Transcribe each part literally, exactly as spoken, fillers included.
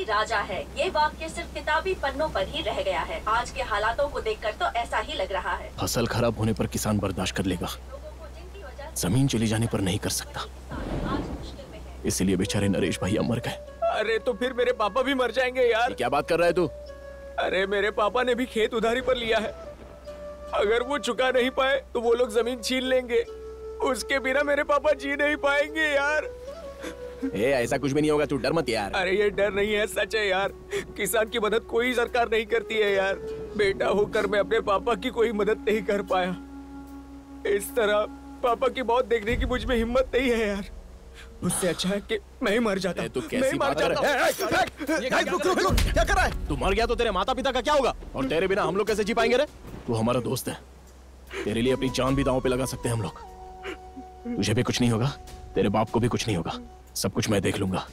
राजा है। ये वाक्य सिर्फ किताबी पन्नों पर ही रह गया है। आज के हालातों को देखकर तो ऐसा ही लग रहा है। फसल खराब होने पर किसान बर्दाश्त कर लेगा, जमीन चली जाने पर नहीं कर सकता। इसलिए बेचारे नरेश भैया मर गए। अरे तो फिर मेरे पापा भी मर जाएंगे यार। क्या बात कर रहा है तू? अरे मेरे पापा ने भी खेत उधारी पर लिया है। अगर वो चुका नहीं पाए तो वो लोग जमीन छीन लेंगे। उसके बिना मेरे पापा जी नहीं पाएंगे यार। ए, ऐसा कुछ भी नहीं होगा, तू डर मत यार। अरे ये डर नहीं है, सच है यार। किसान की मदद कोई सरकार नहीं करती है यार। बेटा होकर मैं अपने पापा की कोई मदद नहीं कर पाया। इस तरह पापा की मौत देखने की मुझ में हिम्मत नहीं है यार। उससे अच्छा है कि मैं ही मर जाता। तू कैसी बात कर रहा है? क्या कर रहा है? तू मर गया तो तेरे माता पिता का क्या होगा? और तेरे बिना हम लोग कैसे जी पाएंगे रे? तू हमारा दोस्त है, तेरे लिए अपनी जान भी दांव पे लगा सकते हैं हम लोग। तुझे भी कुछ नहीं होगा, तेरे बाप को भी कुछ नहीं होगा। सब कुछ मैं देख लूंगा।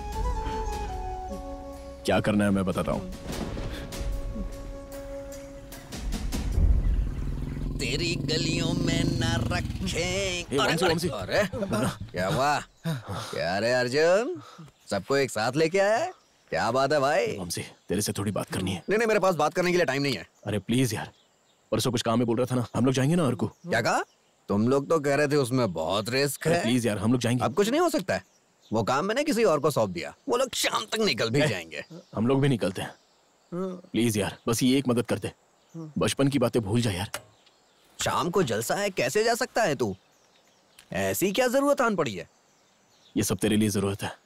क्या करना है मैं बताता हूँ। तेरी गलियों में न रखें। अरे, अरे क्या हुआ? क्या रे अर्जुन, सबको एक साथ लेके आया है? क्या बात है भाई? वंशी, तेरे से थोड़ी बात करनी है। नहीं नहीं, मेरे पास बात करने के लिए टाइम नहीं है। अरे प्लीज यार, परसों कुछ काम में बोल रहा था ना, हम लोग जाएंगे ना अर्कू। क्या कहा? तुम लोग तो कह रहे थे उसमें बहुत रिस्क है। प्लीज यार, हम लोग जाएंगे। अब कुछ नहीं हो सकता है। वो काम मैंने किसी और को सौंप दिया। वो लोग शाम तक निकल भी जाएंगे। हम लोग भी निकलते हैं। प्लीज यार, बस ये एक मदद कर दे। बचपन की बातें भूल जा यार। शाम को जलसा है, कैसे जा सकता है तू? ऐसी क्या जरूरत आन पड़ी है? ये सब तेरे लिए जरूरत है,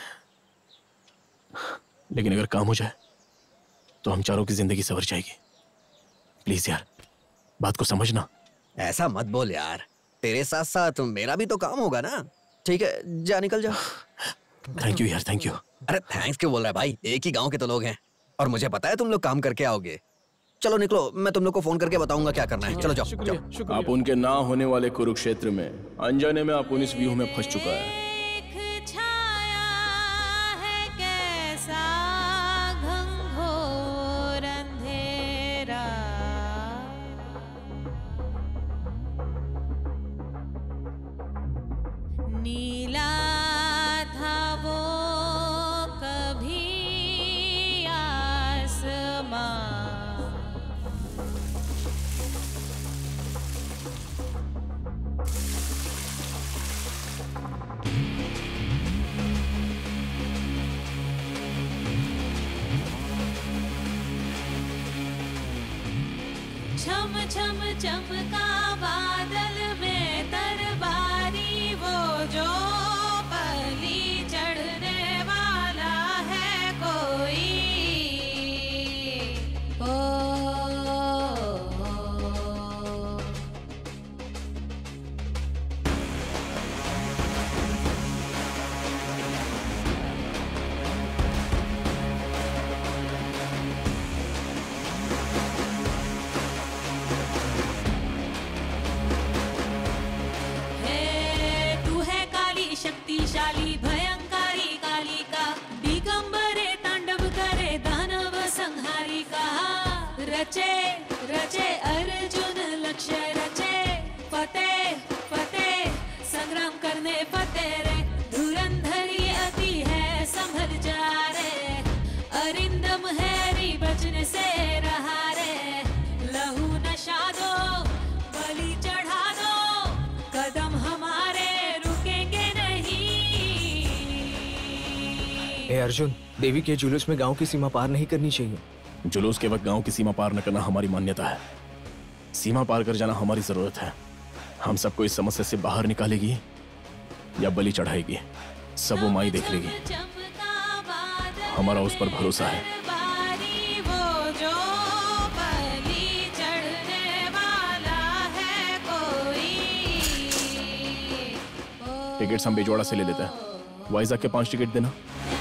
लेकिन अगर काम हो जाए तो हम चारों की जिंदगी संवर जाएगी। प्लीज यार, बात को समझना। ऐसा मत बोल यार, तेरे साथ साथ मेरा भी तो काम होगा ना। ठीक है, जा निकल जा। थैंक यू यार, थैंक यू। अरे थैंक्स क्यों बोल रहा है भाई? एक ही गांव के तो लोग हैं और मुझे पता है तुम लोग काम करके आओगे। चलो निकलो, मैं तुम लोग को फोन करके बताऊंगा क्या करना है। चलो जाओ, जाओ। आप उनके ना होने वाले कुरुक्षेत्र में अनजाने में आप इस व्यूह में फंस चुका है। नीला था वो कभी आसमां, छम छम चमका बादल में तरबारी, वो जो पली चढ़ने वाला है कोई। ओ, ओ, ओ। शक्तिशाली भयंकारी कालिका, दिगंबरे तांडव करे दानव संहारी का। रचे रचे अर्जुन लक्ष्य रचे, फतेह फतेह संग्राम करने फतेह रे। धुरंधरी अति है संभल जा रे, अरिंदम हैरी बचने से रहा रे। लहू नशा दो, बलि चढ़ा दो, कदम हमारे ए अर्जुन, देवी के जुलूस में गांव की सीमा पार नहीं करनी चाहिए। जुलूस के वक्त गांव की सीमा पार न करना हमारी मान्यता है। सीमा पार कर जाना हमारी जरूरत है। हम सबको इस समस्या से बाहर निकालेगी या बलि चढ़ाएगी, सब वो माई देख लेगी। हमारा उस पर भरोसा है। टिकट्स हम बेजोड़ा से ले लेते हैं। वाइजाग के पांच टिकट देना।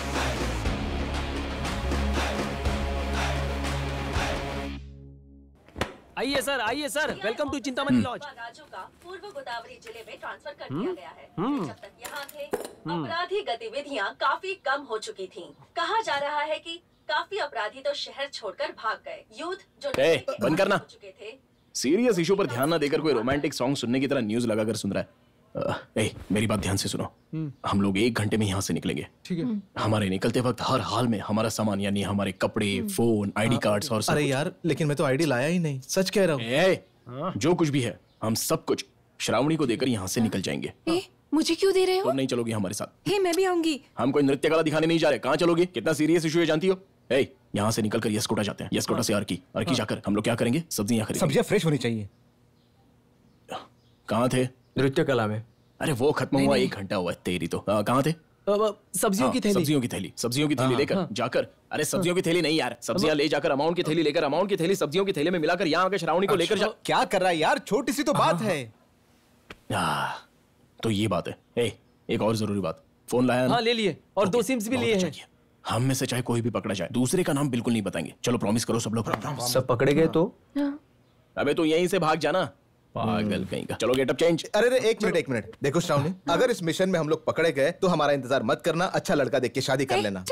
आइए सर, आइए sir, welcome to Chintamani lodge. Raju का पूर्व गोदावरी जिले में ट्रांसफर कर दिया गया है। जब तक यहाँ थे, अपराधी गतिविधियाँ काफी कम हो चुकी थीं। कहा जा रहा है कि काफी अपराधी तो शहर छोड़कर भाग गए। यूथ जो ए, बंद करना। चुके थे। सीरियस इशू पर ध्यान न देकर कोई रोमांटिक सॉन्ग सुनने की तरह न्यूज लगाकर सुन रहा है। ए, मेरी बात ध्यान से सुनो। हम लोग एक घंटे में यहाँ से निकलेंगे। ठीक है। हमारे निकलते वक्त हर हाल में हमारा सामान यानी हमारे कपड़े, फोन, आईडी कार्ड्स और सब अरे कुछ। यार, लेकिन मैं तो आईडी लाया ही नहीं, सच कह रहा हूँ। ए, जो कुछ भी है हम सब कुछ श्रावणी को देकर यहाँ से निकल जाएंगे। ए, मुझे क्यों दे रहे हो? तुम नहीं चलोगी हमारे साथ। हे, मैं भी आऊंगी। हम कोई नृत्य कला दिखाने नहीं जा रहे। कहाँ चलोगी? कितना सीरियस इशू है जानती हो? ए, यहाँ से निकलकर यशकोटा जाते हैं। यशकोटा से अर्की, अर्की जाकर हम लोग क्या करेंगे? सब्जियाँ खरीदेंगे। सब्जियां फ्रेश होनी चाहिए। कहाँ थे? नृत्य कला में। अरे वो खत्म हुआ, एक घंटा हुआ है तेरी तो। आ, कहाँ थे? सब्जियों की हाँ, थैली। सब्जियों की थैली, सब्जियों की थैली लेकर जाकर। अरे सब्जियों की थैली नहीं यार, सब्जियां ले जाकर अमाउंट की थैली लेकर अमाउंट की थैली सब्जियों की थैली में मिलाकर यहाँ आकर श्रावणी को लेकर जा। क्या कर रहा है यार, छोटी सी तो बात है। आ, तो ये बात है। ए, एक और जरूरी बात, फोन लाया ना? हाँ ले लिए, और दो सिम्स भी लिए हैं। हम में से चाहे कोई भी पकड़ा जाए, दूसरे का नाम बिल्कुल नहीं बताएंगे। चलो प्रॉमिस करो सब लोग। सब पकड़े गए तो? अबे तो यहीं से भाग जाना, पागल कहीं का। चलो गेटअप चेंज। अरे रे, एक मिनट एक मिनट देखो श्रावणी, अगर इस मिशन में हम लोग पकड़े गए तो हमारा इंतजार मत करना, अच्छा लड़का देख के शादी कर लेना।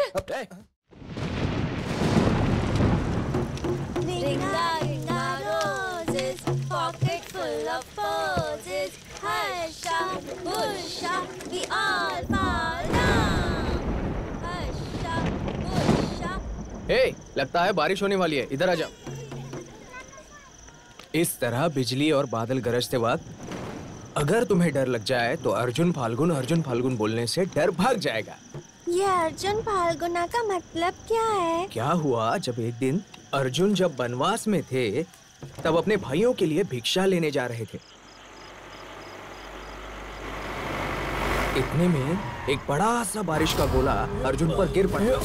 हे, लगता है बारिश होने वाली है, इधर आ जा। इस तरह बिजली और बादल गरजते वक्त अगर तुम्हें डर लग जाए तो अर्जुन फाल्गुन अर्जुन फाल्गुन बोलने से डर भाग जाएगा। ये अर्जुन फाल्गुना का मतलब क्या है? क्या हुआ, जब एक दिन अर्जुन जब वनवास में थे तब अपने भाइयों के लिए भिक्षा लेने जा रहे थे। इतने में एक बड़ा सा बारिश का गोला अर्जुन पर गिर पड़ा।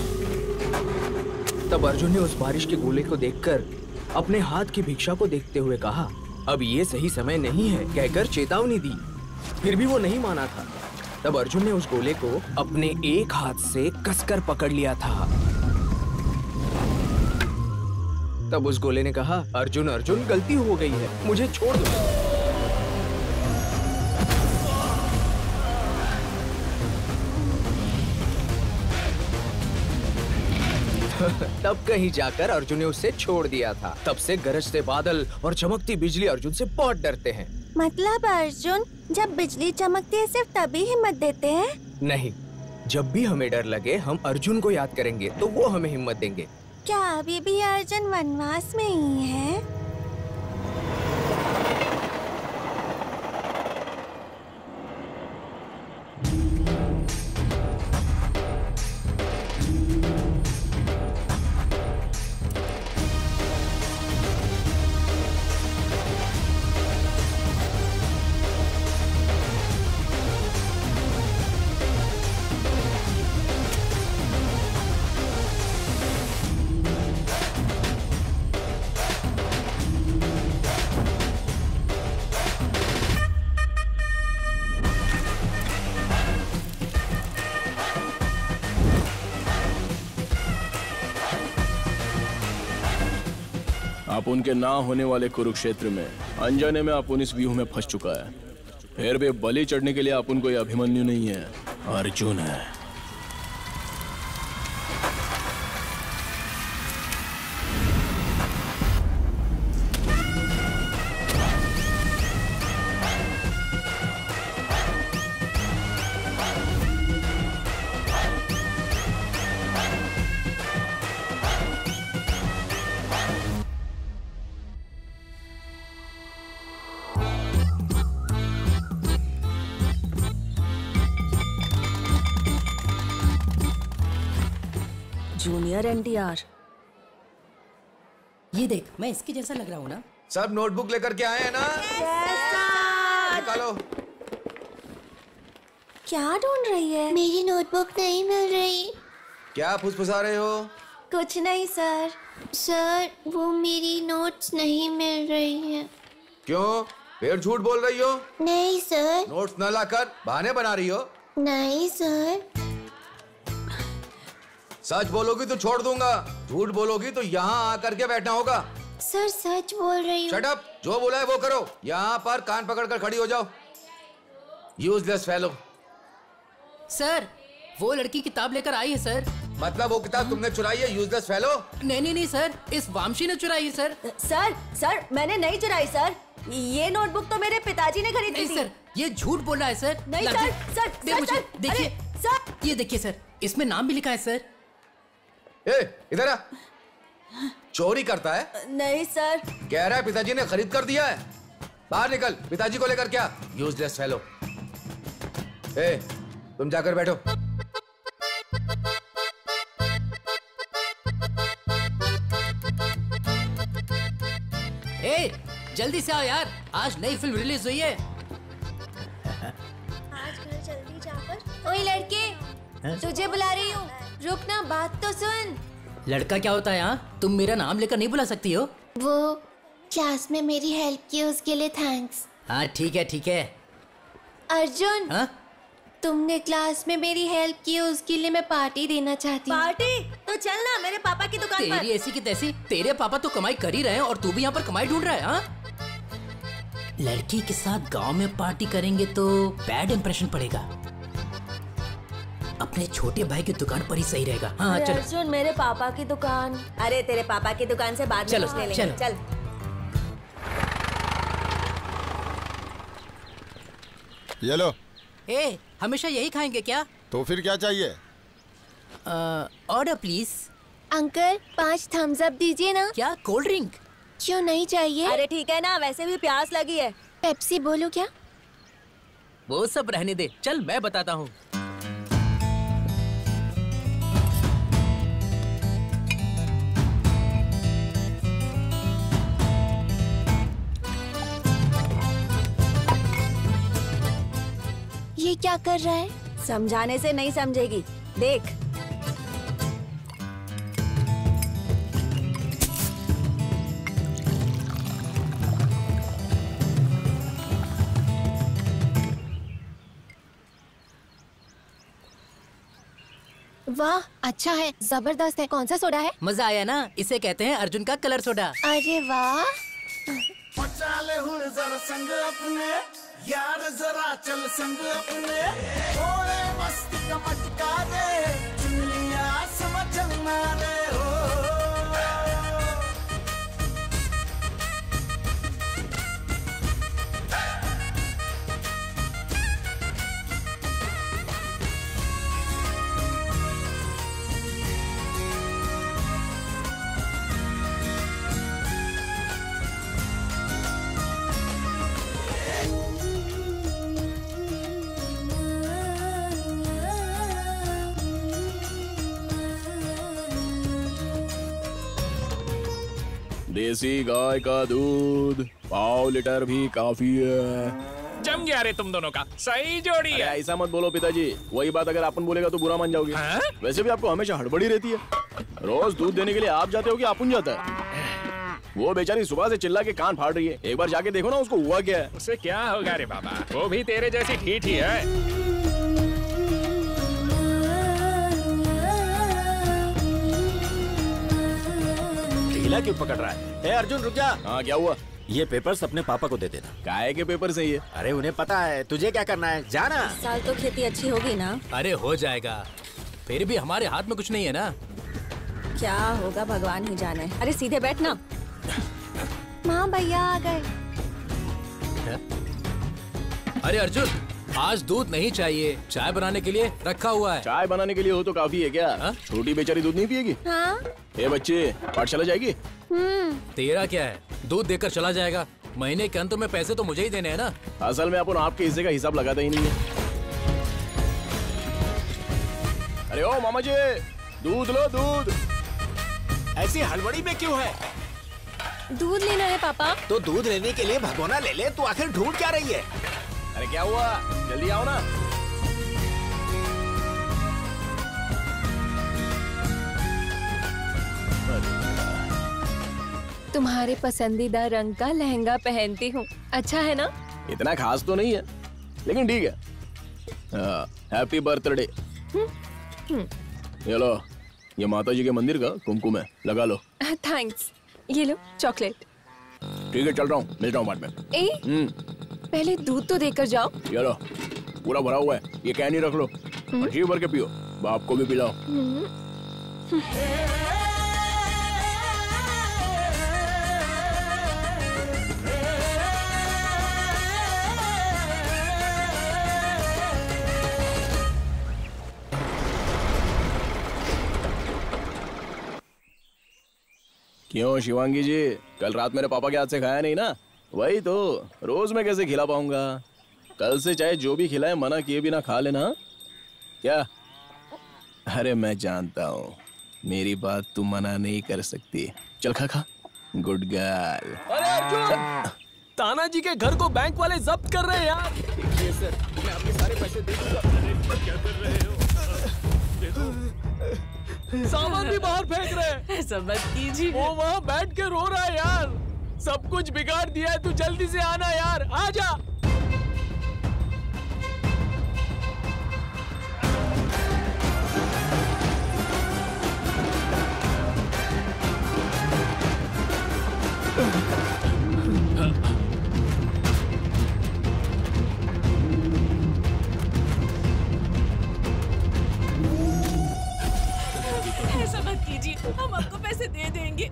तब अर्जुन ने उस बारिश के गोले को देखकर अपने हाथ की भिक्षा को देखते हुए कहा, अब ये सही समय नहीं है, कहकर चेतावनी दी। फिर भी वो नहीं माना था। तब अर्जुन ने उस गोले को अपने एक हाथ से कसकर पकड़ लिया था। तब उस गोले ने कहा, अर्जुन अर्जुन गलती हो गई है, मुझे छोड़ दो। तब कहीं जाकर अर्जुन ने उसे छोड़ दिया था। तब से गरजते बादल और चमकती बिजली अर्जुन से बहुत डरते हैं। मतलब अर्जुन जब बिजली चमकती है सिर्फ तभी हिम्मत देते हैं? नहीं, जब भी हमें डर लगे हम अर्जुन को याद करेंगे तो वो हमें हिम्मत देंगे। क्या अभी भी अर्जुन वनवास में ही है? आप उनके ना होने वाले कुरुक्षेत्र में अनजाने में आप इस व्यूह में फंस चुका है। फिर भी बलि चढ़ने के लिए आप उनको अभिमन्यु नहीं है, अर्जुन है। Junior NTR. ये देख, मैं इसके जैसा लग रहा हूँ ना? सब नोटबुक लेकर के आए हैं ना? निकालो। क्या ढूंढ रही है? मेरी नोटबुक नहीं मिल रही। क्या फुसफुसा रहे हो? कुछ नहीं सर। सर वो मेरी नोट्स नहीं मिल रही है। क्यों, फिर झूठ बोल रही हो? नहीं सर। नोट्स न लाकर बहाने बना रही हो? नहीं सर। सच बोलोगी तो छोड़ दूंगा, झूठ बोलोगी तो यहाँ आकर के बैठना होगा। सर सच बोल रही हूँ। शट अप, जो बोला है वो करो। यहाँ पर कान पकड़कर खड़ी हो जाओ। Useless fellow. सर वो लड़की किताब लेकर आई है सर। मतलब वो किताब तुमने चुराई है, यूजलेस फेलो? नहीं नहीं नहीं सर, इस वामशी ने चुराई है सर। सर सर मैंने नहीं चुराई सर, ये नोटबुक तो मेरे पिताजी ने खरीदी थी। सर ये झूठ बोल रहा है सर। नहीं लड़की- सर, सर, दे सर, मुझे, सर, देखिए अरे, सर। ये देखिए सर, इसमें नाम भी लिखा है सर। ए, इधर आ। चोरी करता है? नहीं सर। कह रहा है पिताजी ने खरीद कर दिया है। बाहर निकल, पिताजी को लेकर क्या? Useless fellow. ए, तुम जाकर बैठो। ए, जल्दी से आओ यार, आज नई फिल्म रिलीज हुई है। आज घर जल्दी जाकर। ओए लड़के, तुझे बुला रही हूँ। रुक ना, बात तो सुन। लड़का क्या होता है यहाँ? तुम मेरा नाम लेकर नहीं बुला सकती हो। वो क्लास में मेरी हेल्प की, उसके लिए थैंक्स। हाँ ठीक है ठीक है। अर्जुन, हाँ? तुमने क्लास में मेरी हेल्प की, उसके लिए मैं पार्टी देना चाहती हूँ। पार्टी? तो चल ना मेरे पापा की दुकान पर। तेरी ऐसी की तैसी, तेरे पापा तो कमाई कर ही रहे हैं और तू भी यहाँ पर कमाई ढूंढ रहा है। हाँ? लड़की के साथ गांव में पार्टी करेंगे तो बैड इंप्रेशन पड़ेगा। अपने छोटे भाई की दुकान पर ही सही रहेगा। हाँ अरे चलो अर्जुन, मेरे पापा की दुकान। अरे तेरे पापा की दुकान से बाद में चलो, कुछ ले लेंगे। चलो। चल। ये लो। ए, हमेशा यही खाएंगे क्या? तो फिर क्या चाहिए? Order please. अंकल, पांच थम्स अप दीजिए ना। क्या कोल्ड ड्रिंक? क्यों नहीं चाहिए? अरे ठीक है ना, वैसे भी प्यास लगी है। पेप्सी बोलो क्या? वो सब रहने दे, चल मैं बताता हूँ। ये क्या कर रहा है? समझाने से नहीं समझेगी, देख। वाह, अच्छा है, जबरदस्त है। कौन सा सोडा है? मजा आया ना? इसे कहते हैं अर्जुन का कलर सोडा। अरे वाह। चाले हुए जरा संग अपने यार, जरा चल संग अपने थोड़े मस्ती का मटका दे, चुनलिया समझना रे हो। देसी गाय का दूध पाव लीटर भी काफी है। जम गया रे तुम दोनों का, सही जोड़ी है। ऐसा मत बोलो पिताजी, वही बात अगर अपन बोलेगा तो बुरा मान जाओगे। हाँ? वैसे भी आपको हमेशा हड़बड़ी रहती है। रोज दूध देने के लिए आप जाते हो कि अपुन जाता है? वो बेचारी सुबह से चिल्ला के कान फाड़ रही है, एक बार जाके देखो ना उसको हुआ क्या है। उसे क्या होगा रे बाबा, वो भी तेरे जैसी ठीक ही है। क्यों पकड़ रहा है? ए अर्जुन रुक जा। हाँ क्या हुआ? ये पेपर्स अपने पापा को दे देना। काहे के पेपर सही है? अरे उन्हें पता है, तुझे क्या करना है, जाना। साल तो खेती अच्छी होगी ना? अरे हो जाएगा, फिर भी हमारे हाथ में कुछ नहीं है ना। क्या होगा भगवान ही जाने। अरे सीधे बैठ ना। माँ भैया आ गए। अरे अर्जुन, आज दूध नहीं चाहिए, चाय बनाने के लिए रखा हुआ है। चाय बनाने के लिए हो तो काफी है क्या? हा? छोटी बेचारी दूध नहीं पिएगी? हाँ? ए बच्चे, पाठशाला जाएगी? हम्म। तेरा क्या है, दूध देकर चला जाएगा। महीने के अंत में पैसे तो मुझे ही देने हैं ना। असल में अपन आपके हिस्से का हिसाब लगाता ही नहीं है। अरे ओ मामा जी, दूध लो दूध। ऐसी हड़बड़ी में क्यों है? दूध लेना है पापा। तो दूध लेने के लिए भगोना ले ले, तू आखिर ढूंढ क्या रही है? अरे क्या हुआ, जल्दी आओ ना। तुम्हारे पसंदीदा रंग का लहंगा पहनती हूँ, अच्छा है ना? इतना खास तो नहीं है, लेकिन ठीक है। Happy birthday. ये लो, ये माता जी के मंदिर का कुमकुम है, लगा लो। थैंक्स। ये लो चॉकलेट। ठीक है, चल रहा हूँ, मिलता हूँ बाद में। ए, पहले दूध तो देकर जाओ। ये लो, पूरा भरा हुआ है, ये कैन ही रख लो, अच्छी भर के पियो, बाप को भी पिलाओ। क्यों शिवांगी जी, कल रात मेरे पापा के हाथ से खाया नहीं ना? वही तो, रोज मैं कैसे खिला पाऊंगा? कल से चाहे जो भी खिलाए मना किए बिना खा लेना। क्या? अरे मैं जानता हूँ मेरी बात तू मना नहीं कर सकती। चल खा खा। Good girl. अरे अर्जुन, तानाजी के घर को बैंक वाले जब्त कर रहे हैं यार। देखिए सर, मैं आपके सारे पैसे दे दूंगा। क्या कर रहे हो? सामान भी बाहर फेंक रहे हैं। ऐसा मत कीजिए। वो वहाँ बैठ के रो रहा है यार। सब कुछ बिगाड़ दिया है, तू जल्दी से आना यार, आजा। ऐसा मत कीजिए, हम आपको पैसे दे देंगे।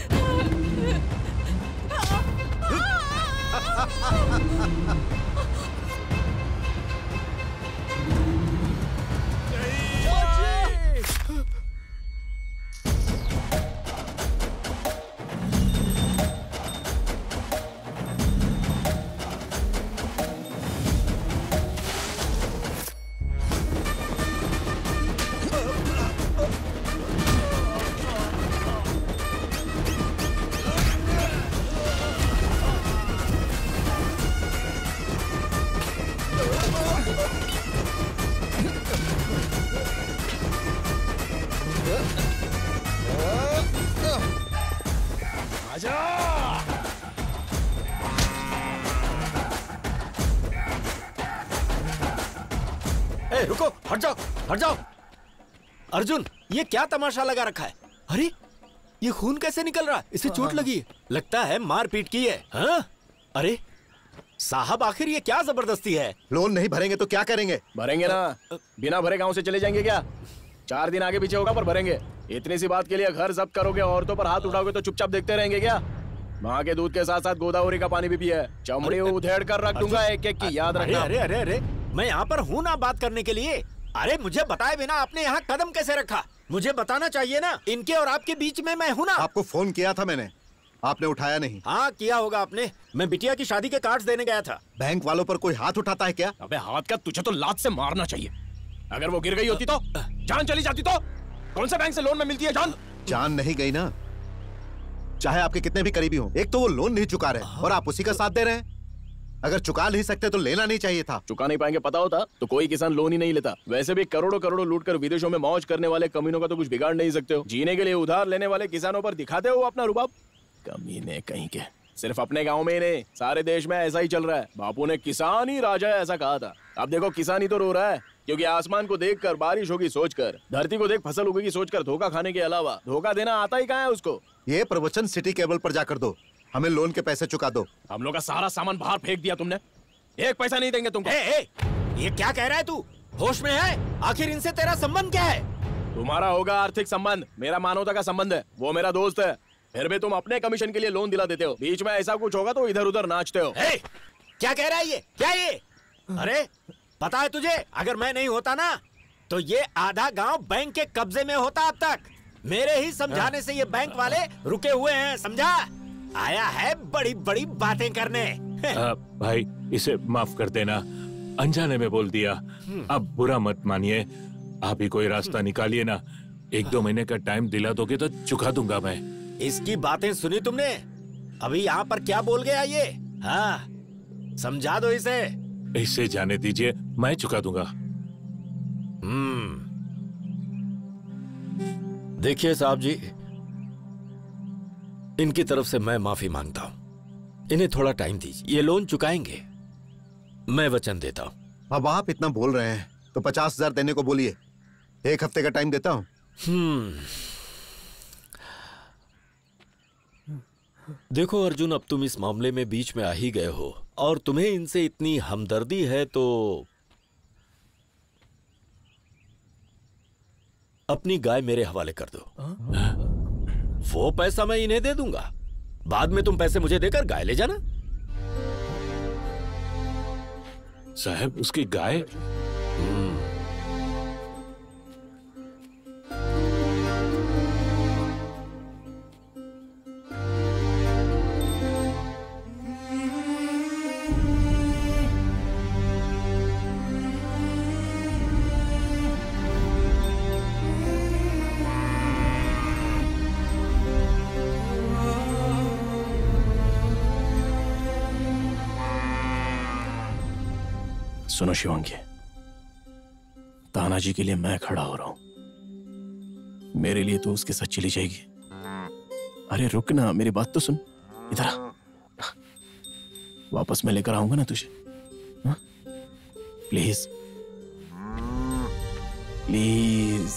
ए, रुको, हट जाओ, हट जाओ। अर्जुन, ये क्या तमाशा लगा रखा है? अरे, ये खून कैसे निकल रहा है? इसे चोट लगी है। लगता है मारपीट की है। हाँ? अरे, साहब आखिर ये क्या जबरदस्ती है? लोन नहीं भरेंगे तो क्या करेंगे? भरेंगे ना, बिना भरे गांव से चले जाएंगे क्या? चार दिन आगे पीछे होगा पर भरेंगे। इतनी सी बात के लिए घर जब्त करोगे, औरतों पर हाथ उठाओगे तो चुपचाप देखते रहेंगे क्या? माँ के दूध के साथ साथ गोदावरी का पानी भी पिया है। चमड़ी उधेड़ कर रख दूंगा एक एक की, याद रखना। अरे अरे अरे, मैं यहाँ पर हूँ ना बात करने के लिए। अरे मुझे बताए बिना आपने यहाँ कदम कैसे रखा? मुझे बताना चाहिए ना। इनके और आपके बीच में मैं हूँ ना। आपको फोन किया था मैंने, आपने उठाया नहीं। हाँ किया होगा आपने। मैं बिटिया की शादी के कार्ड्स देने गया था। बैंक वालों पर कोई हाथ उठाता है क्या? अबे हाथ का, तुझे तो लात से मारना चाहिए। अगर वो गिर गई होती तो, जान चली जाती तो। कौन सा बैंक से लोन में मिलती है जान? जान नहीं गई ना, चाहे आपके कितने भी करीबी हो। एक तो वो लोन नहीं चुका रहे और आप उसी का साथ दे रहे हैं। अगर चुका नहीं सकते तो लेना नहीं चाहिए था। चुका नहीं पाएंगे पता होता तो कोई किसान लोन ही नहीं लेता। वैसे भी करोड़ों करोड़ों लूटकर विदेशों में मौज करने वाले कमीनों का तो कुछ बिगाड़ नहीं सकते हो। जीने के लिए उधार लेने वाले किसानों पर दिखाते हो अपना रुबाब। कमीने कहीं के। सिर्फ अपने गांव में ही नहीं, सारे देश में ऐसा ही चल रहा है। बापू ने किसान ही राजा है ऐसा कहा था। अब देखो किसान ही तो रो रहा है, क्योंकि आसमान को देखकर बारिश होगी सोचकर, धरती को देख फसल उगेगी सोचकर धोखा खाने के अलावा धोखा देना आता ही कहाँ है उसको। ये प्रवचन सिटी केबल पर जाकर दो। हमें लोन के पैसे चुका दो। हम लोग का सारा सामान बाहर फेंक दिया तुमने, एक पैसा नहीं देंगे तुमको। ए, ए, ये क्या कह रहा है तू? होश में है? आखिर इनसे तेरा संबंध क्या है? तुम्हारा होगा आर्थिक संबंध, मेरा मानवता का संबंध है। वो मेरा दोस्त है, फिर भी तुम अपने कमीशन के लिए लोन दिला देते हो। बीच में ऐसा कुछ होगा तो इधर उधर नाचते हो। ए, क्या कह रहा है ये? क्या ये? अरे पता है तुझे, अगर मैं नहीं होता ना तो ये आधा गांव बैंक के कब्जे में होता अब तक। मेरे ही समझाने से ये बैंक वाले रुके हुए हैं, समझा? आया है बड़ी बड़ी बातें करने। आ, भाई इसे माफ कर देना, अनजाने में बोल दिया। अब बुरा मत मानिए, आप ही कोई रास्ता निकालिए ना। एक दो महीने का टाइम दिला दोगे तो चुका दूंगा मैं। इसकी बातें सुनी तुमने? अभी यहाँ पर क्या बोल गया ये? हाँ, समझा दो इसे। इसे जाने दीजिए, मैं चुका दूंगा। हम्म, देखिए साहब जी, इनकी तरफ से मैं माफी मांगता हूं। इन्हें थोड़ा टाइम दीजिए, ये लोन चुकाएंगे, मैं वचन देता हूं। अब आप इतना बोल रहे हैं तो पचास हजार देने को बोलिए, एक हफ्ते का टाइम देता हूं। हम्म, देखो अर्जुन, अब तुम इस मामले में बीच में आ ही गए हो और तुम्हें इनसे इतनी हमदर्दी है तो अपनी गाय मेरे हवाले कर दो। वो पैसा मैं इन्हें दे दूंगा, बाद में तुम पैसे मुझे देकर गाय ले जाना। साहब उसकी गाय? सुनो शिवांगी, तानाजी के लिए मैं खड़ा हो रहा हूं। मेरे लिए तो उसके साथ चली जाएगी। अरे रुक ना, मेरी बात तो सुन। इधर आ, वापस मैं लेकर आऊंगा ना तुझे। हा? Please please.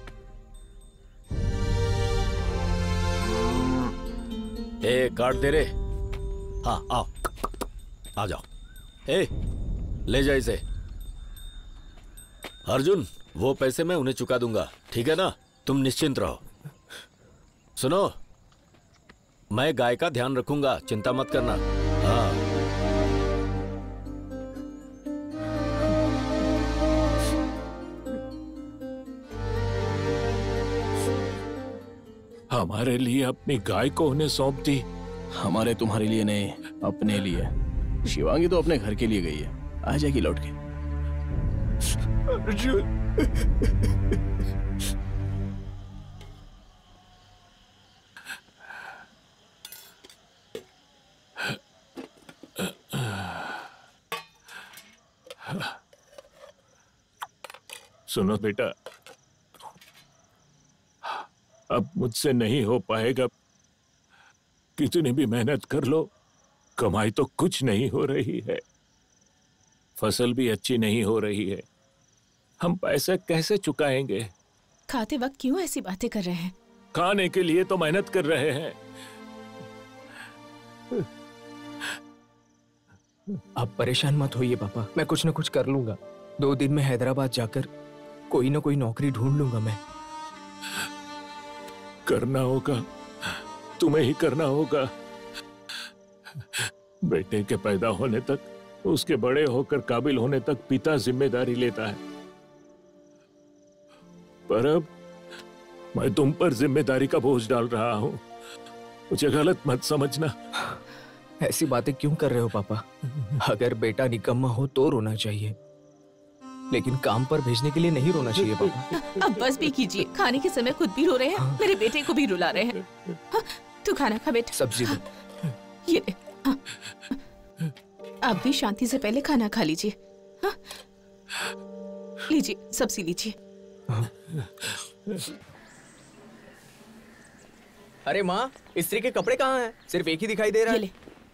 ए काट दे रे। हाँ आओ, आ जाओ। ए ले जा इसे। अर्जुन, वो पैसे मैं उन्हें चुका दूंगा, ठीक है ना? तुम निश्चिंत रहो। सुनो, मैं गाय का ध्यान रखूंगा, चिंता मत करना। हाँ हमारे लिए अपनी गाय को उन्हें सौंप दी। हमारे तुम्हारे लिए नहीं, अपने लिए। शिवांगी तो अपने घर के लिए गई है, आ जाएगी लौट के। अर्जुन, सुनो बेटा, अब मुझसे नहीं हो पाएगा। कितनी भी मेहनत कर लो, कमाई तो कुछ नहीं हो रही है। फसल भी अच्छी नहीं हो रही है। हम पैसे कैसे चुकाएंगे? खाते वक्त क्यों ऐसी बातें कर रहे हैं? खाने के लिए तो मेहनत कर रहे हैं। आप परेशान मत होइए पापा, मैं कुछ न कुछ कर लूंगा। दो दिन में हैदराबाद जाकर कोई ना कोई नौकरी ढूंढ लूंगा मैं। करना होगा, तुम्हें ही करना होगा। बेटे के पैदा होने तक, उसके बड़े होकर काबिल होने तक पिता जिम्मेदारी लेता है, पर अब मैं तुम पर जिम्मेदारी का बोझ डाल रहा हूं। मुझे गलत मत समझना। ऐसी बातें क्यों कर रहे हो पापा? अगर बेटा निकम्मा हो तो रोना चाहिए, लेकिन काम पर भेजने के लिए नहीं रोना चाहिए पापा। अब बस भी कीजिए, खाने के समय खुद भी रो रहे हैं, मेरे बेटे को भी रुला रहे हैं। हाँ, तू खाना खा बेटा। सब्जी दो। ये ले। हाँ। आप भी शांति से पहले खाना खा लीजिए। हाँ? लीजिए, सब्जी लीजिए। अरे माँ, स्त्री के कपड़े कहाँ हैं? सिर्फ एक ही दिखाई दे रहा है।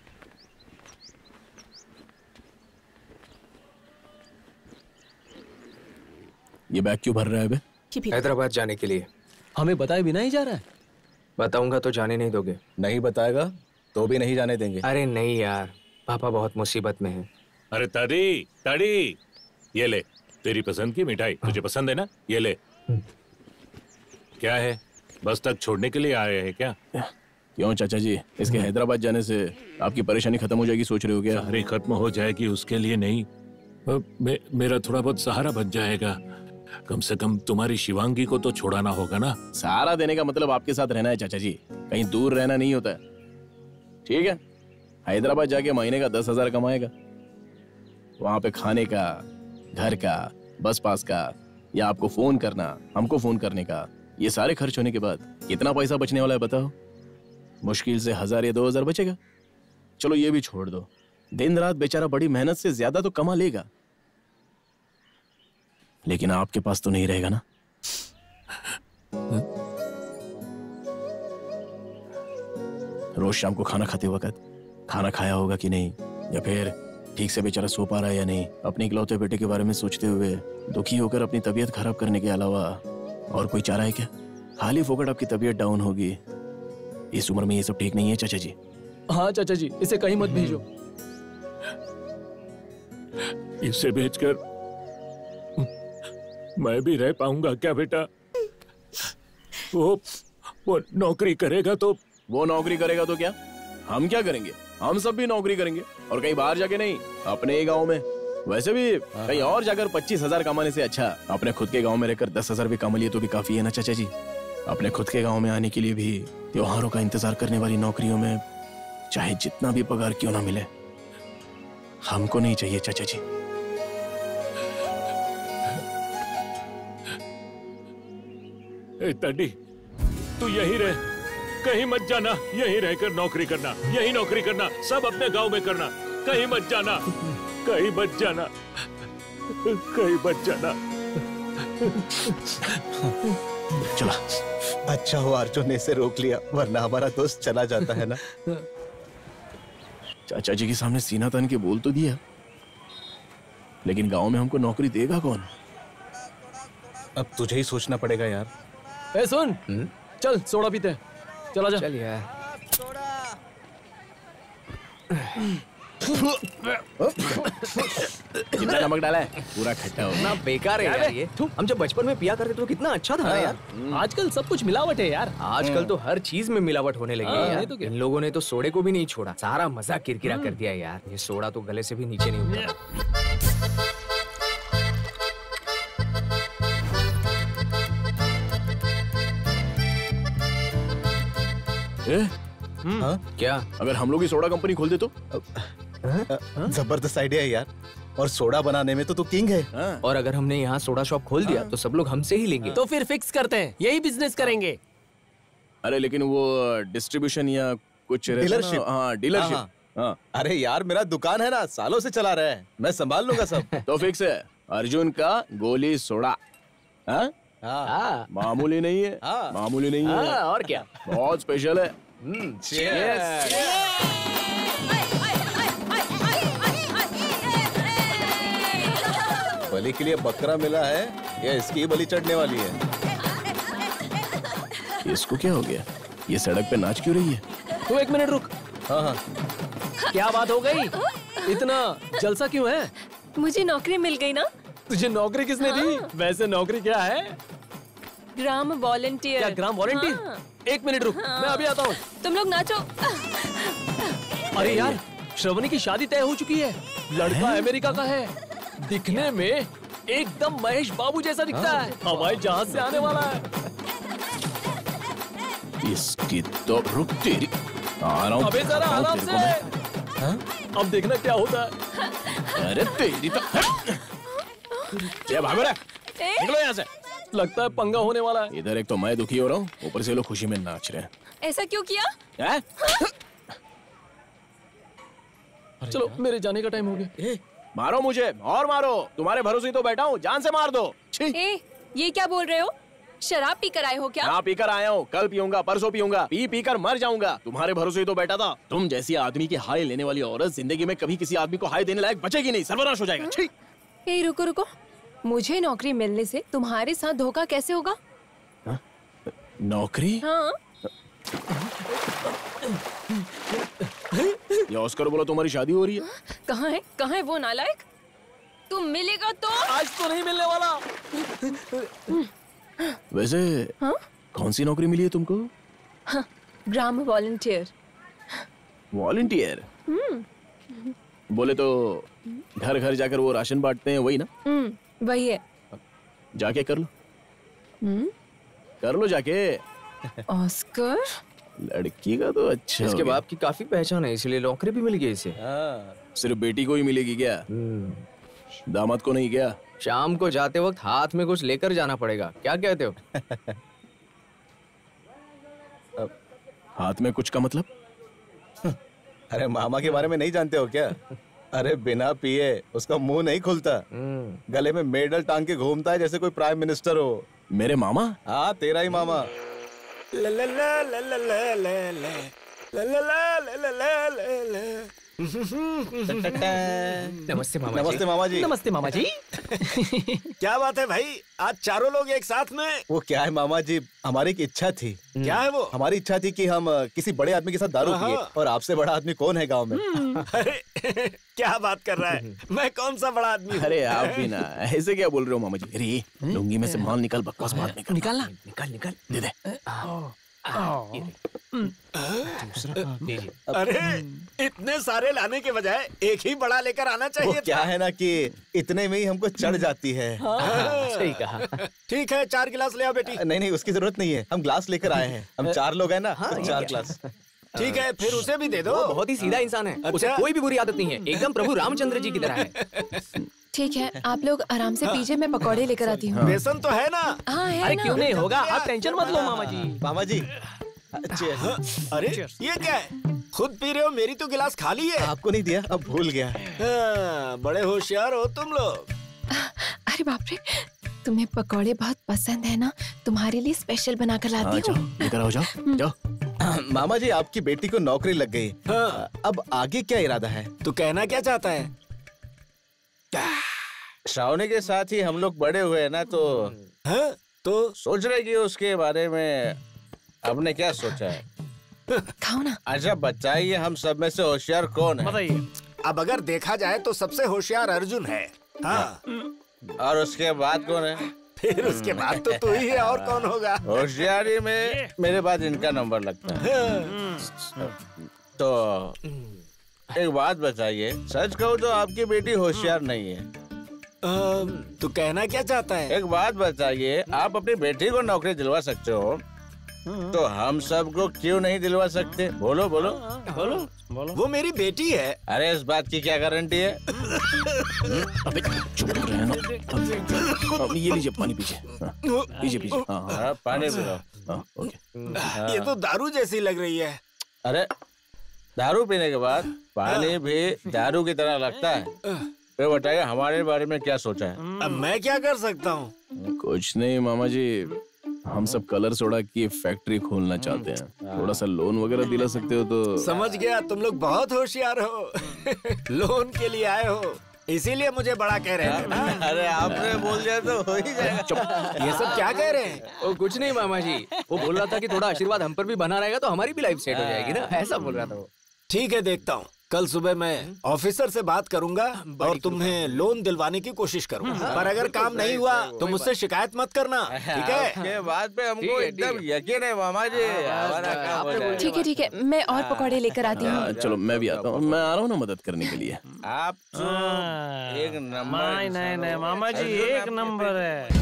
ये बैग क्यों भर रहा है बे? हैदराबाद जाने के लिए। हमें बताए बिना ही जा रहा है? बताऊंगा तो जाने नहीं दोगे? नहीं बताएगा तो भी नहीं जाने देंगे। अरे नहीं यार, पापा बहुत मुसीबत में हैं। अरे तड़ी, तड़ी, ये ले तेरी पसंद की मिठाई। तुझे पसंद है ना? ये ले। क्या है, बस तक छोड़ने के लिए आए हैं क्या? क्यों चाचा जी, इसके हैदराबाद जाने से आपकी परेशानी खत्म हो जाएगी सोच रहे हो क्या? सारी खत्म हो जाएगी उसके लिए नहीं, मे, मेरा थोड़ा बहुत सहारा बन जाएगा। कम से कम तुम्हारी शिवांगी को तो छुड़ाना होगा ना। सहारा देने का मतलब आपके साथ रहना है चाचा जी, कहीं दूर रहना नहीं होता है। ठीक है, हैदराबाद जाके महीने का दस हजार कमाएगा। वहां पे खाने का, घर का, बस पास का, या आपको फोन करना, हमको फोन करने का, ये सारे खर्च होने के बाद कितना पैसा बचने वाला है बताओ? मुश्किल से हजार या दो हजार बचेगा। चलो ये भी छोड़ दो, दिन रात बेचारा बड़ी मेहनत से ज्यादा तो कमा लेगा, लेकिन आपके पास तो नहीं रहेगा ना। रोज शाम को खाना खाते वक्त खाना खाया होगा कि नहीं, या फिर ठीक से बेचारा सो पा रहा है या नहीं, अपने इकलौते बेटे के बारे में सोचते हुए दुखी होकर अपनी तबीयत खराब करने के अलावा और कोई चारा है क्या? खाली फोकट आपकी तबीयत डाउन होगी। इस उम्र में ये सब ठीक नहीं है चाचा जी। हाँ चाचा जी, इसे कहीं मत भेजो। इसे भेजकर मैं भी रह पाऊंगा क्या बेटा? वो वो नौकरी करेगा तो वो नौकरी करेगा तो क्या, हम क्या करेंगे? हम सब भी नौकरी करेंगे, और कहीं बाहर जाके नहीं, अपने ही गांव में। वैसे भी कहीं और जाकर पच्चीस हजार कमाने से अच्छा अपने खुद के गांव में रहकर दस हजार भी कमा लिए तो भी काफी है ना चाचा जी। अपने खुद के गांव में आने के लिए भी त्योहारों का इंतजार करने वाली नौकरियों में चाहे जितना भी पगार क्यों ना मिले, हमको नहीं चाहिए चाचा जी। ए तड्डी, तू यही रह, कहीं मत जाना। यहीं रहकर नौकरी करना, यही नौकरी करना, सब अपने गांव में करना, कहीं मत जाना, कहीं मत जाना। कहीं बच जाना। चला। अच्छा हुआ अर्जुन ने इसे रोक लिया, वरना हमारा दोस्त चला जाता है ना। चाचा जी के सामने सीना तान के बोल तो दिया, लेकिन गांव में हमको नौकरी देगा कौन? अब तुझे ही सोचना पड़ेगा यार। ए सुन, चल सोडा पीते हैं। चला जा। चल यार। कितना नमक डाला है? पूरा खट्टा हो ना बेकार है यार ये। हम जब बचपन में पिया करते तो कितना अच्छा था ना यार। आजकल सब कुछ मिलावट है यार। आजकल तो हर चीज में मिलावट होने लगी है यार। तो क्या? इन लोगों ने तो सोडे को भी नहीं छोड़ा, सारा मजा किरकिरा कर दिया यार। ये सोडा तो गले से भी नीचे नहीं उतरा। ए? हाँ? क्या? अगर हम लोग ही सोडा कंपनी खोल दे तो? जबरदस्त आइडिया है यार, और सोडा बनाने में तो तू किंग है। और अगर हमने यहाँ सोडा शॉप खोल दिया तो सब लोग हमसे ही लेंगे। तो फिर फिक्स करते हैं, यही बिजनेस करेंगे। अरे लेकिन वो डिस्ट्रीब्यूशन या कुछ रहता ना- डीलरशिप। हाँ डीलरशिप। हाँ, हाँ। अरे यार मेरा दुकान है ना, सालों से चला रहा है, मैं संभाल लूंगा सब। तो फिक्स है, अर्जुन का गोली सोडा। हाँ? हाँ। मामूली नहीं है। हाँ। मामूली नहीं है। हाँ, और क्या? बहुत स्पेशल है। बलि के लिए बकरा मिला है या इसकी बलि चढ़ने वाली है? इसको क्या हो गया? ये सड़क पे नाच क्यों रही है? तू एक मिनट रुक। हाँ हाँ। क्या बात हो गई? इतना जलसा क्यों है? मुझे नौकरी मिल गई ना। तुझे नौकरी किसने दी? वैसे नौकरी क्या है? ग्राम वॉलंटियर। क्या ग्राम वॉलंटियर? हाँ। एक मिनट रुक, मैं अभी आता हूँ। तुम लोग नाचो। अरे यार, श्रवणी की शादी तय हो चुकी है। लड़का अमेरिका का है, दिखने में एकदम महेश बाबू जैसा दिखता है, हवाई जहाज से आने वाला है। इसकी तो रुक तेरी। आ रहा हूँ। अबे जरा आराम से। अब देखना क्या होता है। अरे तेरी तो। ये भागो रे, निकलो यहाँ से। लगता है पंगा होने वाला है। इधर एक तो मैं दुखी हो रहा हूँ, ऊपर से लोग खुशी में नाच रहे हैं। ऐसा क्यों किया? हैं? चलो मेरे जाने का टाइम हो गया। मारो मुझे और मारो, तुम्हारे भरोसे ही तो बैठा हूँ, जान से मार दो। ए, ये क्या बोल रहे हो? शराब पी कर आए हो क्या? हाँ पीकर आया हूँ, कल पीऊंगा, परसों पीऊंगा, पी पी कर मर जाऊंगा। तुम्हारे भरोसे ही तो बैठा था। तुम जैसी आदमी की हाय लेने वाली औरत जिंदगी में कभी किसी आदमी को हाय देने लायक बचेगी नहीं, सर्वनाश हो जाएगा। छी। ए, रुको रुको, मुझे नौकरी मिलने से तुम्हारे साथ धोखा कैसे होगा? हा? नौकरी? हाँ। ये ऑस्कर बोला तुम्हारी शादी हो रही है। कहाँ है कहाँ है वो नालायक? तुम मिलेगा तो? आज तो नहीं मिलने वाला। वैसे हाँ? कौन सी नौकरी मिली है तुमको? हाँ, ग्राम वॉलंटियर। वॉलंटियर? बोले तो घर घर जाकर वो राशन बांटते हैं, वही ना? हम्म, वही है। जाके कर लो। हम्म, कर लो जाके। ऑस्कर? लड़की का तो अच्छा। इसके बाप की काफी पहचान है, इसलिए नौकरी भी मिल गई इसे। सिर्फ बेटी को ही मिलेगी क्या? दामाद को नहीं क्या? शाम को जाते वक्त हाथ में कुछ लेकर जाना पड़ेगा, क्या कहते हो? हाथ में कुछ का मतलब? अरे मामा के बारे में नहीं जानते हो क्या? अरे बिना पिए उसका मुंह नहीं खुलता, गले में मेडल टांग के घूमता है जैसे कोई प्राइम मिनिस्टर हो। मेरे मामा? हाँ तेरा ही मामा। ला ला ला ला ला ला ला ला ला ला ला ला ला ला। नमस्ते मामा जी। नमस्ते मामा जी। नमस्ते मामा जी। क्या बात है भाई, आज चारों लोग एक साथ में? वो क्या है मामा जी, हमारी एक इच्छा थी। क्या है वो? हमारी इच्छा थी कि हम किसी बड़े आदमी के साथ दारू पिए, और आपसे बड़ा आदमी कौन है गांव में? अरे क्या बात कर रहा है, मैं कौन सा बड़ा आदमी? अरे आप भी ना ऐसे क्या बोल रहे हो मामा जी? अरे लुंगी में से माल निकाल, बकवास बात निकाल। निकालना? निकाल निकाल दे दे। अरे इतने सारे लाने के बजाय एक ही बड़ा लेकर आना वो चाहिए क्या था। है ना कि इतने में ही हमको चढ़ जाती है। सही कहा। ठीक है, चार गिलास ले आओ बेटी। नहीं नहीं उसकी जरूरत नहीं है, हम ग्लास लेकर आए हैं, हम चार लोग हैं ना, तो चार ग्लास। ठीक है, फिर उसे भी दे दो। वो बहुत ही सीधा इंसान है, उसे कोई भी बुरी आदत नहीं है, एकदम प्रभु रामचंद्र जी की तरह है। ठीक है, आप लोग आराम से पीजिए, मैं पकौड़े लेकर आती हूँ। बेसन तो है ना? हाँ है अरे ना। क्यों नहीं होगा, आप टेंशन मत लो मामा जी। मामा जी अरे ये क्या है, खुद पी रहे हो, मेरी तो गिलास खाली है। आपको नहीं दिया, अब भूल गया। हाँ, बड़े होशियार हो तुम लोग। अरे बाप रे, तुम्हें पकौड़े बहुत पसंद है ना? तुम्हारे लिए स्पेशल बनाकर लाती हूँ। लेकर आओ, जाओ जाओ। मामा जी, आपकी बेटी को नौकरी लग गई। हाँ। अब आगे क्या इरादा है? तू कहना क्या चाहता है? श्रावणी के साथ ही हम लोग बड़े हुए हैं ना, तो हाँ? तो सोच रहे कि उसके बारे में आपने क्या सोचा है? खाओ ना। अच्छा बताइए, हम सब में से होशियार कौन है? बताइए। अब अगर देखा जाए तो सबसे होशियार अर्जुन है। हाँ। और उसके बाद कौन है? फिर उसके बाद तो तू ही है, और कौन होगा? होशियारी में मेरे बाद इनका नंबर लगता है। तो एक बात बताइए, सच कहूँ तो आपकी बेटी होशियार नहीं है। तू कहना क्या चाहता है? एक बात बताइए, आप अपनी बेटी को नौकरी दिलवा सकते हो, तो हम सबको क्यों नहीं दिलवा सकते? बोलो बोलो बोलो बोलो। वो मेरी बेटी है। अरे इस बात की क्या गारंटी है? अबे चुप रहना। अब ये लीजिए पानी पीजिए। पीजिए पीजिए। हाँ हाँ पानी पी लो। हाँ ओके। ये तो दारू जैसी लग रही है। अरे दारू पीने के बाद पानी भी दारू की तरह लगता है। तो बताइए हमारे बारे में क्या सोचा है? अब मैं क्या कर सकता हूँ? कुछ नहीं मामा जी, हम सब कलर सोडा की फैक्ट्री खोलना चाहते हैं। थोड़ा सा लोन वगैरह दिला सकते हो तो? समझ गया, तुम लोग बहुत होशियार हो। लोन के लिए आए हो, इसीलिए मुझे बड़ा कह रहे थे ना। अरे आपने बोल दिया तो हो ही जाएगा। ये सब क्या कह रहे हैं? वो कुछ नहीं मामा जी, वो बोल रहा था कि थोड़ा आशीर्वाद हम पर भी बना रहेगा तो हमारी भी लाइफ सेट हो जाएगी ना, ऐसा बोल रहा था वो। ठीक है, देखता हूँ। कल सुबह मैं ऑफिसर से बात करूंगा और तुम्हें लोन दिलवाने की कोशिश करूंगा। पर अगर काम नहीं हुआ तो मुझसे शिकायत मत करना, ठीक है? आपके बात पे हमको एकदम यकीन है मामा जी, हमारा काम हो जाएगा। ठीक है ठीक है, मैं और पकौड़े लेकर आती हूँ। चलो मैं भी आता हूँ, मैं आ रहा हूँ ना मदद करने के लिए। आप तो एक नंबर। नहीं नहीं नहीं मामा जी, एक नंबर है।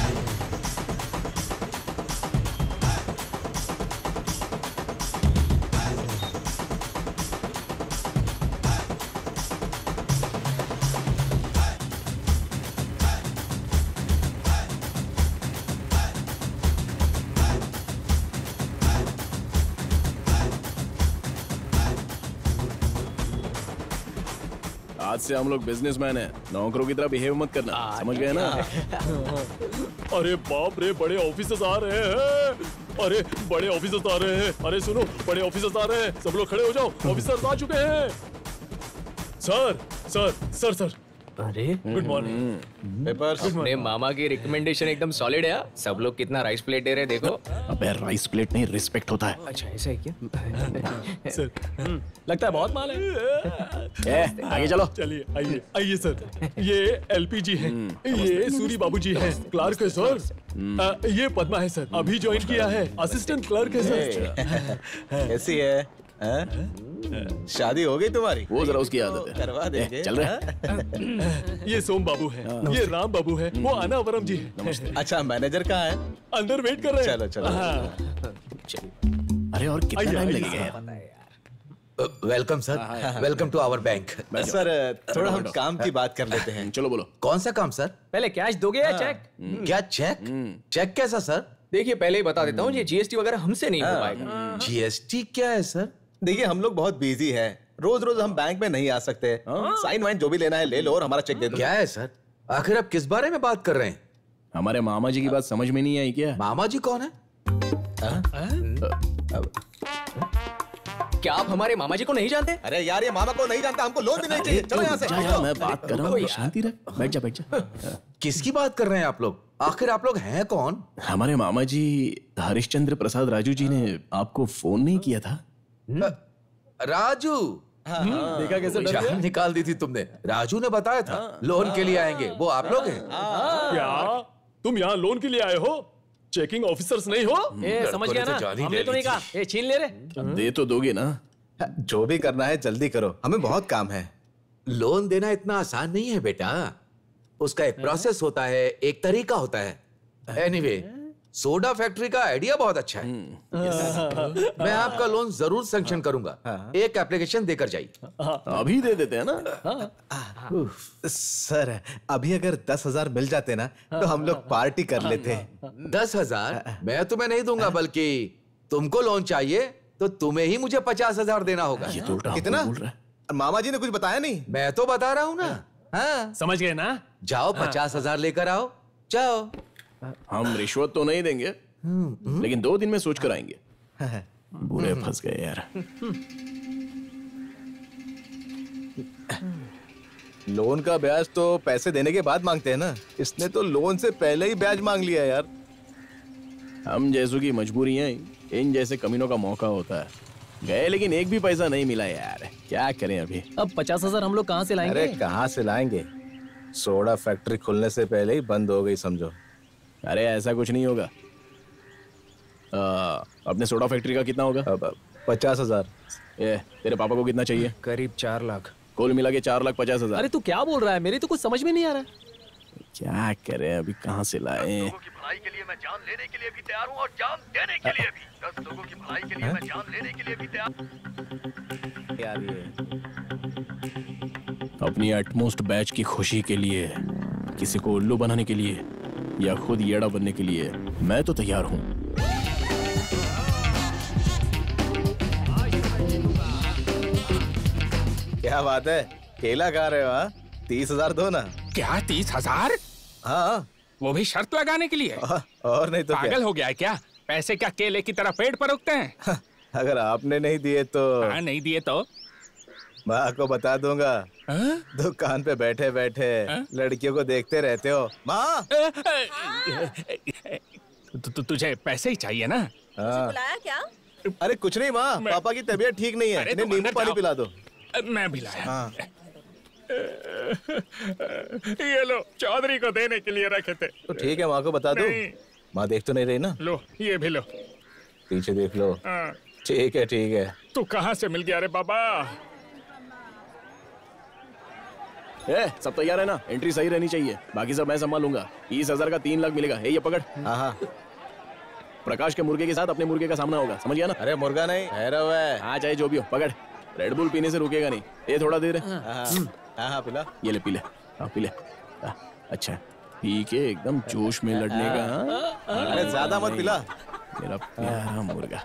आज से हम लोग बिजनेसमैन हैं, नौकरों की तरह बिहेव मत करना, समझ गए ना? अरे बाप रे, बड़े ऑफिसर्स आ रहे हैं। अरे बड़े ऑफिसर्स आ रहे हैं। अरे सुनो, बड़े ऑफिसर्स आ रहे हैं, सब लोग खड़े हो जाओ, ऑफिसर्स आ चुके हैं। सर सर सर सर अरे गुड मॉर्निंग। पेपर्स। अपने मामा की रिकमेंडेशन एकदम सॉलिड है। सब लोग कितना राइस प्लेट दे रहे देखो। अबे राइस प्लेट नहीं, रिस्पेक्ट होता है। अच्छा ऐसा है क्या? सर लगता है बहुत माल है। ए, आगे चलो। चलिए आइए आइए सर। ये एलपीजी है, ये सूरी बाबूजी है, क्लार्क है सर। आ, ये पद्मा है सर, अभी ज्वाइन किया है, असिस्टेंट क्लर्क है सर। कैसी है? शादी हो गई तुम्हारी? वो जरा उसकी आदत है। करवा देंगे। चल रहे। ये सोम बाबू है, ये राम बाबू है, वो अनावरम जी है। अच्छा मैनेजर कहाँ है? अंदर वेट कर रहे हैं। चलो चलो। अरे और कितना टाइम लगेगा? Welcome sir, welcome to our bank. Sir थोड़ा हम काम की बात कर लेते हैं। चलो बोलो। कौन सा काम सर? पहले कैश दोगे या चेक? क्या चेक? चेक कैसा सर? देखिए पहले ही बता देता हूँ, ये जीएसटी वगैरह हमसे नहीं हो पाएगा। जीएसटी क्या है सर? देखिए हम लोग बहुत बिजी हैं, रोज रोज हम बैंक में नहीं आ सकते। साइन वाइन जो भी लेना है ले लो और हमारा चेक दे दो। क्या है सर? आखिर आप किस बारे में बात कर रहे हैं? हमारे मामा जी की बात समझ में नहीं आई क्या? मामा जी कौन है? क्या आप हमारे मामा जी को नहीं जानते? अरे यार ये मामा को नहीं जानता, हमको लोन भी नहीं चाहिए। चलो यहाँ से। जा यार, मैं बात कर रहा हूँ, शांति रख। बैठ जा बैठ जा। किसकी बात कर रहे हैं आप लोग? आखिर आप लोग हैं कौन? हमारे मामा जी हरिश्चंद्र प्रसाद राजू जी ने आपको फोन नहीं किया था? राजू। हाँ, हाँ। देखा कैसे डर गया? जान निकाल दी थी तुमने। राजू ने बताया था लोन के लिए आएंगे, वो आप लोग हैं? क्या तुम यहाँ लोन के लिए आए हो? चेकिंग ऑफिसर्स नहीं हो? ए, समझ गया ना, हमने तो नहीं कहा। ए, छीन ले रहे। दे तो दोगे ना? जो भी करना है जल्दी करो, हमें बहुत काम है। लोन देना इतना आसान नहीं है बेटा, उसका एक प्रोसेस होता है, एक तरीका होता है। एनीवे, सोडा फैक्ट्री का आइडिया बहुत अच्छा है। मैं आपका लोन जरूर सैंक्शन करूंगा। एक एप्लीकेशन देकर जाइए। अभी दे देते हैं ना? सर अभी अगर दस हजार मिल जाते ना तो हम लोग पार्टी कर लेते। दस हजार मैं तुम्हें नहीं दूंगा, बल्कि तुमको लोन चाहिए तो तुम्हें ही मुझे पचास हजार देना होगा। ये तो उल्टा कितना? बोल रहा है। मामा जी ने कुछ बताया नहीं? मैं तो बता रहा हूँ ना, हाँ समझ गए ना? जाओ पचास हजार लेकर आओ, जाओ। हम रिश्वत तो नहीं देंगे, लेकिन दो दिन में सोच कर आएंगे। बुरे फंस गए यार। लोन का ब्याज तो पैसे देने के बाद मांगते हैं ना, इसने तो लोन से पहले ही ब्याज मांग लिया यार। हम जैसों की मजबूरियां इन जैसे कमीनों का मौका होता है। गए लेकिन एक भी पैसा नहीं मिला यार, क्या करें अभी। अब पचास हजार हम लोग कहाँ से लाएंगे? अरे कहाँ से लाएंगे, सोडा फैक्ट्री खुलने से पहले ही बंद हो गई समझो। अरे ऐसा कुछ नहीं होगा। आ, अपने सोडा फैक्ट्री का कितना होगा? पचास हजार। ये तेरे पापा को कितना चाहिए? करीब चार लाख। कुल मिला के चार लाख पचास हजार। अरे तू क्या बोल रहा है, मेरी तो कुछ समझ में नहीं आ रहा है। क्या करें अभी, कहाँ से लाए? लोगों की भलाई के लिए मैं जान लेने के लिए भी तैयार हूँ और जान देने के लिए भी। दस लोगों की भलाई के लिए मैं जान लेने के लिए भी तैयार। यार ये अपनी एटमोस्ट बैच की खुशी के लिए, किसी को उल्लू बनाने के लिए या खुद येड़ा बनने के लिए मैं तो तैयार हूँ। क्या बात है, केला खा रहे हो? हाँ, तीस हजार दो ना। क्या तीस हजार? हाँ, वो भी शर्त लगाने के लिए? और नहीं तो पागल क्या? हो गया है क्या? पैसे क्या केले की तरह पेट पर उगते हैं? हाँ, अगर आपने नहीं दिए तो? हाँ, नहीं दिए तो माँ को बता दूंगा। दुकान पे बैठे बैठे लड़कियों को देखते रहते हो। माँ, तु, तु, तुझे पैसे ही चाहिए ना? हाँ। बुलाया क्या? अरे कुछ नहीं माँ, पापा की तबीयत ठीक नहीं है, इन्हें नींबू पानी पिला दो। मैं भी लाया। हाँ। ये लो, चौधरी को देने के लिए रखे थे। तो ठीक है, माँ को बता दो। माँ देख तो नहीं रही ना? लो, ये भी लो। पीछे देख लो। हाँ। ठीक है ठीक है। तू कहाँ से मिल गया रे बाबा? ए, सब तैयार है ना? एंट्री सही रहनी चाहिए, बाकी सब मैं संभालूंगा। तीस हजार का तीन लाख मिलेगा। ये पकड़। हाँ हाँ। प्रकाश के मुर्गे के साथ अपने मुर्गे का सामना होगा, समझ गया ना? अरे मुर्गा नहीं, भैरव है। हाँ चाहे जो भी हो, पकड़। रेड बुल पीने से रुकेगा नहीं। ये थोड़ा देर है। हाँ हाँ पिला। ये ले, पी ले। हाँ पी ले। अच्छा, पी के एकदम जोश में लड़ने का। अरे ज्यादा मत पिला। मेरा प्यारा मुर्गा।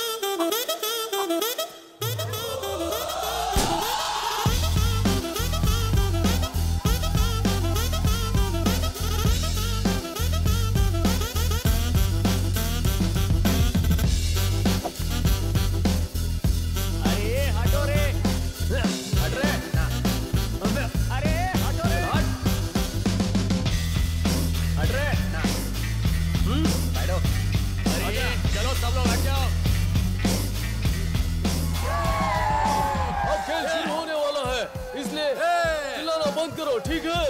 ठीक है।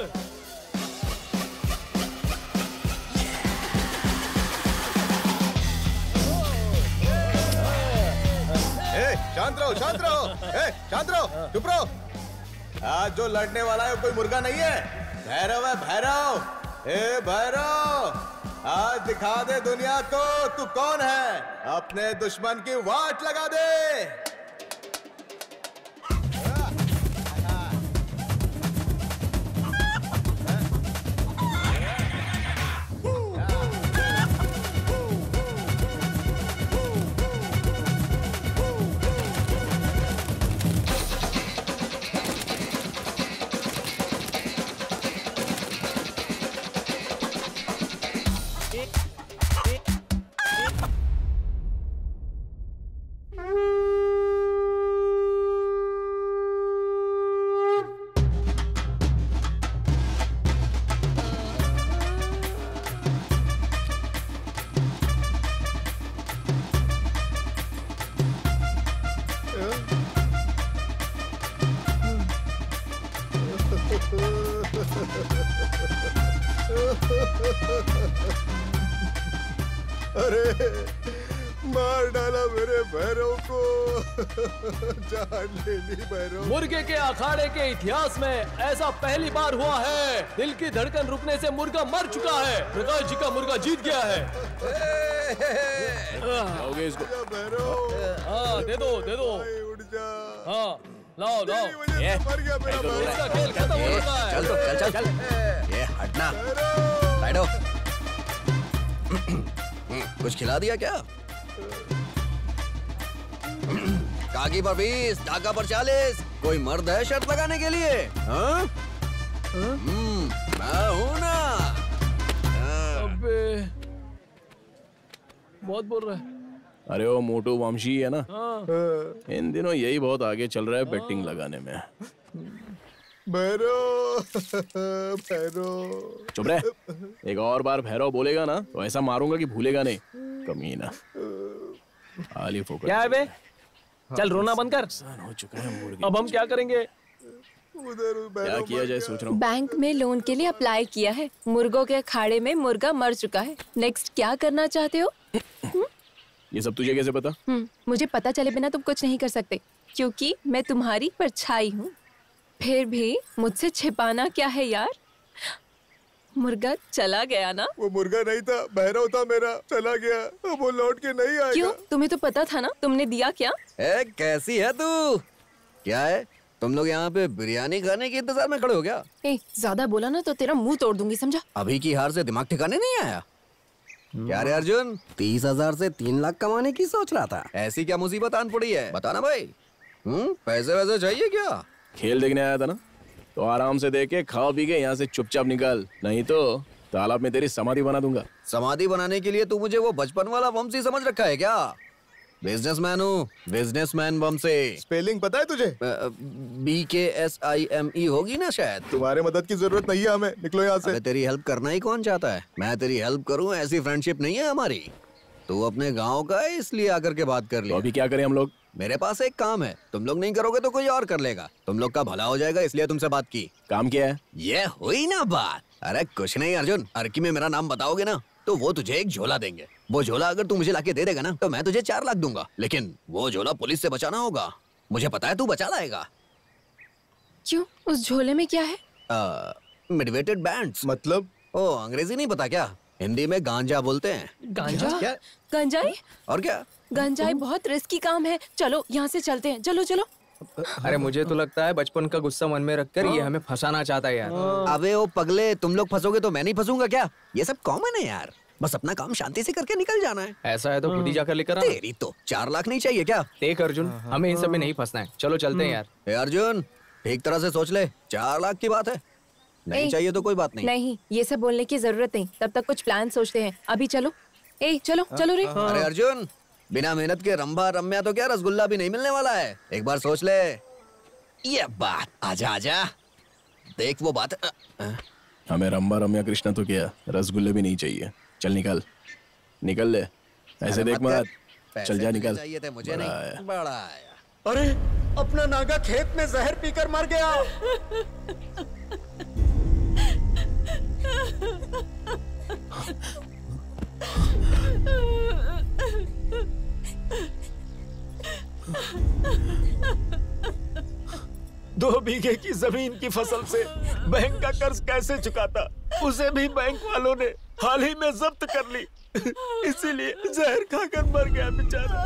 ए, शांत रहो शांत रहो। ए, शांत रहो, चुप रहो। आज जो लड़ने वाला है वो कोई मुर्गा नहीं है, भैरव है, भैरव। ए भैरव, आज दिखा दे दुनिया को तू कौन है। अपने दुश्मन की वाट लगा दे। अरे मार डाला मेरे भैरव को। जान ले ली भैरव। मुर्गे के अखाड़े के इतिहास में ऐसा पहली बार हुआ है। दिल की धड़कन रुकने से मुर्गा मर चुका है। प्रकाश जी का मुर्गा जीत गया है। लाओगे इसको? भैरव, हाँ दे दो दे दो। उड़ जा। हाँ लाओ लाओ। ये मर गया मेरा भैरव। इसका खेल खत्म हो चुका है। चल तो चल चल चल। ये हटना। बैठो। कुछ खिला दिया क्या? काकी पर बीस, टाका पर चालीस। कोई मर्द है शर्त लगाने के लिए? हाँ? हम्म, मैं हूं ना। अबे बहुत बोल रहा है। अरे वो मोटू वंशी है ना, इन दिनों यही बहुत आगे चल रहा है बेटिंग लगाने में। भैरव भैरव चुप रहे। एक और बार भैरव बोलेगा ना तो ऐसा मारूंगा कि भूलेगा नहीं, कमीना। आली फोकट। क्या है बे? चल रोना बंद कर। हो चुका है मुर्गी। अब हम क्या करेंगे? क्या किया जाए सोच रहा हूँ। बैंक में लोन के लिए अप्लाई किया है। मुर्गों के अखाड़े में मुर्गा मर चुका है। नेक्स्ट क्या करना चाहते हो? ये सब तुझे कैसे पता? हम्म, मुझे पता चले बिना तुम कुछ नहीं कर सकते, क्योंकि मैं तुम्हारी परछाई हूँ। फिर भी मुझसे छिपाना क्या है यार? मुर्गा चला गया ना? वो मुर्गा नहीं था, भैरव था मेरा, चला गया। अब वो लौट के नहीं आएगा। क्यों? तुम्हें तो पता था ना, तुमने दिया क्या? ए, कैसी है तू? क्या है, तुम लोग यहाँ पे बिरयानी खाने के इंतजार में खड़े हो क्या? ए, ज्यादा बोला ना तो तेरा मुंह तोड़ दूंगी, समझा? अभी की हार से दिमाग ठिकाने नहीं आया क्या रे अर्जुन? तीस हजार से तीन लाख कमाने की सोच रहा था। ऐसी क्या मुसीबत आन पड़ी है, बताना भाई। हम्म, पैसे वैसे चाहिए क्या? खेल देखने आया था ना, तो आराम से देख के खा पी के यहाँ से चुपचाप निकल, नहीं तो तालाब में तेरी समाधि बना दूंगा। समाधि बनाने के लिए तू मुझे वो बचपन वाला वंशी समझ रखा है क्या? बिजनेसमैन हूँ, बिजनेसमैन वंशी। स्पेलिंग पता है तुझे? बी के एस आई एम ई होगी ना शायद। तुम्हारे मदद की जरूरत नहीं है हमें, निकलो यहाँ से। तेरी हेल्प करना ही कौन चाहता है? मैं तेरी हेल्प करूँ, ऐसी फ्रेंडशिप नहीं है हमारी। तू अपने गाँव का है इसलिए आकर के बात कर लिया। तो अभी क्या करें हम लोग? मेरे पास एक काम है, तुम लोग नहीं करोगे तो कोई और कर लेगा। तुम लोग का भला हो जाएगा इसलिए तुमसे बात की। काम क्या है? ये हुई ना बात। अरे कुछ नहीं अर्जुन, अर्की में मेरा नाम बताओगे ना तो वो तुझे एक झोला देंगे। वो झोला अगर तू मुझे लाके दे देगा ना तो मैं तुझे चार लाख दूंगा, लेकिन वो झोला पुलिस से बचाना होगा। मुझे पता है तू बचा लाएगा। क्यों? उस झोले में क्या है? मिडवेटेड बैंड्स। मतलब? ओ, अंग्रेजी नहीं पता क्या? हिंदी में गांजा बोलते हैं। गांजा? क्या? गंजाई? और क्या? गंजाई बहुत रिस्की काम है। चलो यहाँ से चलते हैं, चलो चलो। अरे मुझे तो लगता है बचपन का गुस्सा मन में रखकर ये हमें फंसाना चाहता है यार। अबे ओ पगले, तुम लोग फंसोगे तो मैं नहीं फंसूंगा क्या? ये सब कॉमन है यार, बस अपना काम शांति से करके निकल जाना है। ऐसा है तो खुद ही जाकर लेकर आ। तेरी तो चार लाख नहीं चाहिए क्या? देख अर्जुन, हमें इन सब में नहीं फंसना है, चलो चलते हैं यार। ए अर्जुन, ठीक तरह से सोच ले, चार लाख की बात है, नहीं ए, चाहिए तो कोई बात नहीं। नहीं, ये सब बोलने की जरूरत नहीं, तब तक कुछ प्लान सोचते हैं। अभी चलो। ए चलो चलो रे। अरे अर्जुन, बिना मेहनत के रंभा रम्या तो क्या रसगुल्ला भी नहीं मिलने वाला है। एक बार सोच ले ये बात। आजा आजा, देख वो बात। हमें रंभा रम्या कृष्णा तो क्या, रसगुल्ले भी नहीं चाहिए। चल निकल, निकल ले, ऐसे देख मत, चल जा निकल। चाहिए थे मुझे नहीं, बड़ा आया। अरे अपना नागा खेत में जहर पीकर मर गया। दो बीघे की जमीन की फसल से बैंक का कर्ज कैसे चुकाता, उसे भी बैंक वालों ने हाल ही में जब्त कर ली। इसीलिए जहर खाकर मर गया बेचारा।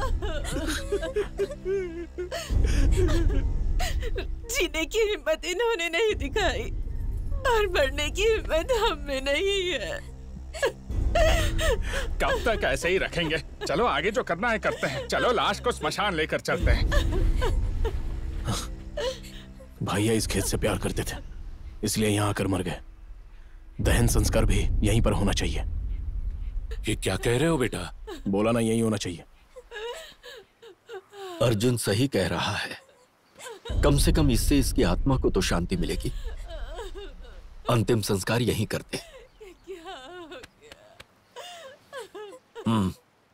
जीने की हिम्मत इन्होंने नहीं दिखाई और मरने की हिम्मत हम में नहीं है। कब तक ऐसे ही रखेंगे? चलो आगे जो करना है करते हैं। चलो लाश को स्मशान लेकर चलते हैं। भैया इस खेत से प्यार करते थे, इसलिए यहाँ आकर मर गए। दहन संस्कार भी यहीं पर होना चाहिए। ये क्या कह रहे हो बेटा? बोला ना, यही होना चाहिए। अर्जुन सही कह रहा है, कम से कम इससे इसकी आत्मा को तो शांति मिलेगी। अंतिम संस्कार यहीं करते हैं। हम्म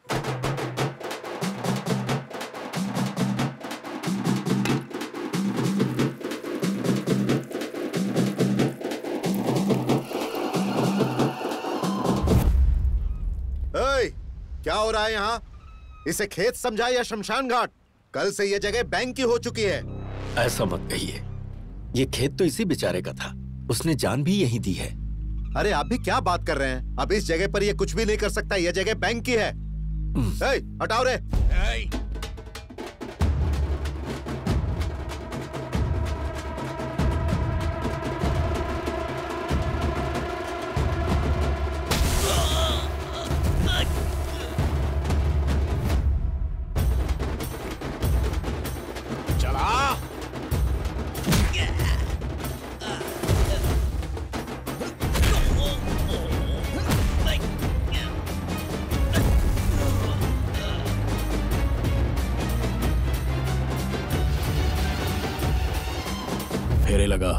क्या हो रहा है यहाँ? इसे खेत समझा या शमशान घाट? कल से ये जगह बैंक की हो चुकी है। ऐसा मत कहिए, ये खेत तो इसी बेचारे का था, उसने जान भी यही दी है। अरे आप भी क्या बात कर रहे हैं? अब इस जगह पर ये कुछ भी नहीं कर सकता, ये जगह बैंक की है। ए, हटाओ रे। लगा।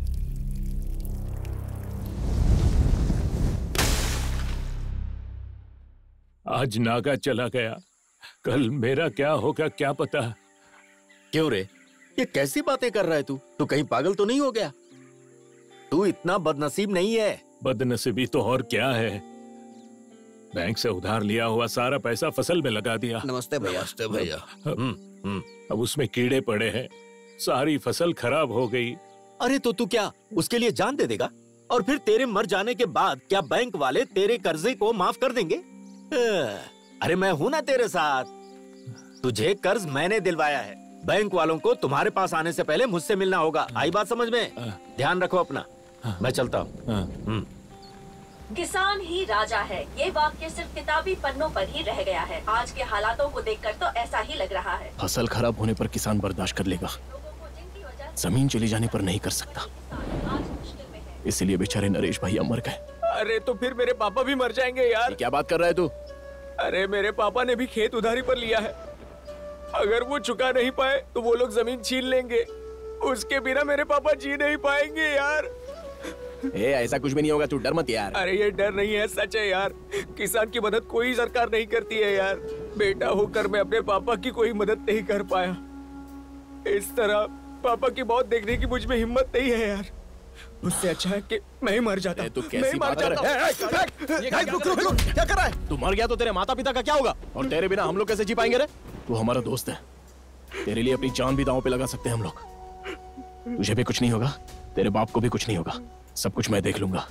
आज नागा चला गया, कल मेरा क्या होगा क्या पता। क्यों रे, ये कैसी बातें कर रहा है तू? तू कहीं पागल तो नहीं हो गया? तू इतना बदनसीब नहीं है। बदनसीबी तो और क्या है, बैंक से उधार लिया हुआ सारा पैसा फसल में लगा दिया। नमस्ते भैया। नमस्ते भैया। अब उसमें कीड़े पड़े हैं, सारी फसल खराब हो गई। अरे तो तू क्या उसके लिए जान दे देगा? और फिर तेरे मर जाने के बाद क्या बैंक वाले तेरे कर्जे को माफ कर देंगे? अरे मैं हूं ना तेरे साथ। तुझे कर्ज मैंने दिलवाया है, बैंक वालों को तुम्हारे पास आने से पहले मुझसे मिलना होगा। आई बात समझ में? ध्यान रखो अपना। मैं चलता हूँ। किसान ही राजा है, ये वाक्य सिर्फ किताबी पन्नों पर ही रह गया है। आज के हालातों को देखकर तो ऐसा ही लग रहा है। फसल खराब होने पर किसान बर्दाश्त कर लेगा, जमीन चली जाने पर नहीं कर सकता। इसलिए बेचारे नरेश भैया मर गए। अरे तो फिर मेरे पापा भी मर जाएंगे यार। क्या बात कर रहा है तू? अरे मेरे पापा ने भी खेत उधारी पर लिया है, अगर वो चुका नहीं पाए तो वो लोग जमीन छीन लेंगे। उसके बिना मेरे पापा जी नहीं पाएंगे यार। ए, ऐसा कुछ भी नहीं होगा, तू डर मत यार। अरे ये डर नहीं है, सच है यार। किसान की मदद कोई सरकार नहीं करती है यार। बेटा होकर मैं अपने पापा की कोई मदद नहीं कर पाया। इस तरह पापा की मौत देखने की मुझ में हिम्मत नहीं है यार। उससे अच्छा है कि मैं ही मर जाता। तू कैसी बात कर रहा है? क्या कर रहा है? तू मर गया तो तेरे माता पिता का क्या होगा, और तेरे बिना हम लोग कैसे जी पाएंगे रे? तू हमारा दोस्त है, तेरे लिए अपनी जान भी दांव पे लगा सकते हैं हम लोग। तुझे भी कुछ नहीं होगा, तेरे बाप को भी कुछ नहीं होगा, सब कुछ मैं देख लूंगा।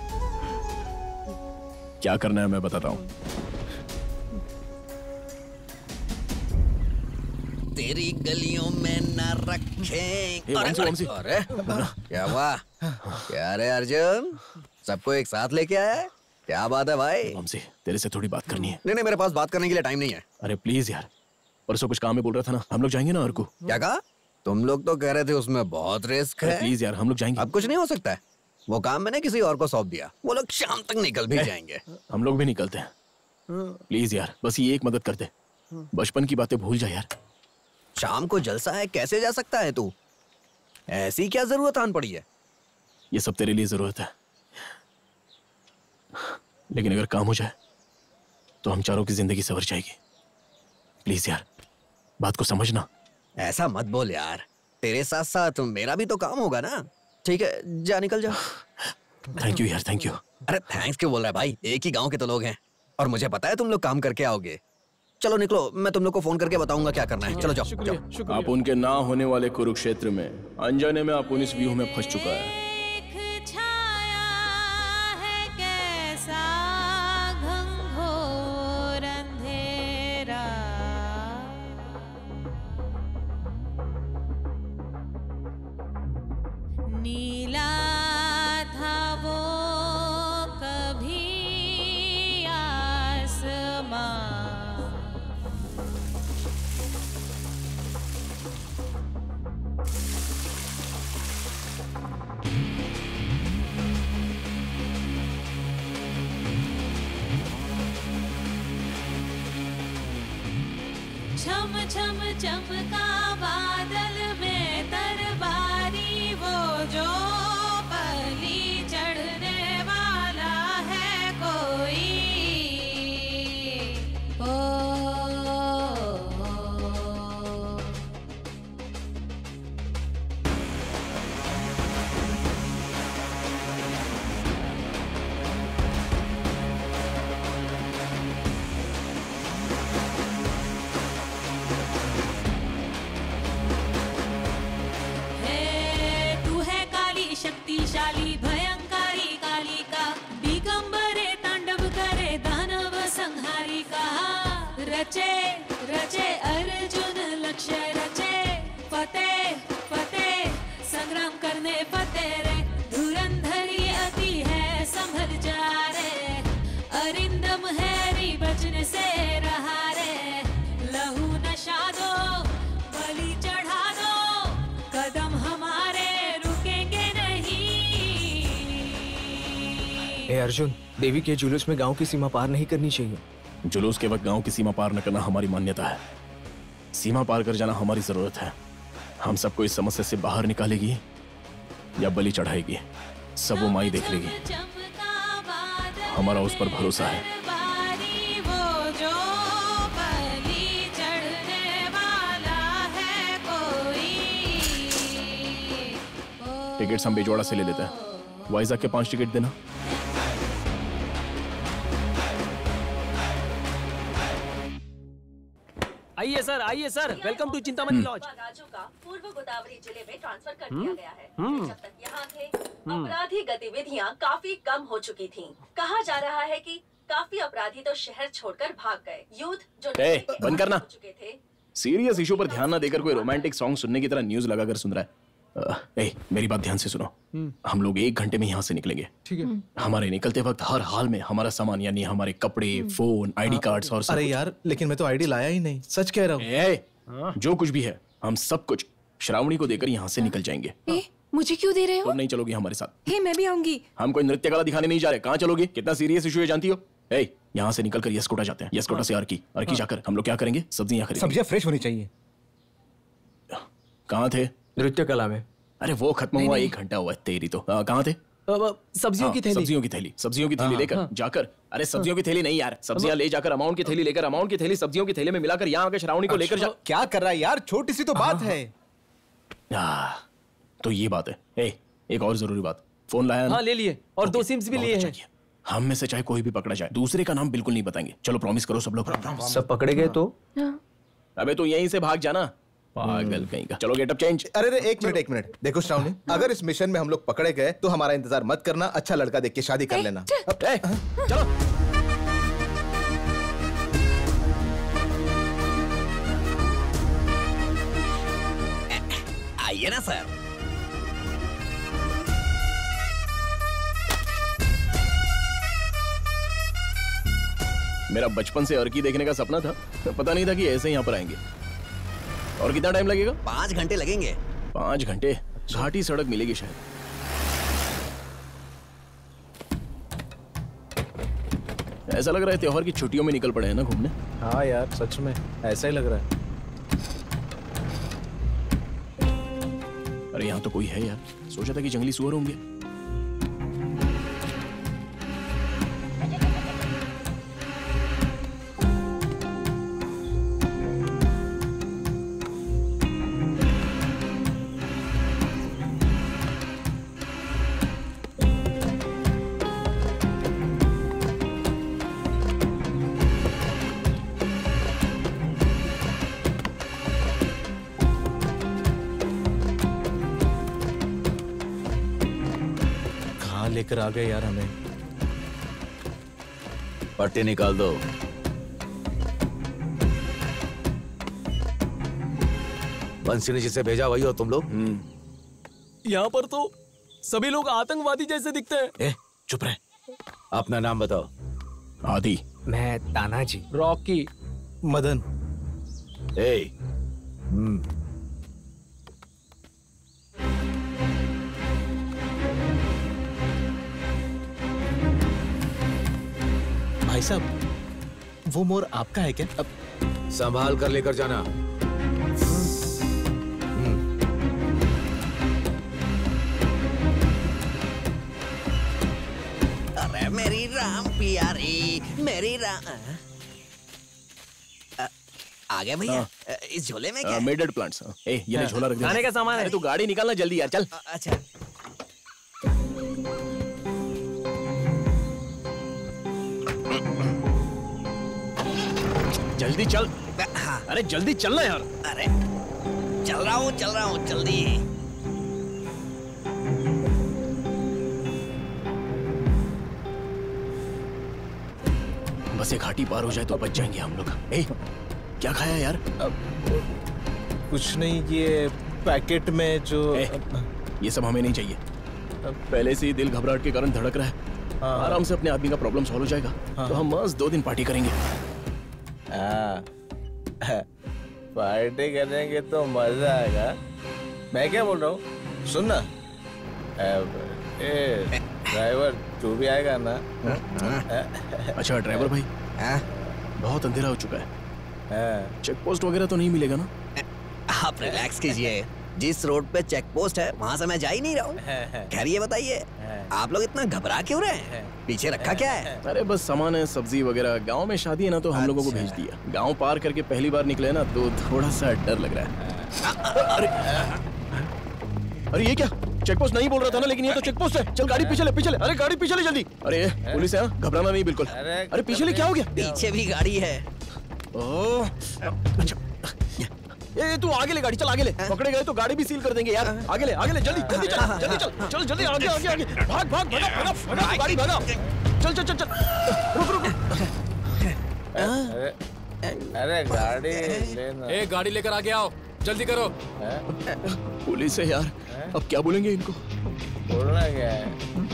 क्या करना है मैं बताता हूँ। तेरी गलियों में न रखें। अरे, अरे क्या हुआ? क्या रे अर्जुन, सबको एक साथ लेके आया? क्या बात है भाई? हमसे तेरे से थोड़ी बात करनी है। नहीं नहीं, मेरे पास बात करने के लिए टाइम नहीं है। अरे प्लीज यार, परसों कुछ काम में बोल रहा था ना, हम लोग जाएंगे ना अर्कू। क्या कहा? तुम लोग तो कह रहे थे उसमें बहुत रिस्क है। प्लीज यार, हम लोग जाएंगे। अब कुछ नहीं हो सकता है, वो काम मैंने किसी और को सौंप दिया। वो लोग शाम तक निकल भी जाएंगे। हम लोग भी निकलते हैं। प्लीज यार, बस ये एक मदद कर दे, बचपन की बातें भूल जा यार। शाम को जलसा है, कैसे जा सकता है तू? ऐसी क्या जरूरत आन पड़ी है? ये सब तेरे लिए जरूरत है, लेकिन अगर काम हो जाए तो हम चारों की जिंदगी संवर जाएगी। प्लीज यार, बात को समझना। ऐसा मत बोल यार, तेरे साथ साथ मेरा भी तो काम होगा ना। ठीक है, जा निकल जा। थैंक यू यार, थैंक यू। अरे थैंक्स क्यों बोल रहा है भाई? एक ही गांव के तो लोग हैं, और मुझे पता है तुम लोग काम करके आओगे। चलो निकलो, मैं तुम लोग को फोन करके बताऊंगा क्या करना है। चलो जाओ, जाओ। आप उनके ना होने वाले कुरुक्षेत्र में अनजाने में आप उस व्यूह में फंस चुका है। नीला था वो कभी आसमां, छम छम चमका बादल में तरबारी, वो जो पली चढ़ने वाला है कोई। ओ, शक्तिशाली भयंकारी कालिका, दिगंबरे तांडव करे दानव संहारी का। रचे रचे अर्जुन लक्ष्य रचे, फतेह फतेह संग्राम करने फतेह रे। धुरंधरी अति है संभल जा रे, अरिंदम हैरी बचने से रहा रे। लहू नशा दो, बलि चढ़ा दो, कदम हमारे ए अर्जुन, देवी के जुलूस में गांव की सीमा पार नहीं करनी चाहिए। जुलूस के वक्त गांव की सीमा पार न करना हमारी मान्यता है, सीमा पार कर जाना हमारी जरूरत है। हम सबको इस समस्या से बाहर निकालेगी या बलि चढ़ाएगी, सब वो माई देख लेगी। हमारा उस पर भरोसा है। वो जो बलि चढ़ने वाला है कोई। टिकट्स हम बेजोड़ा से ले लेते हैं। वाइजाग के पांच टिकट देना। आइए सर, आइए sir, welcome to Chintamani lodge. Raju का पूर्व गोदावरी जिले में ट्रांसफर कर दिया गया है। जब तक यहाँ थे, अपराधी गतिविधियाँ काफी कम हो चुकी थीं। कहा जा रहा है कि काफी अपराधी तो शहर छोड़कर भाग गए। यूथ जो ए, बंद करना। हो चुके थे। सीरियस इशू पर ध्यान ना देकर कोई रोमांटिक सॉन्ग सुनने की तरह न्यूज लगाकर सुन रहा है। अ, ए, मेरी बात ध्यान से सुनो। हम लोग एक घंटे में यहाँ से निकलेंगे। ठीक है। हमारे निकलते वक्त हर हाल में हमारा सामान यानी हमारे कपड़े, फोन, आईडी कार्ड्स और सब अरे कुछ। यार, लेकिन मैं तो आईडी लाया ही नहीं, सच कह रहा हूँ। ए, जो कुछ भी है हम सब कुछ श्रावणी को देकर यहाँ से निकल जाएंगे। ए, मुझे क्यों दे रहे हो? तुम नहीं चलोगी हमारे साथ। हे, मैं भी आऊंगी। हम कोई नृत्य कला दिखाने नहीं जा रहे। कहाँ चलोगी? कितना सीरियस इशू है जानती हो? ए, यहाँ से निकलकर यशकोटा जाते हैं। यशकोटा से अर्की, अर्की जाकर हम लोग क्या करेंगे? सब्जियाँ खरीदेंगे। सब्जियाँ फ्रेश होनी चाहिए। कहाँ थे? नृत्य कला में। अरे वो खत्म हुआ, एक घंटा हुआ है। तेरी तो आ, कहाँ थे? सब्जियों की थैली। सब्जियों की थैली, सब्जियों की थैली हाँ, लेकर हाँ। जाकर। अरे सब्जियों की थैली नहीं यार, सब्जियां ले जाकर अमाउंट की थैली लेकर, अमाउंट की थैली सब्जियों की थैली में मिलाकर यहाँ आकर श्रावणी को लेकर जा। क्या कर रहा है यार? छोटी सी तो बात है। आ, तो ये बात है। ए, एक और जरूरी बात, फोन लाया ना? हाँ, ले लिए और दो सिम्स भी लिए हैं। हम में से चाहे कोई भी पकड़ा जाए, दूसरे का नाम बिल्कुल नहीं बताएंगे। चलो प्रॉमिस करो सब लोग। सब पकड़े गए तो? अबे तो यहीं से भाग जाना, पागल कहीं का। चलो गेटअप चेंज। अरे अरे एक मिनट एक मिनट देखो श्रावणी, अगर इस मिशन में हम लोग पकड़े गए तो हमारा इंतजार मत करना। अच्छा लड़का देख के शादी कर लेना। ए, चलो। आइए ना सर। मेरा बचपन से अर्की देखने का सपना था, पता नहीं था कि ऐसे यहाँ पर आएंगे। और कितना टाइम लगेगा? पाँच घंटे लगेंगे। पाँच घंटे? घाटी सड़क मिलेगी शायद। ऐसा लग रहा है त्योहार की छुट्टियों में निकल पड़े हैं ना घूमने। हाँ यार, सच में ऐसा ही लग रहा है। अरे यहाँ तो कोई है यार, सोचा था कि जंगली सुअर होंगे। लेकर आ गए यार हमें। पट्टी निकाल दो। बंसी ने जिसे भेजा वही हो तुम लोग? यहाँ पर तो सभी लोग आतंकवादी जैसे दिखते हैं। ए, चुप रहे। अपना नाम बताओ। आदि। मैं तानाजी। रॉकी। मदन। ए, हम्म भाई साहब, वो मोर आपका है क्या? अब संभाल कर लेकर जाना। अरे मेरी राम प्यारी, मेरी राम। आ गया भैया। इस झोले में क्या है? मेडेड प्लांट्स। ए, ये ले झोला रख दे। खाने का सामान है। अरे तू गाड़ी निकालना जल्दी यार, चल। अच्छा। जल्दी चल। अरे जल्दी चलना यार। अरे चल रहा हूँ चल रहा हूँ जल्दी। बस एक घाटी पार हो जाए तो बच जाएंगे हम लोग। ए, क्या खाया यार? अब कुछ नहीं, ये पैकेट में जो ए, ये सब हमें नहीं चाहिए। पहले से ही दिल घबराहट के कारण धड़क रहा है। हाँ। आराम से अपने आदमी का प्रॉब्लम सॉल्व हो जाएगा। हाँ। तो हम मस्त दो दिन पार्टी करेंगे। हाँ, पार्टी करेंगे तो मजा आएगा। मैं क्या बोल रहा हूँ, सुन ना। ए ड्राइवर, तू भी आएगा ना? अच्छा ड्राइवर भाई, बहुत अंधेरा हो चुका है। चेक पोस्ट वगैरह तो नहीं मिलेगा ना? आप रिलैक्स कीजिए, जिस रोड पे चेक पोस्ट है वहाँ से मैं जा ही नहीं रहा हूँ। खैर ये बताइए, आप लोग इतना घबरा क्यों रहे हैं? पीछे रखा क्या है? अरे बस सामान है, सब्जी वगैरह। गांव में शादी है ना तो हम लोगों को भेज दिया। गांव पार करके पहली बार निकले ना तो थोड़ा सा डर लग रहा है। अरे अरे ये क्या? चेक पोस्ट नहीं बोल रहा था ना, लेकिन ये तो चेक पोस्ट है। चल गाड़ी पीछे ले, पीछे ले। अरे गाड़ी पीछे ले जल्दी। अरे पुलिस है, घबराना नहीं बिल्कुल। अरे पीछे ले, क्या हो गया? पीछे भी गाड़ी है। ओह अच्छा, ये तू आगे ले गाड़ी, चल आगे ले। पकड़े गए तो गाड़ी भी सील कर देंगे यार। आगे ले, आगे ले, जल्दी जल्दी चल, जल्दी चल, चल जल्दी आगे आगे आगे। भाग भाग भाग भाग भाग गाड़ी भागा। चल चल चल चल, रुक रुक। अरे अरे गाड़ी लेना। ए गाड़ी लेकर आगे आओ, जल्दी करो। पुलिस है यार, अब क्या बोलेंगे इनको? बोलना क्या है?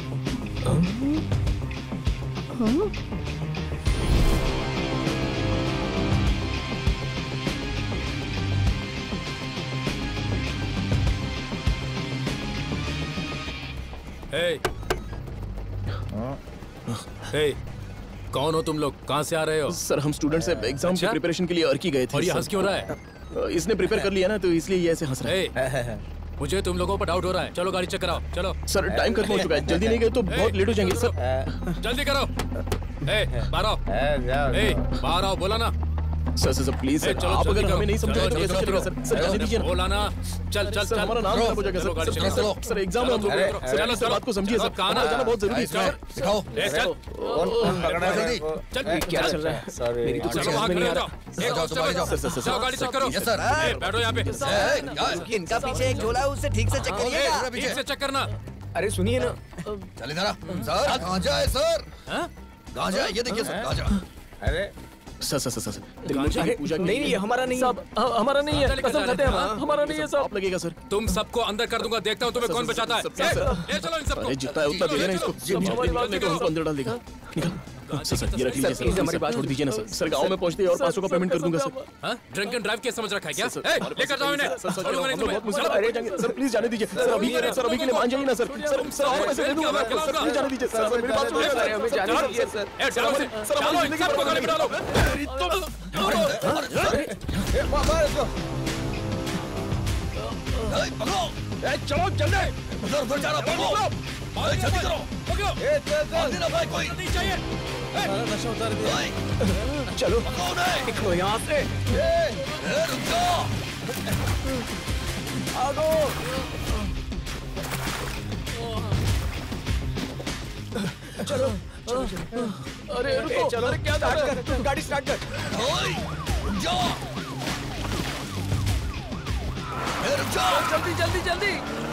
हे हे कौन हो तुम लोग? कहाँ से आ रहे हो? सर हम स्टूडेंट्स हैं, एग्जाम की प्रिपरेशन के लिए अर्की गए थे। और ये हंस क्यों रहा है? इसने प्रिपेयर कर लिया ना तो इसलिए ये ऐसे हंस रहा है। मुझे तुम लोगों पर डाउट हो रहा है। चलो गाड़ी चेक कराओ, चलो। सर टाइम खत्म हो चुका है, जल्दी नहीं गए तो बहुत लेट हो जाएंगे सर। जल्दी करो। ए बाहर आओ, ए बाहर आओ, बोला ना। Sir sir sir please sir, आप अगर हमें नहीं समझे तो कैसे चलेगा सर? सर जाने दीजिए ना। बोला ना। चल चल चल, हमारा नाम खराब हो जाएगा सर। सर सर एग्जाम में हम लोग सर सर बात को समझिए सर। खाना जाना बहुत जरूरी है सर। दिखाओ। ए चल, कौन कौन पकड़ा है? जल्दी चल। क्या चल रहा है? सॉरी, मेरी तो कुछ समझ में नहीं आ रहा। सर सर सर गाड़ी चेक करो। Yes sir. बैठो यहाँ पे। इनका पीछे एक झोला है, उससे ठीक से चेक करिएगा। ठीक से चेक करना। अरे सुनिए ना। चल इधर आ। सर गांजा है सर। गांजा है, ये देखिए सर गांजा। अरे सर सर सर सर पूजा नहीं नहीं हमारा नहीं सब हमारा नहीं है, कसम खाते हैं हमारा नहीं है सब। आप लगेगा सर। तुम सबको अंदर कर दूंगा, देखता हूँ तुम्हें कौन बचाता है। ले चलो इन सबको। अरे जितना है उतना दे देना इसको, नहीं तो हमको अंदर डाल देगा। निकल सर सर ये रख लीजिए सर, हमारी बात छोड़ दीजिए ना सर। सर गांव में पहुंचते ही और पाँच सौ का पेमेंट कर दूंगा sir. Drink and drive case समझ रखा है क्या? लेकर जाओ इन्हें। सर प्लीज जाने दीजिए सर, अभी सर अभी के लिए मान जाइए ना सर। सर सर और पैसे दे दूंगा मैं, सर प्लीज जाने दीजिए सर। मेरी बात सुनिए सर, हमें जाने दीजिए सर। सर हमारी जिंदगी पर गाली डालो। चलो जल्दी, उधर उधर जा रहा, पकड़ो, जल्दी करो, पकड़ो, ए जल्दी ना भाई, कोई नहीं चाहिए, नशा उतार दिया। चलो निकलो यहाँ से। रुक जाओ, आगो। चलो अरे रुको, चलो क्या कर, गाड़ी स्टार्ट कर। रुक जाओ, रुक जाओ, जल्दी जल्दी जल्दी।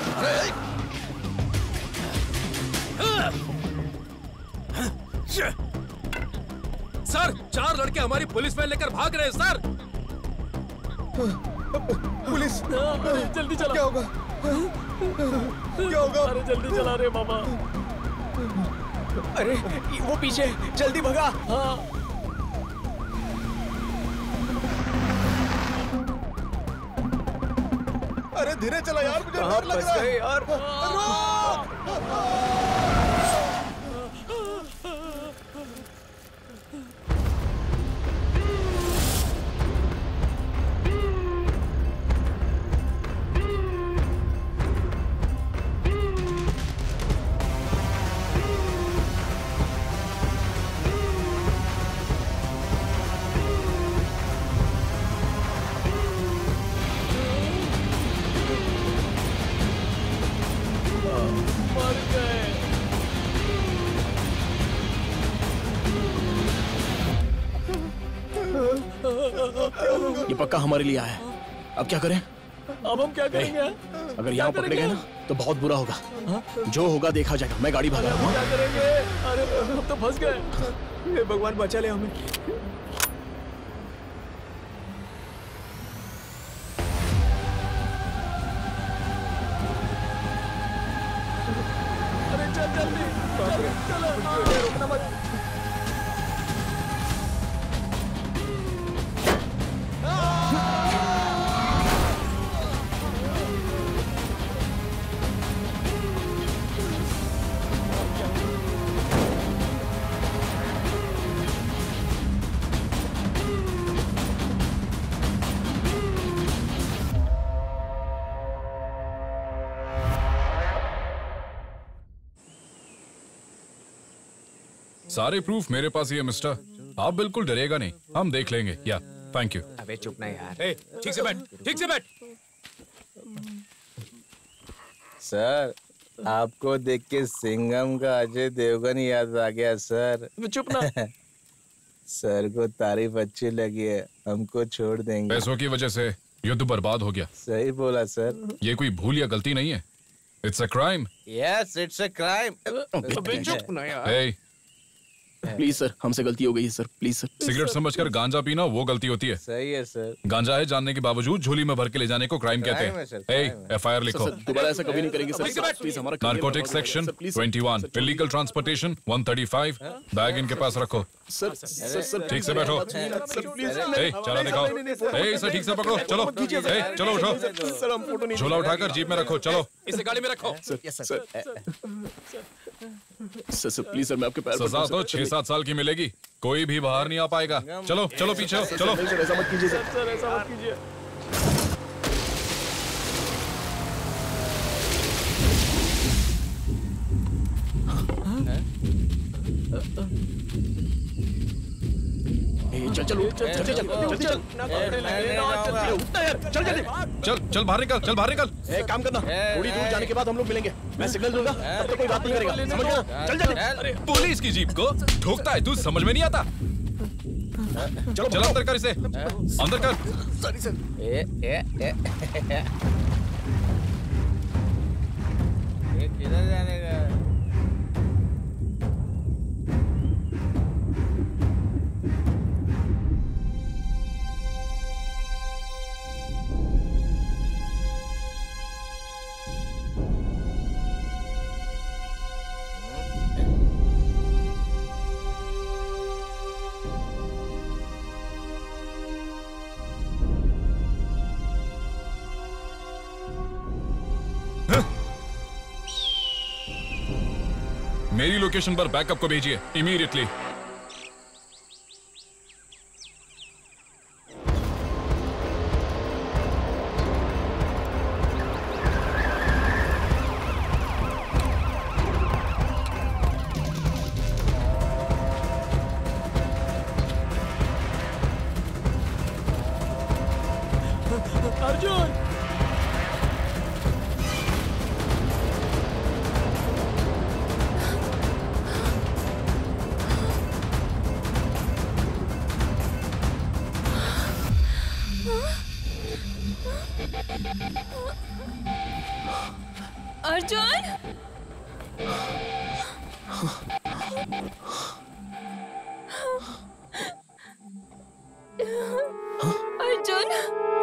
सर चार लड़के हमारी पुलिस वैन लेकर भाग रहे हैं सर। पुलिस जल्दी चला। क्या होगा? क्या होगा? अरे जल्दी चला रहे मामा। अरे वो पीछे, जल्दी भगा। हाँ अरे धीरे चला यार, मुझे डर लग रहा है यार। ये पक्का हमारे लिए आया है, अब क्या करें? अब हम क्या करेंगे? अगर यहाँ पकड़े गए ना तो बहुत बुरा होगा। जो होगा देखा जाएगा। मैं गाड़ी भगा रहा हूँ। क्या करेंगे? अरे हम तो फंस गए। हे भगवान बचा ले हमें। अरे चल जल्दी, चल चल, रुकना मत। सारे प्रूफ मेरे पास ही है मिस्टर, आप बिल्कुल डरेगा नहीं, हम देख लेंगे। या थैंक यू। अबे चुप ना यार। ए, ठीक से बैठ, ठीक से बैठ। सर आपको देख के सिंघम का अजय देवगन याद आ गया सर। चुप ना। सर को तारीफ अच्छी लगी है, हमको छोड़ देंगे। पैसों की वजह से युद्ध बर्बाद हो गया। सही बोला सर। ये कोई भूल या गलती नहीं है, it's a crime. Yes it's a crime. चुप ना यार। hey, प्लीज सर, हमसे गलती हो गई है सर, प्लीज सर। सिगरेट समझकर गांजा पीना वो गलती होती है। सही है सर। गांजा है जानने के बावजूद झोली में भर के ले जाने को क्राइम कहते हैं। एफ आई आर लिखो। दोबारा ऐसा कभी नहीं करेंगे सर, प्लीज हमारा नारकोटिक सेक्शन इक्कीस, इलीगल ट्रांसपोर्टेशन एक सौ पैंतीस, बैग इनके पास रखो। सर सर सर ठीक से बैठो। ए, चला दिखाओ। ए, इसे ठीक से पकड़ो। चलो ए, चलो उठो। झोला उठाकर जीप में रखो। चलो इसे गाड़ी में रखो। सर सर प्लीज सर, मैं आपके पैर सजा तो छह सात साल की मिलेगी, कोई भी बाहर नहीं आ पाएगा। चलो चलो पीछे हो, चलो। ऐसा मत कीजिए सर, सर ऐसा मत कीजिए। चल चल चल चल चल चल चल चल चल बाहर निकल, चल बाहर निकल। ए, काम करना, थोड़ी दूर जाने के बाद हम लोग मिलेंगे, मैं सिग्नल दूंगा, तब तक कोई बात नहीं करेगा, समझ गया? चल चल। पुलिस की जीप को ठोकता है तू, समझ में नहीं आता। चलो चल अंदर कर इसे, अंदर कर। Sorry sir. ए ए ए ये किधर जाने का? मेरी लोकेशन पर बैकअप को भेजिए इमीडिएटली। अर्जुन अर्जुन अर्जुन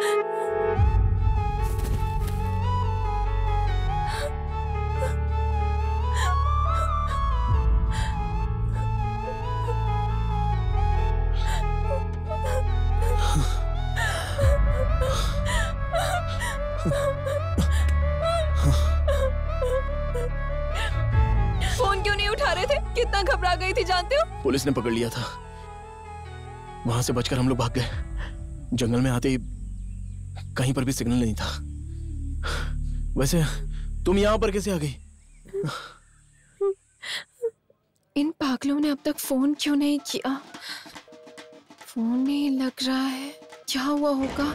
फोन क्यों नहीं उठा रहे थे? कितना घबरा गई थी जानते हो? पुलिस ने पकड़ लिया था, वहां से बचकर हम लोग भाग गए। जंगल में आते ही कहीं पर भी सिग्नल नहीं था। वैसे तुम यहाँ पर कैसे आ गई? इन पागलों ने अब तक फोन क्यों नहीं किया? फोन नहीं लग रहा है, क्या हुआ होगा?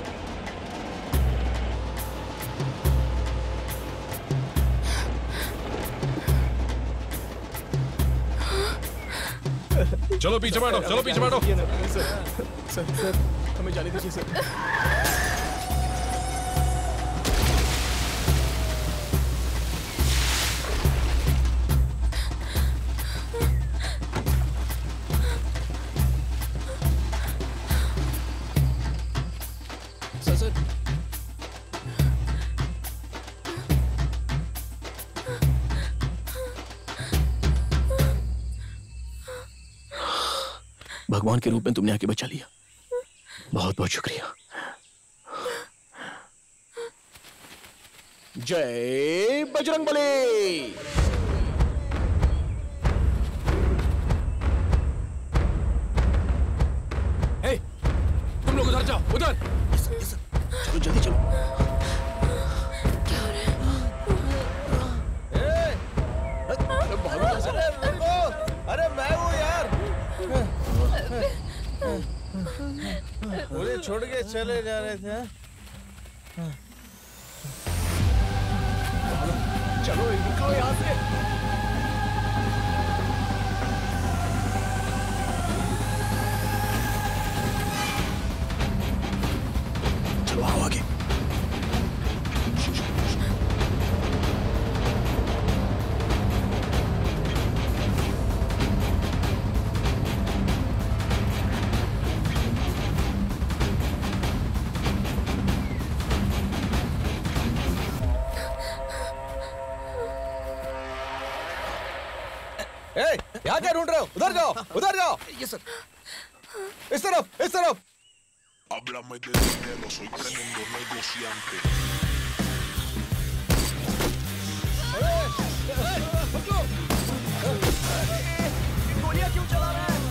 चलो पीछे बैठो, चलो पीछे बैठो। सर सर सर हमें जाने दीजिए सर। सर सर भगवान के रूप में तुमने आके बचा लिया, बहुत बहुत शुक्रिया। जय बजरंगबली। हे, तुम लोग उधर जाओ, उधर। चलो जल्दी चलो। क्या हो रहा है? अरे मैं हूँ यार। मुझे छोड़ के चले जा रहे थे। चलो निकलो यहाँ से। चलो आओ आगे। ए, यहाँ क्या ढूंढ रहे हो? उधर जाओ, उधर जाओ। ये सर। इस तरफ, इस तरफ। Háblame de dinero, soy tremendo negociante. गोलियां क्यों चला रहा है?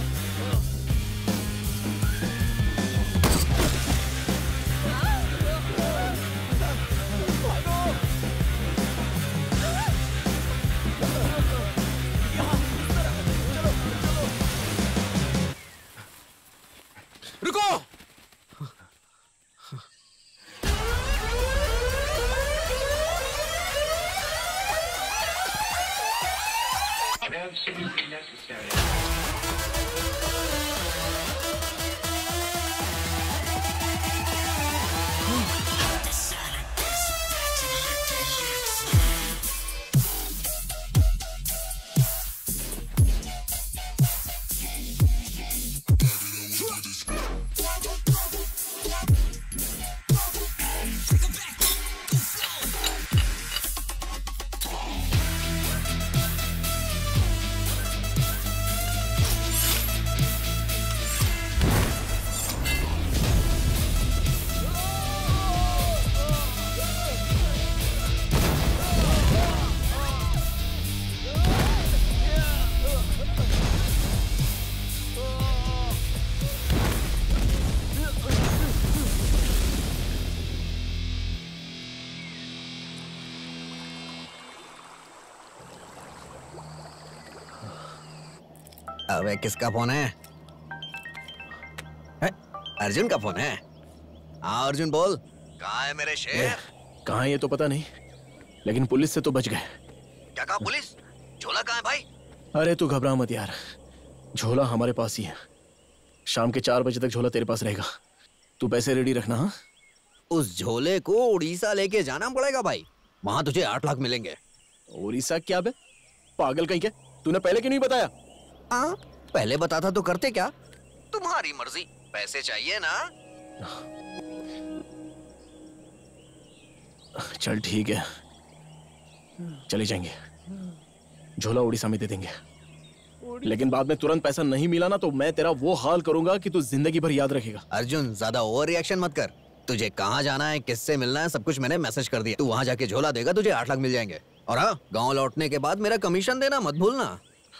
रुको। Absolutely necessary. अबे किसका फोन है? है? अर्जुन का फोन है। हाँ अर्जुन बोल, कहाँ है मेरे शेर? कहाँ है ये तो पता नहीं, लेकिन पुलिस से तो बच गए। क्या कहा पुलिस? झोला कहाँ है भाई? अरे तू घबरा मत यार, झोला हमारे पास ही है। शाम के चार बजे तक झोला तेरे पास रहेगा। तू पैसे रेडी रखना। हाँ, उस झोले को उड़ीसा लेके जाना पड़ेगा भाई, वहां तुझे आठ लाख मिलेंगे। उड़ीसा क्या बे, पागल कहीं के? तूने पहले क्यों नहीं बताया? हाँ पहले बताता तो करते क्या? तुम्हारी मर्जी, पैसे चाहिए ना? चल ठीक है, चले जाएंगे। झोला उड़ीसा में दे देंगे, लेकिन बाद में तुरंत पैसा नहीं मिला ना तो मैं तेरा वो हाल करूंगा कि तू जिंदगी भर याद रखेगा। अर्जुन ज्यादा ओवर रिएक्शन मत कर। तुझे कहाँ जाना है, किससे मिलना है, सब कुछ मैंने मैसेज कर दिया। तू वहाँ जाके झोला देगा, तुझे आठ लाख मिल जाएंगे। और हाँ, गांव लौटने के बाद मेरा कमीशन देना मत भूलना।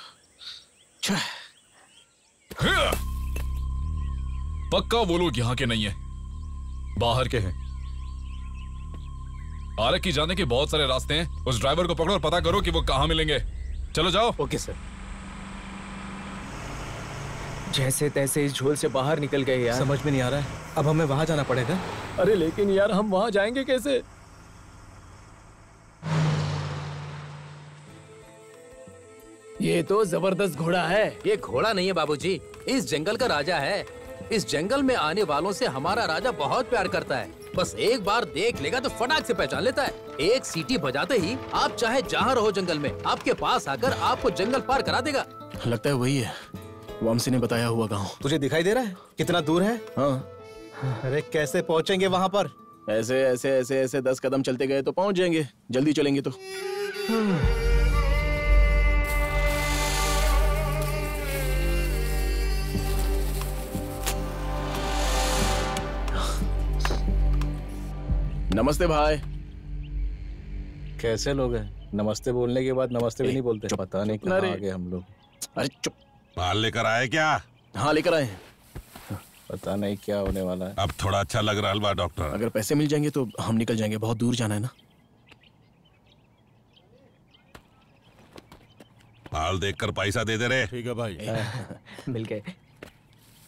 पक्का वो लोग यहाँ के नहीं है, बाहर के हैं। आरक की जाने के बहुत सारे रास्ते हैं। उस ड्राइवर को पकड़ो और पता करो कि वो कहाँ मिलेंगे। चलो जाओ। Okay sir. जैसे तैसे इस झोल से बाहर निकल गए यार। समझ में नहीं आ रहा है, अब हमें वहां जाना पड़ेगा। अरे लेकिन यार हम वहां जाएंगे कैसे? ये तो जबरदस्त घोड़ा है। ये घोड़ा नहीं है बाबूजी, इस जंगल का राजा है। इस जंगल में आने वालों से हमारा राजा बहुत प्यार करता है। बस एक बार देख लेगा तो फटाक से पहचान लेता है। एक सीटी बजाते ही आप चाहे जहाँ रहो जंगल में, आपके पास आकर आपको जंगल पार करा देगा। लगता है वही है, वामसी ने बताया हुआ गांव। तुझे दिखाई दे रहा है कितना दूर है? हाँ। अरे कैसे पहुंचेंगे वहां पर? ऐसे ऐसे ऐसे ऐसे दस कदम चलते गए तो पहुंच जाएंगे, जल्दी चलेंगे तो। नमस्ते भाई। कैसे लोग हैं? नमस्ते बोलने के बाद नमस्ते भी नहीं बोलते। पता नहीं कहाँ आ गए हम लोग। अरे चुप। माल लेकर आए क्या? हाँ लेकर आए। पता नहीं क्या होने वाला है। अब थोड़ा अच्छा लग रहा है बा डॉक्टर। अगर पैसे मिल जाएंगे तो हम निकल जाएंगे, बहुत दूर जाना है ना। माल देखकर पैसा दे दे रे। ठीक है भाई। मिल गए।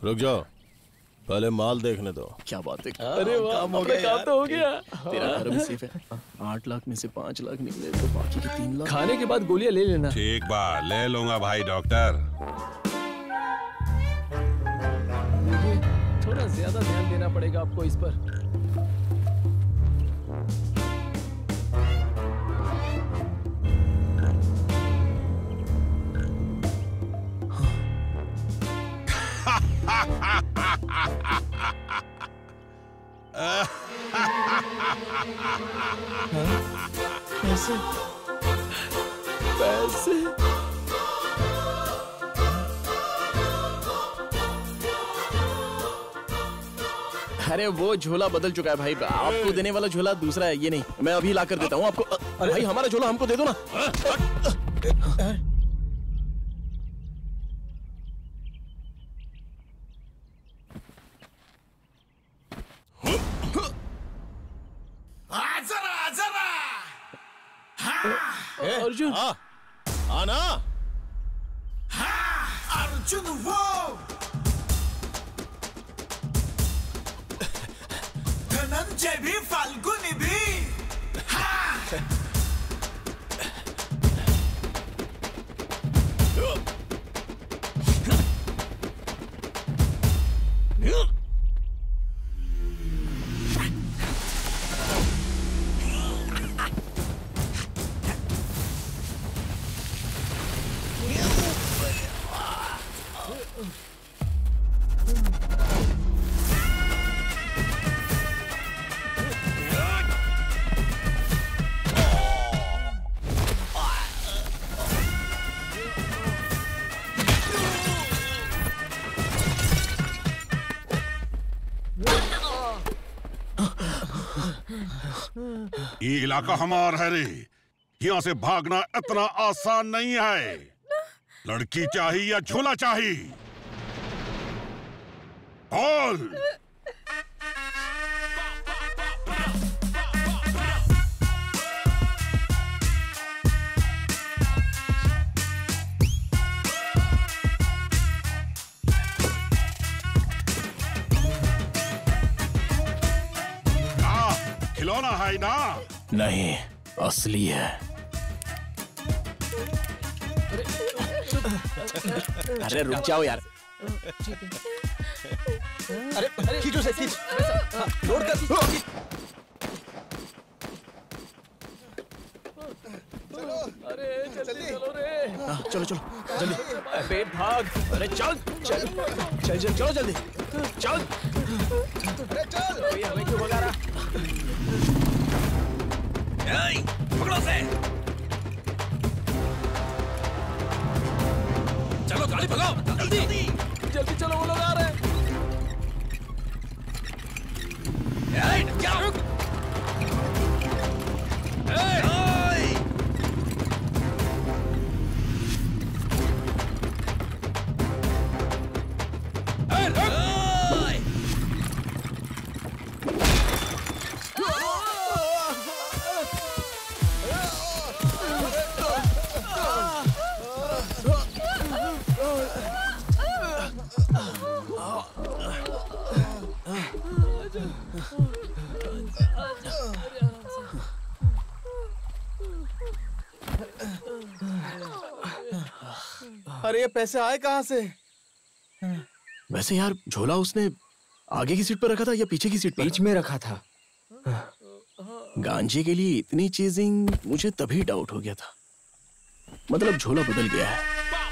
रुक जाओ, पहले माल देखने दो। क्या बात है। अरे वाह, काम हो अपना गया काम यार। तो हो गया। तेरा घर भी सेफ है। आठ लाख में से पाँच लाख निकले तो बाकी के तीन लाख खाने के बाद गोलियां ले लेना। ठीक बा, ले लूंगा भाई डॉक्टर। थोड़ा ज्यादा ध्यान देना पड़ेगा आपको इस पर। पैसे पैसे अरे वो झोला बदल चुका है भाई, आपको देने वाला झोला दूसरा है, ये नहीं। मैं अभी ला कर देता हूँ आपको। अरे भाई हमारा झोला हमको दे दो ना। अर्जुन आना। अर्जुन वो धनंजय भी फाल्गुनी भी ये इलाका हमारा है रे, यहाँ से भागना इतना आसान नहीं है। लड़की चाहिए या झोला चाहिए? बोल। खिलौना है ना? नहीं, असली है। अरे रुक जाओ यार। अरे खींचो से खींच, लोड कर। अरे जल्दी चलो रे। चलो चलो जल्दी। अबे भाग। अरे चल चल चल चल चलो जल्दी चल। अरे चल। कोई हमें क्यों भगा रहा? पकड़ो से। चलो गाड़ी भगाओ जल्दी जल्दी चलो, वो लोग आ रहे हैं। क्या रुक? अरे ये पैसे आए कहाँ से? वैसे यार झोला उसने आगे की सीट पर रखा था या पीछे की सीट पर? बीच में रखा था। गांजे के लिए इतनी चीजिंग, मुझे तभी डाउट हो गया था। मतलब झोला बदल गया है।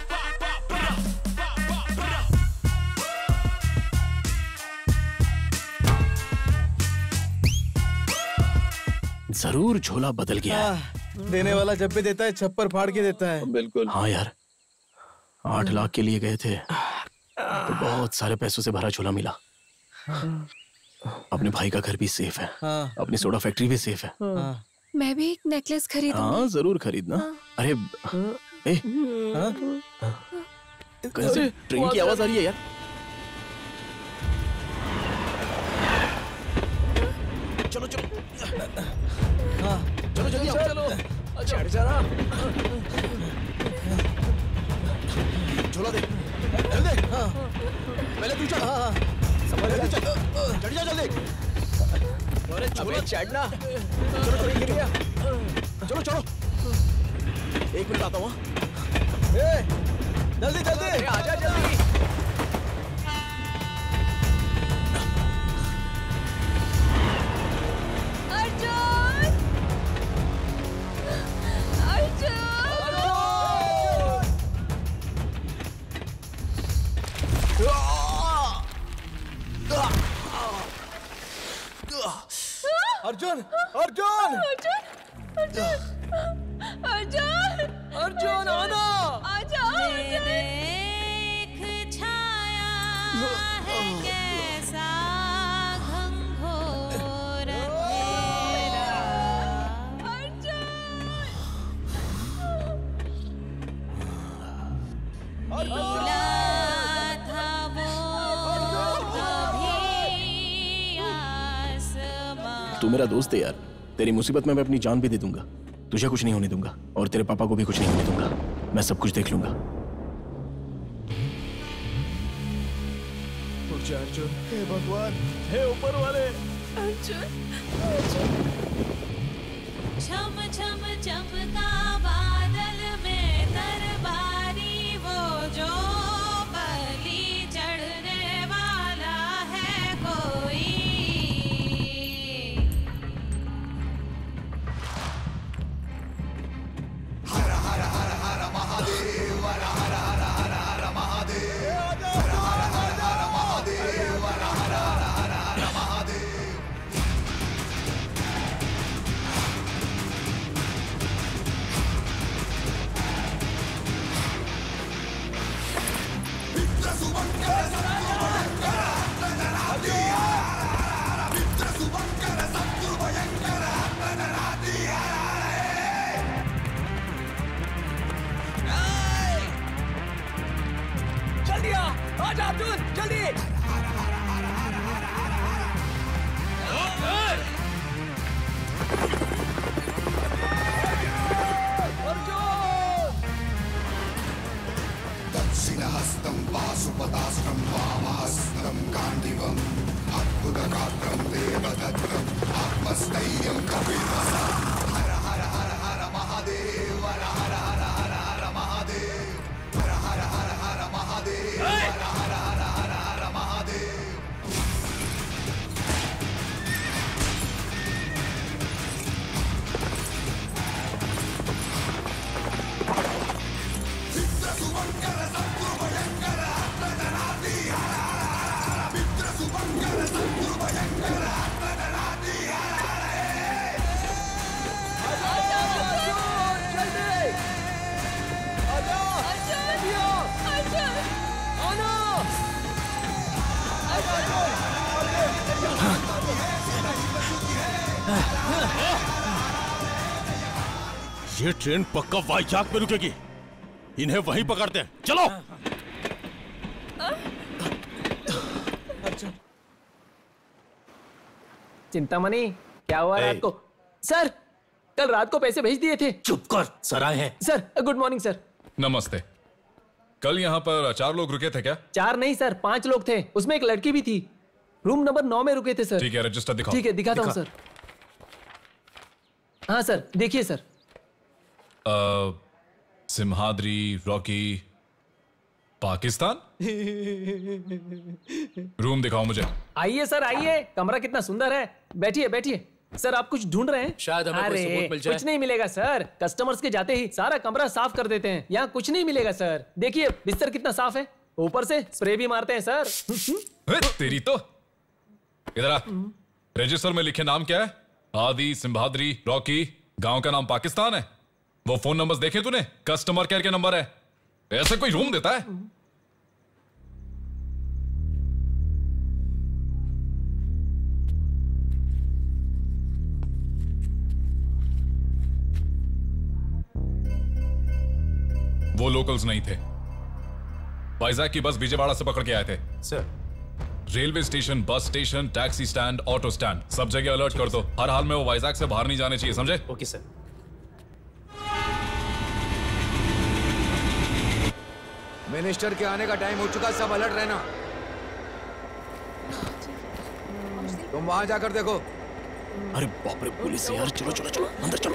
जरूर झोला बदल गया है। देने वाला जब भी देता है छप्पर फाड़ के देता है। बिल्कुल। हाँ यार, आठ लाख के लिए गए थे तो बहुत सारे पैसों से भरा झोला मिला। अपने भाई का घर भी सेफ है। हाँ। अपनी सोडा फैक्ट्री भी सेफ है। हाँ। मैं भी एक नेकलेस खरीदूंगी। हाँ जरूर खरीदना। अरे ए, कहीं से ट्रेन की आवाज आ रही है यार। चलो चलो हाँ। चलो जल्दी आओ। चलो चढ़ जाना। झोला दे जल्दी। पहले तू चढ़। समझ जा, चढ़ जा जल्दी। अरे छोड़ो चढ़ना। चलो चलो गिर गया। चलो चलो। एक मिनट आता हूँ। ए, जल्दी जल्दी। आजा जल्दी। अर्जुन! अर्जुन! अर्जुन! अर्जुन! अर्जुन! अर्जुन आना! आजा! देख छाया है कैसा घंघोर तेरा। नीला था वो कभी आसमां। तू मेरा दोस्त है यार। तेरी मुसीबत में मैं अपनी जान भी दे दूंगा। तुझे कुछ नहीं होने दूंगा और तेरे पापा को भी कुछ नहीं होने दूंगा। मैं सब कुछ देख लूंगा। उठ जा अर्जुन। हे भगवान, हे ऊपर वाले। अर्जुन, छम छम चमका बादल में दरबारी वो जो बलि चढ़ने वाला है कोई। जल्दी आ, आजा अर्जुन, जल्दी। दक्षिणहस्तं पाशुपतास्त्रं वामहस्तं गाण्डीवम् अद्भुतगात्रं देवदत्तम् आत्मस्थैर्यं कपिध्वजा। हर हर हर हर महादेव हर हर हर हर हर महादेव हर हर हर हर महादेव हर हर हर हर हर महादेव। ये ट्रेन पक्का वाईजाग में रुकेगी। इन्हें वहीं पकड़ते हैं। चलो। चिंतामणि, क्या हुआ रात को? सर, कल रात को पैसे भेज दिए थे। चुप कर, सर आए हैं। Sir, good morning sir. नमस्ते। कल यहाँ पर चार लोग रुके थे क्या? चार नहीं सर, पांच लोग थे। उसमें एक लड़की भी थी। रूम नंबर नौ में रुके थे सर। ठीक है, रजिस्टर दिखाओ। ठीक है, दिखाता हूँ सर। हाँ सर, देखिए सर। आ, सिम्हाद्री, रॉकी, पाकिस्तान। रूम दिखाओ मुझे। आइए सर, आइए। कमरा कितना सुंदर है। बैठिए बैठिए। सर, आप कुछ ढूंढ रहे हैं? शायद हमें कोई सबूत मिल जाए। कुछ नहीं मिलेगा सर। कस्टमर्स के जाते ही सारा कमरा साफ कर देते हैं। यहाँ कुछ नहीं मिलेगा सर। देखिए बिस्तर कितना साफ है। ऊपर से स्प्रे भी मारते हैं सर। तेरी तो। इधर आ। रजिस्टर में लिखे नाम क्या है? आदि, सिम्हाद्री, रॉकी। गांव का नाम पाकिस्तान है। वो फोन नंबर्स देखे तूने? कस्टमर केयर के नंबर है। ऐसे कोई रूम देता है? वो लोकल्स नहीं थे। वाइजैक की बस विजयवाड़ा से पकड़ के आए थे। Sir, railway station, bus station, taxi stand, auto stand, सब जगह अलर्ट कर दो। हर हाल में वो वाइजैक से बाहर नहीं जाने चाहिए, समझे? Okay sir. मिनिस्टर के आने का टाइम हो चुका, सब अलर्ट रहना। तुम वहां जाकर देखो। अरे बाप रे, पुलिस है यार। चलो चलो चलो अंदर चलो।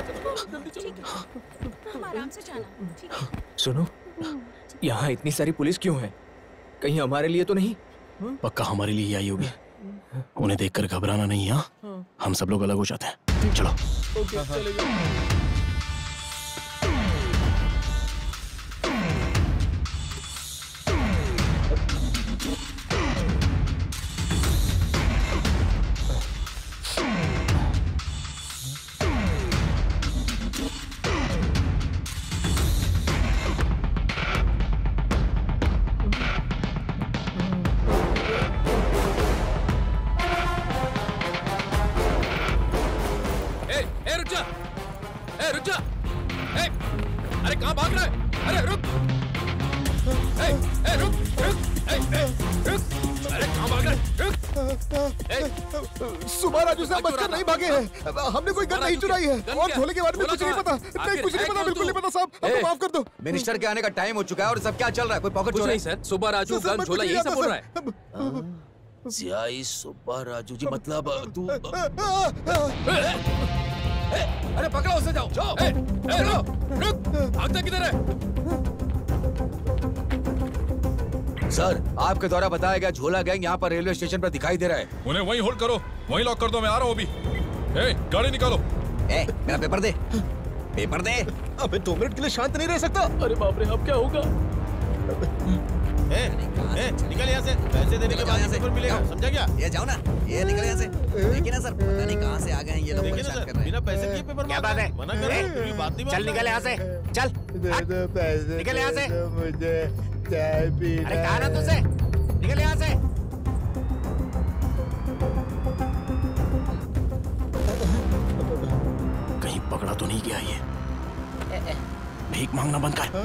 हम आराम से जाना, ठीक है? सुनो, यहाँ इतनी सारी पुलिस क्यों है? कहीं हमारे लिए तो नहीं? पक्का हमारे लिए ही आई होगी। उन्हें देखकर घबराना नहीं है। हम सब लोग अलग हो जाते हैं। चलो। ओके, चलेगा। सुबह राजू साहब बचकर नहीं भागे हैं। हमने कोई गन नहीं चुराई है और झोले के बारे में कुछ नहीं पता। नहीं, कुछ नहीं पता, बिल्कुल नहीं पता साहब। हमको माफ कर दो। मिनिस्टर के आने का टाइम हो चुका है और सब क्या चल रहा है? कोई पॉकेट चोर? नहीं सर, सुबह राजू गन झोला यही सब बोल रहा है। सियाई सुब्बा राजू जी मतलब तू। अरे पकड़ो उसे, जाओ जाओ। ए, ए, रुक, रुक, भागता किधर है? सर, आपके द्वारा बताया गया झोला गैंग यहाँ पर रेलवे स्टेशन पर दिखाई दे रहा है। उन्हें वहीं होल्ड करो, वहीं लॉक कर दो। मैं आ रहा हूँ अभी। ए, गाड़ी निकालो। ए, मेरा पेपर दे, पेपर दे। अबे दो मिनट के लिए शांत नहीं रह सकता। अरे बाप रे, अब क्या होगा? ए, ए, निकल यहाँ से। पैसे देने के बाद यहाँ पेपर मिलेगा, समझा क्या? ये जाओ ना, ये निकल यहाँ से। देखिए ना सर, पता नहीं कहाँ से आ गए हैं ये लोग। देखिए ना सर, बिना पैसे के पेपर क्या बात है? मना कर रहे हैं, बात नहीं। चल निकल यहाँ से, चल पैसे निकल यहाँ से। मुझे चाय पीना। अरे कहा ना तुझसे, निकल यहाँ से। कहीं पकड़ा तो नहीं गया ये? भीख मांगना बंद कर।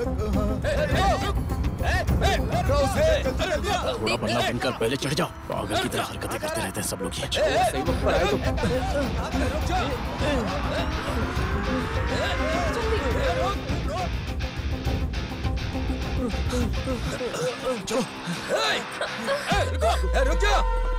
थोड़ा बनना बंद कर, पहले चढ़ जाओ। पागल की तरह हरकतें करते रहते हैं सब लोग ये। सही वक्त पर आए तो। चलो। रुक जा।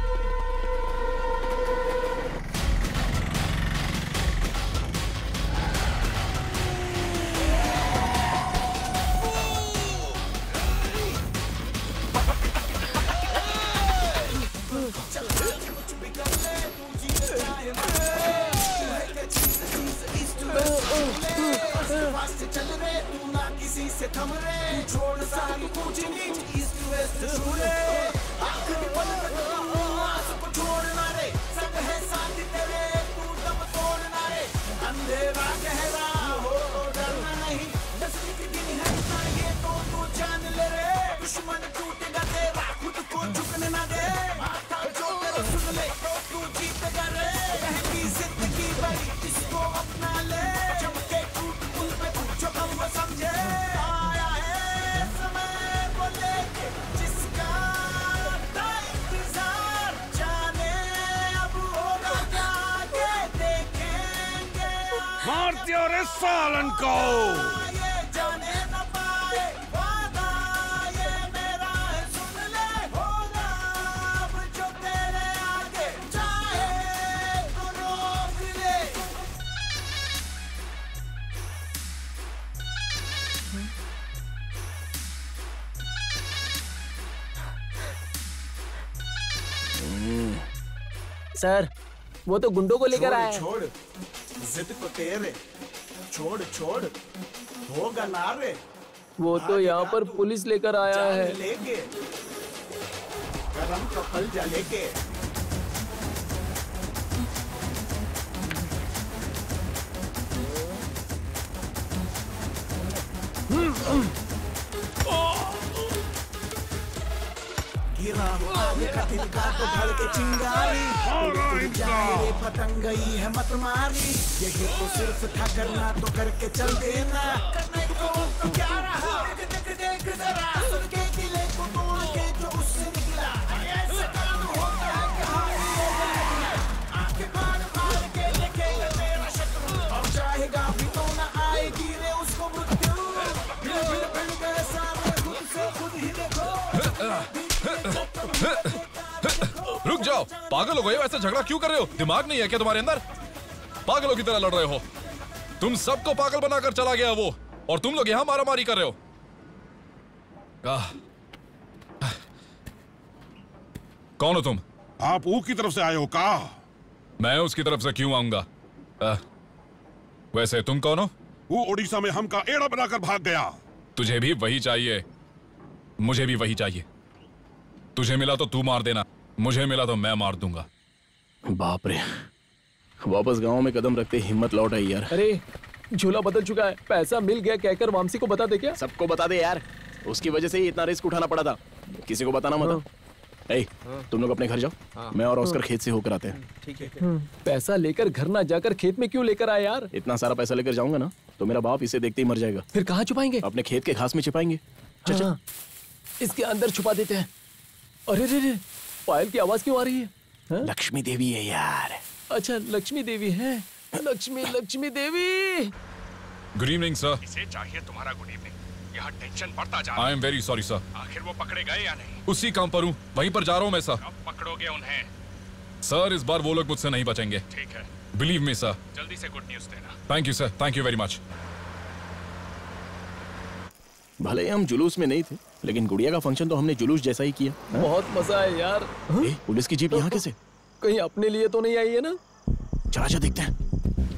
चल रहे तू ना किसी से थम रहे, छोड़ सारी ऊंच नीच ईस्ट वेस्ट छूले, आखिरी पल तक आस को छोड़ना रे, संग है साथी तेरे तू दम तोड़ना रे, अंधेरा गहरा हो डरना नहीं, नजदीक दिन है इतना ये तो तू जान ले रे, दुश्मन टूटेगा तेरा खुद को झुकने ना दे, माथा जो तेरा सुन ले तो तू जीतेगा रे, महंगी जिंदगी बड़ी इसको अपना ले, चमके टूट पुल पे जो कम वो समझे, आया है समय को लेके जिसका था इंतजार, जाने अब होगा क्या आगे देखेंगे, मार दिया रे सालन को। ये जाने न पाए वादा ये मेरा है, सुन ले होगा अब जो तेरे आगे चाहे तो रोक ले। सर, वो तो गुंडों को लेकर आया है। छोड़ जिद को तेरे छोड़ छोड़ होगा ना रे, वो तो यहाँ पर पुलिस लेकर आया जान है। लेके गरम का फल जा लेके, गिरा आग का तिनका तो भड़ के चिंगारी, उड़ जाए पतंग गई है मत मारी, यही तो सिर्फ था करना तो करके चल देना, करने को तो क्या रहा, देख देख देख जरा सुन के दिले को तोड़ के जो उससे निकला, ऐसा काम होता है कहाँ, आंखें फाड़ फाड़ के देखेगा मेरा शत्रु, और चाहेगा भी तो ना आएगी रे उसको मृत्यु, भिड़ भिड़ भिड़ गए सारे खुद से रुक जाओ, पागल हो गए हो? ऐसा झगड़ा क्यों कर रहे हो? दिमाग नहीं है क्या तुम्हारे अंदर? पागलों की तरह लड़ रहे हो। तुम सबको पागल बनाकर चला गया वो, और तुम लोग यहां मारामारी कर रहे हो। आह। कौन हो तुम? आप वो की तरफ से आए हो का? मैं उसकी तरफ से क्यों आऊंगा? आ, वैसे तुम कौन हो? वो ओडिशा में हमका एड़ा बनाकर भाग गया। तुझे भी वही चाहिए, मुझे भी वही चाहिए। तुझे मिला तो तू मार देना, मुझे मिला तो मैं मार दूंगा। बाप रे, वापस गांव में कदम रखते हिम्मत लौट आई यार। अरे झूला बदल चुका है, पैसा मिल गया कहकर वामसी को बता दे क्या? सबको बता दे यार, उसकी वजह से ही इतना रिस्क उठाना पड़ा था। किसी को बताना मत। ए, तुम लोग अपने घर जाओ, मैं और ऑस्कर खेत से होकर आते हैं। ठीक है। पैसा लेकर घर ना जाकर खेत में क्यों लेकर आए यार? इतना सारा पैसा लेकर जाऊंगा ना तो मेरा बाप इसे देखते ही मर जाएगा। फिर कहाँ छुपाएंगे? अपने खेत के घास में छिपाएंगे। हाँ, इसके अंदर छुपा देते हैं। अरे रे रे, पायल की आवाज क्यों आ रही है? हा? लक्ष्मी देवी है यार। अच्छा लक्ष्मी देवी है। Lakshmi Lakshmi Devi. Good evening sir. इसे चाहिए तुम्हारा गुड इवनिंग। यहाँ टेंशन बढ़ता जा रहा है। I am very sorry sir. आखिर वो पकड़े गए या नहीं? उसी काम पर हूँ, वहीं पर जा रहा हूँ मैं सर। कब पकड़ोगे उन्हें? सर इस बार वो लोग मुझसे नहीं बचेंगे। ठीक है, बिलीव मी सर। जल्दी से गुड न्यूज देना। Thank you sir, thank you very much. भले ही हम जुलूस में नहीं थे, लेकिन गुड़िया का फंक्शन तो हमने जुलूस जैसा ही किया। बहुत मजा है यार। ए, पुलिस की जीप यहाँ कैसे? कहीं अपने लिए तो नहीं आई है ना? चला जा देखते हैं।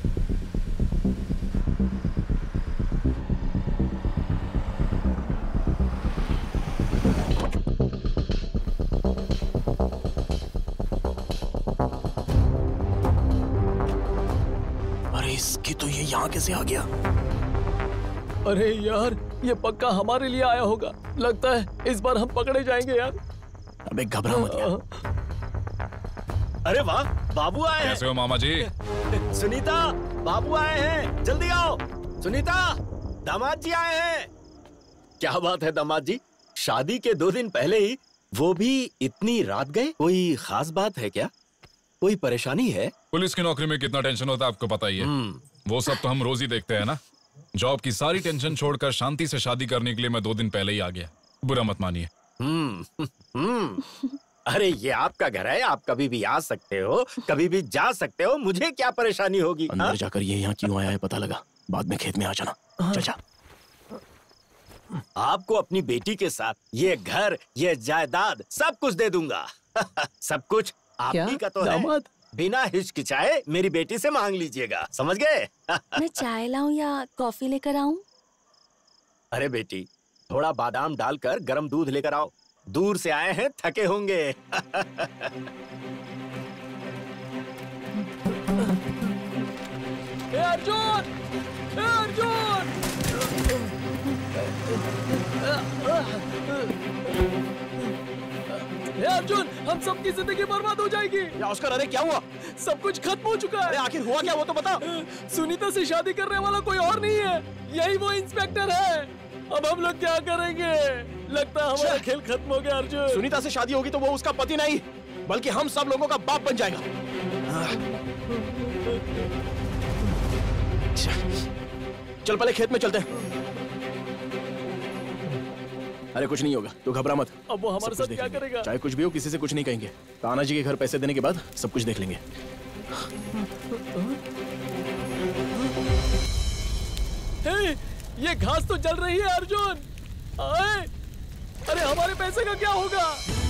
अरे इसकी तो ये यहाँ कैसे आ गया? अरे यार, ये पक्का हमारे लिए आया होगा। लगता है इस बार हम पकड़े जाएंगे यार। अबे घबरा मत यार। अरे वाह, बाबू आए हैं। कैसे हो मामा जी? सुनीता, बाबू आए हैं, जल्दी आओ। सुनीता, दामाद जी आए हैं। क्या बात है दामाद जी, शादी के दो दिन पहले ही, वो भी इतनी रात गए? कोई खास बात है क्या? कोई परेशानी है? पुलिस की नौकरी में कितना टेंशन होता है आपको पता ही है। वो सब तो हम रोज ही देखते हैं ना। जॉब की सारी टेंशन छोड़कर शांति से शादी करने के लिए मैं दो दिन पहले ही आ गया। बुरा मत मानिए। हम्म हम्म अरे ये आपका घर है, आप कभी भी आ सकते हो, कभी भी जा सकते हो, मुझे क्या परेशानी होगी? अंदर हा? जाकर ये यहाँ क्यों आया है पता लगा, बाद में खेत में आ जाना। चल जा। आपको अपनी बेटी के साथ ये घर, ये जायदाद सब कुछ दे दूंगा। सब कुछ आप ही का तो है। बिना हिचकिचाए मेरी बेटी से मांग लीजिएगा, समझ गए? मैं चाय लाऊं या कॉफी लेकर आऊं? अरे बेटी, थोड़ा बादाम डालकर गरम दूध लेकर आओ। दूर से आए हैं, थके होंगे। ए अर्जुन! ए अर्जुन! ए अर्जुन, हम सबकी जिंदगी बर्बाद हो जाएगी। या ऑस्कर, अरे क्या हुआ? सब कुछ खत्म हो चुका है। अरे आखिर हुआ क्या, वो तो बता। सुनीता से शादी करने वाला कोई और नहीं है, यही वो इंस्पेक्टर है। अब हम लोग क्या करेंगे? लगता है हमारा खेल खत्म हो गया अर्जुन। सुनीता से शादी होगी तो वो उसका पति नहीं, बल्कि हम सब लोगों का बाप बन जाएगा। चल पहले खेत में चलते हैं। अरे कुछ नहीं होगा, तू घबरा मत। अब वो हमारे साथ क्या करेगा? चाहे कुछ भी हो, किसी से कुछ नहीं कहेंगे। ताना जी के घर पैसे देने के बाद सब कुछ देख लेंगे। हे, ये घास तो जल रही है अर्जुन। आए, अरे हमारे पैसे का क्या होगा?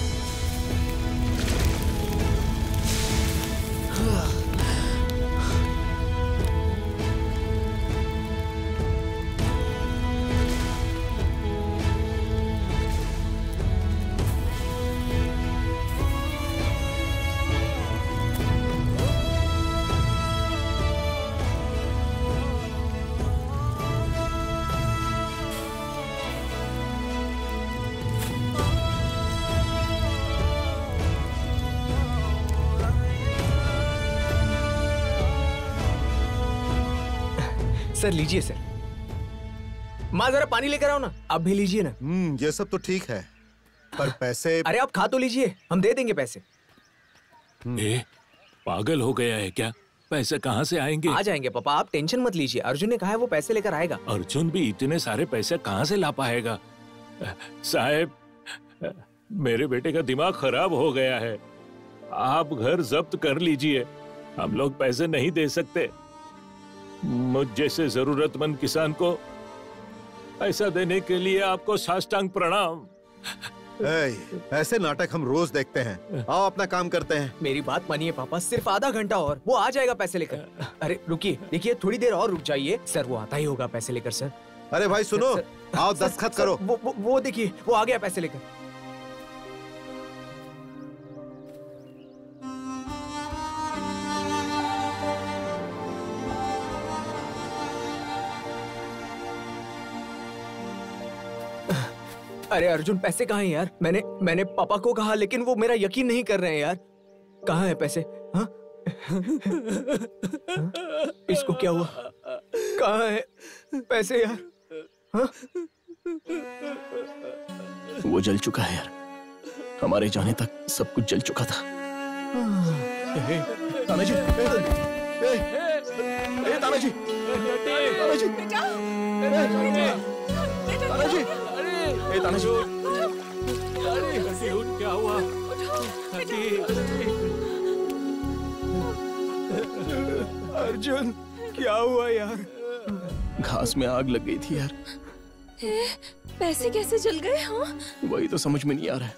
सर लीजिए सर। माँ जरा पानी लेकर आओ ना। आप भी लीजिए ना। हम्म, ये सब तो ठीक है, पर पैसे। अरे आप खा तो लीजिए, हम दे देंगे पैसे। ए, पागल हो गया है क्या? पैसे कहाँ से आएंगे? आ जाएंगे पापा, आप टेंशन मत लीजिए। अर्जुन ने कहा है वो पैसे लेकर आएगा। अर्जुन भी इतने सारे पैसे कहाँ से ला पाएगा? साहब, मेरे बेटे का दिमाग खराब हो गया है। आप घर जब्त कर लीजिए, हम लोग पैसे नहीं दे सकते। मुझ जैसे जरूरतमंद किसान को पैसा देने के लिए आपको साष्टांग प्रणाम। ए, ऐसे नाटक हम रोज देखते हैं। आओ अपना काम करते हैं। मेरी बात मानिए पापा, सिर्फ आधा घंटा और वो आ जाएगा पैसे लेकर। अरे रुकिए, देखिए थोड़ी देर और रुक जाइए सर, वो आता ही होगा पैसे लेकर सर। अरे भाई सुनो, सर, आओ सर, दस्तखत सर, करो। वो, वो, वो देखिए वो आ गया पैसे लेकर। अरे अर्जुन, पैसे कहाँ हैं यार? मैंने मैंने पापा को कहा, लेकिन वो मेरा यकीन नहीं कर रहे हैं यार। कहाँ है पैसे? हाँ? इसको क्या हुआ? कहाँ है पैसे यार? हाँ? वो जल चुका है यार, हमारे जाने तक सब कुछ जल चुका था। तानाजी, तानाजी, तानाजी, तानाजी, ए तानाजी, अरे हड्डी उठ, क्या हुआ? अर्जुन, क्या हुआ यार? घास में आग लग गई थी यार। ए, पैसे कैसे जल गए? हाँ, वही तो समझ में नहीं आ रहा है।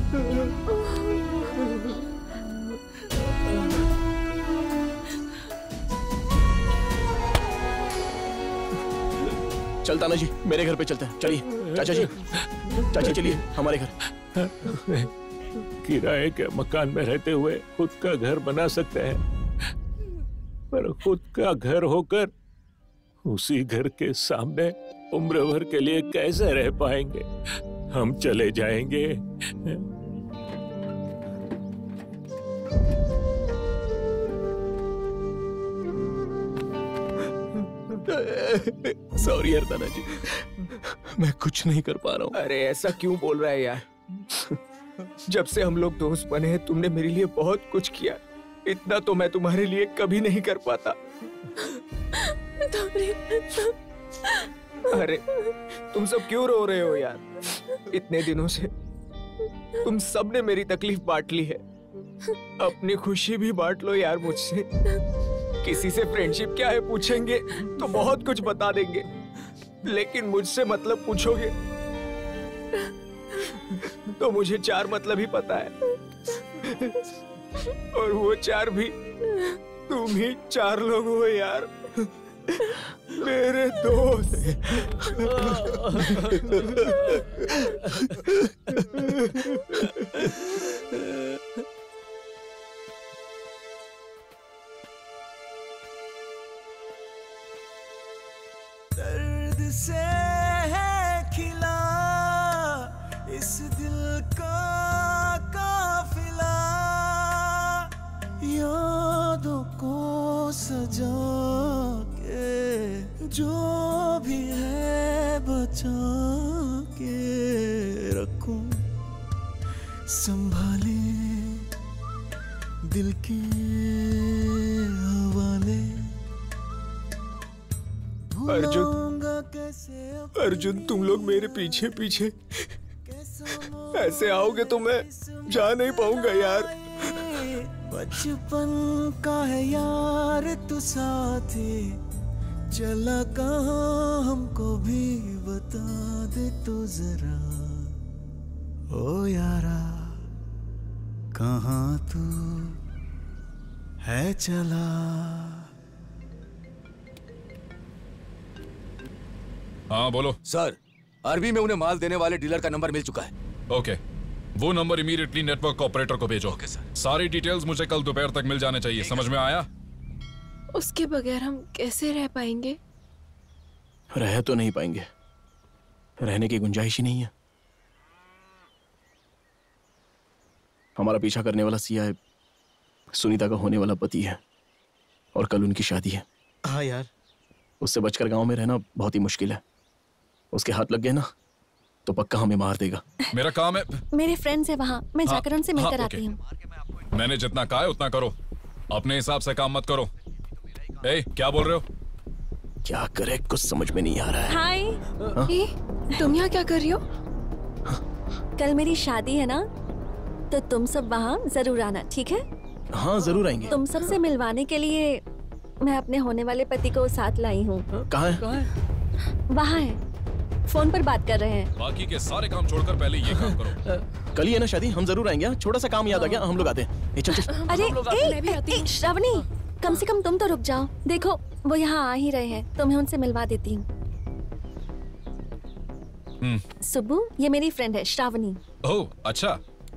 चल तानाजी, मेरे घर पे चलते हैं। चलिए चाचा जी, चाचा चलिए हमारे घर। किराए के मकान में रहते हुए खुद का घर बना सकते हैं, पर खुद का घर होकर उसी घर के सामने उम्र भर के लिए कैसे रह पाएंगे? हम चले जाएंगे। सॉरी यार तानाजी, मैं कुछ नहीं कर पा रहा हूँ। अरे ऐसा क्यों बोल रहा है यार? जब से हम लोग दोस्त बने हैं, तुमने मेरे लिए बहुत कुछ किया। इतना तो मैं तुम्हारे लिए कभी नहीं कर पाता। अरे तुम सब क्यों रो रहे हो यार? इतने दिनों से तुम सब ने मेरी तकलीफ बांट ली है, अपनी खुशी भी बांट लो यार मुझसे। किसी से फ्रेंडशिप क्या है पूछेंगे तो बहुत कुछ बता देंगे, लेकिन मुझसे मतलब पूछोगे तो मुझे चार मतलब ही पता है, और वो चार भी तुम ही चार लोग हो यार, मेरे दोस्त। दर्द से है खिला इस दिल का काफिला, यादों को सजा के जो भी है बचा के रखूं, संभाले दिल के हवाले। अर्जुन, अर्जुन तुम लोग मेरे पीछे पीछे ऐसे आओगे तो मैं जा नहीं पाऊंगा यार। बचपन का है यार तू साथी, चला कहाँ हमको भी बता दे तो जरा। ओ यारा कहाँ तू है चला। हाँ बोलो सर, अरबी में उन्हें माल देने वाले डीलर का नंबर मिल चुका है। ओके, वो नंबर इमीडिएटली नेटवर्क ऑपरेटर को भेजो। Okay sir. सारी डिटेल्स मुझे कल दोपहर तक मिल जाने चाहिए, समझ में आया? उसके बगैर हम कैसे रह पाएंगे? रह तो नहीं पाएंगे, रहने की गुंजाइश ही नहीं है। हमारा पीछा करने वाला सिया सुनीता का होने वाला पति है, और कल उनकी शादी है। हाँ यार, उससे बचकर गांव में रहना बहुत ही मुश्किल है। उसके हाथ लग गए ना तो पक्का हमें मार देगा। मेरा काम है। मेरे फ्रेंड्स है वहाँ, मैं हाँ, जाकर उनसे मिलकर हाँ, आती हूँ। मैंने जितना कहा है उतना करो, अपने हिसाब से काम मत करो। ए, क्या बोल रहे हो? क्या करे कुछ समझ में नहीं आ रहा है। हाय, हाँ? ए, तुम यहाँ क्या कर रही हो? कल मेरी शादी है ना, तो तुम सब वहाँ जरूर आना, ठीक है? हाँ जरूर आएंगे। तुम सबसे मिलवाने के लिए मैं अपने होने वाले पति को साथ लाई हूँ। कहाँ है? वहाँ है, फोन पर बात कर रहे हैं। बाकी के सारे काम छोड़कर पहले ये काम करो। कल ही है ना शादी, हम जरूर आएंगे। छोटा सा काम याद आ गया, हम लोग आते हैं। ए, चल चल। अरे ए, ए, ए, श्रावणी, कम से कम तुम तो रुक जाओ। देखो वो यहाँ आ ही रहे हैं, तुम्हें उनसे मिलवा देती हूँ। सुब्बू, ये मेरी फ्रेंड है श्रावणी। ओह अच्छा,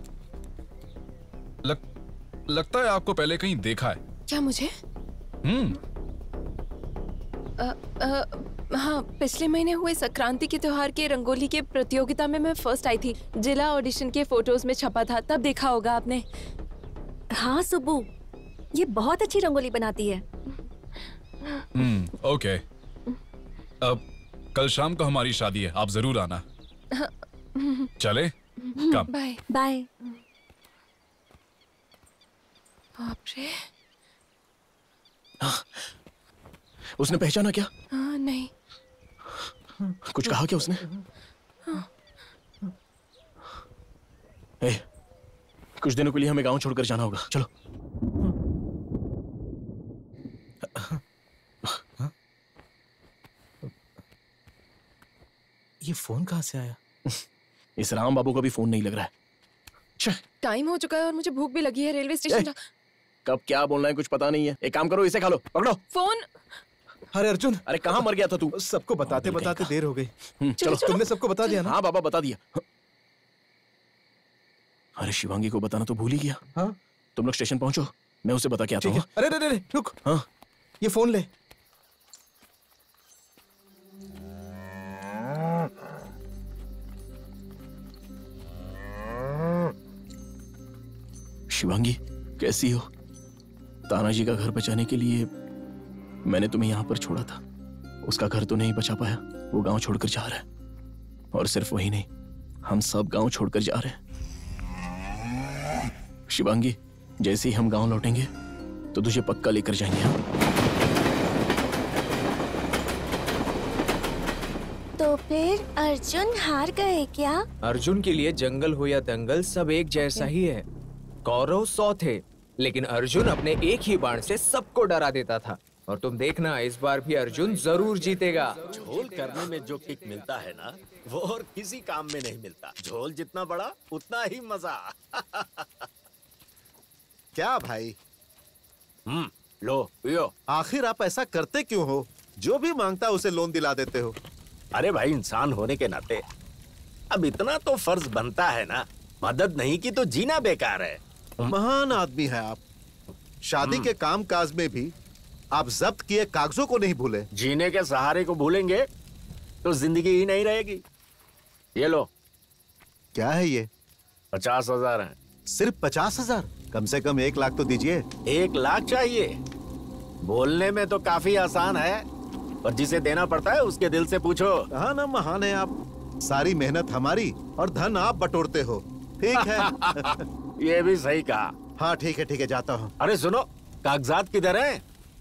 लग, लगता है आपको पहले कहीं देखा है। क्या मुझे? हम्म अ, अ, हाँ, पिछले महीने हुए संक्रांति के त्योहार के रंगोली के प्रतियोगिता में मैं फर्स्ट आई थी। जिला ऑडिशन के फोटोज में छपा था, तब देखा होगा आपने। हाँ सुब्बू, ये बहुत अच्छी रंगोली बनाती है। हम्म ओके। अब कल शाम को हमारी शादी है, आप जरूर आना। चले? कम। Bye bye. बाप रे। हाँ, उसने पहचाना क्या? हाँ, नहीं। कुछ कहा क्या उसने? ए, कुछ दिनों के लिए हमें गांव छोड़कर जाना होगा, चलो। ये फोन कहाँ से आया? इस राम बाबू का भी फोन नहीं लग रहा है। टाइम हो चुका है और मुझे भूख भी लगी है। रेलवे स्टेशन जा... कब क्या बोलना है कुछ पता नहीं है। एक काम करो, इसे खा लो, पकड़ो फोन। अरे अर्जुन, अरे कहाँ मर गया था तू? सबको बताते बताते देर हो गई। चलो, तुमने सबको बता दिया ना? हाँ बाबा बता दिया। अरे शिवांगी को बताना तो भूल ही गया। हाँ? तुम लोग स्टेशन पहुंचो, मैं उसे बता के आता हूँ। अरे अरे अरे रुक। हाँ? ये फोन ले। शिवांगी कैसी हो? तानाजी का घर बचाने के लिए मैंने तुम्हें यहाँ पर छोड़ा था। उसका घर तो नहीं बचा पाया, वो गांव छोड़कर जा रहा है। और सिर्फ वही नहीं, हम सब गांव छोड़कर जा रहे हैं। शिवांगी, जैसे ही हम गांव लौटेंगे तो तुझे पक्का लेकर जाएंगे। हम तो फिर अर्जुन हार गए क्या? अर्जुन के लिए जंगल हो या दंगल सब एक जैसा ही है। कौरव सौ थे, लेकिन अर्जुन अपने एक ही बाण से सबको डरा देता था। और तुम देखना, इस बार भी अर्जुन जरूर जीतेगा। झोल करने में जो किक मिलता है ना, वो और किसी काम में नहीं मिलता। झोल जितना बड़ा उतना ही मजा। क्या भाई? हम्म लो पियो। आखिर आप ऐसा करते क्यों हो? जो भी मांगता है उसे लोन दिला देते हो। अरे भाई, इंसान होने के नाते अब इतना तो फर्ज बनता है ना। मदद नहीं की तो जीना बेकार है। महान आदमी है आप। शादी के काम काज में भी आप जब्त किए कागजों को नहीं भूले। जीने के सहारे को भूलेंगे तो जिंदगी ही नहीं रहेगी। ये लो। क्या है ये? पचास हजार है। सिर्फ पचास हजार? कम से कम एक लाख तो दीजिए। एक लाख चाहिए? बोलने में तो काफी आसान है, और जिसे देना पड़ता है उसके दिल से पूछो। हाँ ना, महान है आप। सारी मेहनत हमारी और धन आप बटोरते हो। ठीक है। ये भी सही कहा। हाँ ठीक है ठीक है, जाता हूँ। अरे सुनो, कागजात किधर हैं?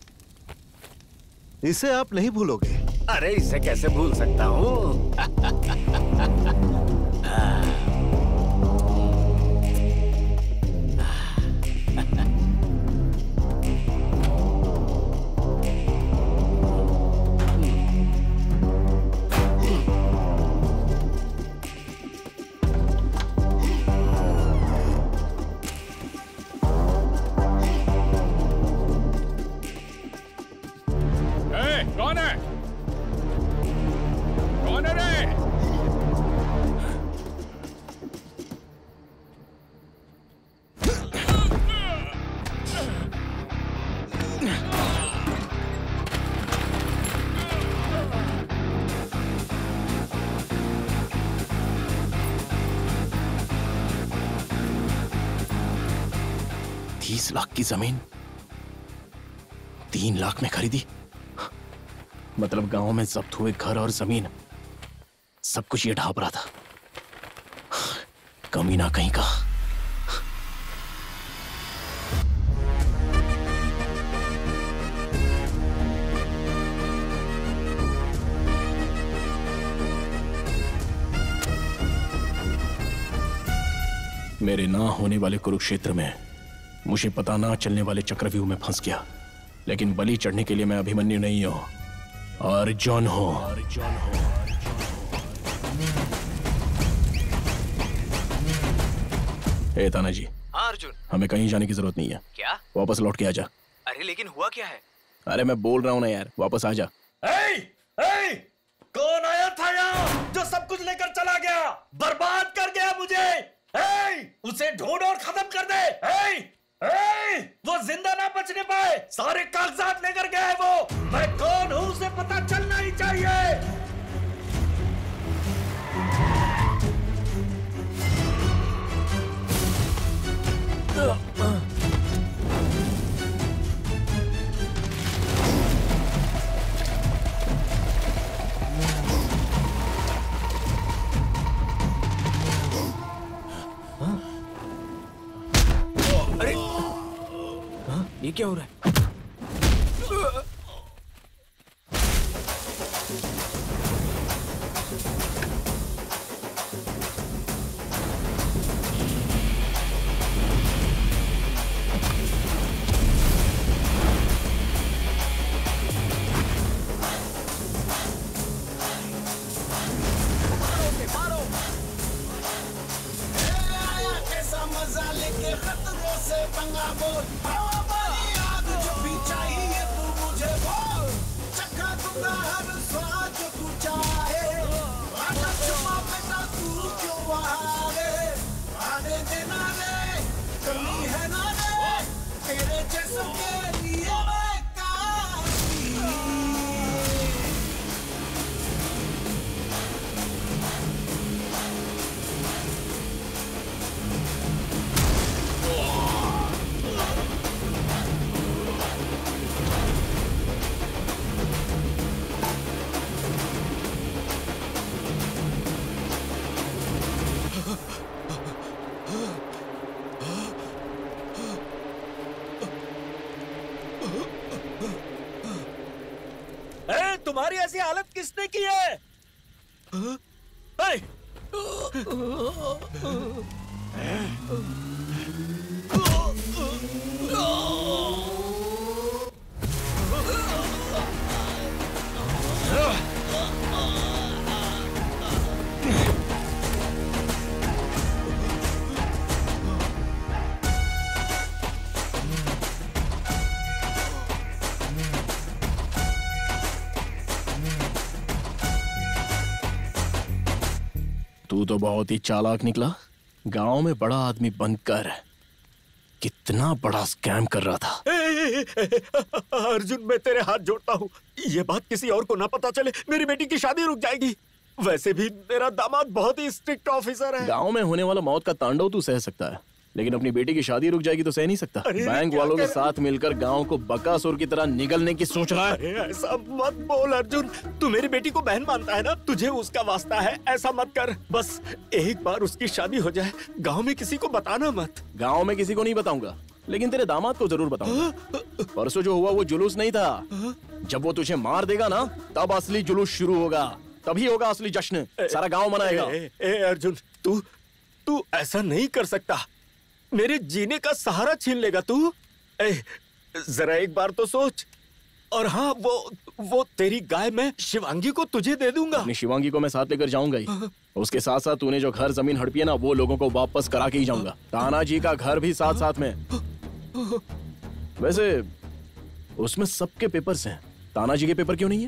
इसे आप नहीं भूलोगे। अरे इसे कैसे भूल सकता हूँ? कौन है? कौन है रे? तीस लाख की जमीन तीन लाख में खरीदी। मतलब गांव में जब्त हुए घर और जमीन सब कुछ ये ढाप रहा था। कमीना कहीं का। मेरे ना होने वाले कुरुक्षेत्र में मुझे पता ना चलने वाले चक्रव्यूह में फंस गया, लेकिन बलि चढ़ने के लिए मैं अभिमन्यु नहीं हूं, अर्जुन हूं। ए ताना जी, हाँ अर्जुन। हमें कहीं जाने की जरूरत नहीं है। क्या? वापस लौट के आ जा। अरे लेकिन हुआ क्या है? अरे मैं बोल रहा हूं ना यार, वापस आ जा। ए, ए, कौन आया था यहाँ जो सब कुछ लेकर चला गया, बर्बाद कर गया मुझे? ए, उसे ढूंढ और खत्म कर दे। ए, ए, वो जिंदा ना बचने पाए, सारे कागजात लेकर गया है वो। मैं कौन हूँ उसे पता चलना ही चाहिए। अरे हाँ, ये क्या हो रहा है? तुम्हारी ऐसी हालत किसने की है? तू तो बहुत ही चालाक निकला। गांव में बड़ा आदमी बनकर कितना बड़ा स्कैम कर रहा था। ए, ए, ए, ए, अर्जुन, मैं तेरे हाथ जोड़ता हूँ, ये बात किसी और को ना पता चले, मेरी बेटी की शादी रुक जाएगी। वैसे भी मेरा दामाद बहुत ही स्ट्रिक्ट ऑफिसर है। गांव में होने वाला मौत का तांडव तू सह सकता है, लेकिन अपनी बेटी की शादी रुक जाएगी तो सह नहीं सकता। बैंक वालों के साथ मिलकर गांव को बकासुर की तरह निगलने की सोच रहा है। ऐसा मत बोल अर्जुन, तू मेरी बेटी को बहन मानता है ना, तुझे उसका वास्ता है, ऐसा मत कर। बस एक बार उसकी शादी हो जाए, गांव में किसी को बताना मत। गांव में किसी को नहीं बताऊंगा, लेकिन तेरे दामाद को जरूर बताऊंगा। परसों जो हुआ वो जुलूस नहीं था, जब वो तुझे मार देगा ना तब असली जुलूस शुरू होगा, तभी होगा असली जश्न, सारा गांव मनाएगा। ए, ए, अर्जुन, तू तू ऐसा नहीं कर सकता, मेरे जीने का सहारा छीन लेगा तू। ए, जरा एक बार तो सोच। और हाँ, वो वो तेरी गाय मैं शिवांगी को तुझे दे दूंगा। अपनी शिवांगी को मैं साथ लेकर जाऊंगा ही, उसके साथ साथ तूने जो घर जमीन हड़पी है ना, वो लोगों को वापस करा के ही जाऊंगा। तानाजी का घर भी साथ साथ में। वैसे उसमें सबके पेपर्स हैं, तानाजी के पेपर क्यों नहीं है?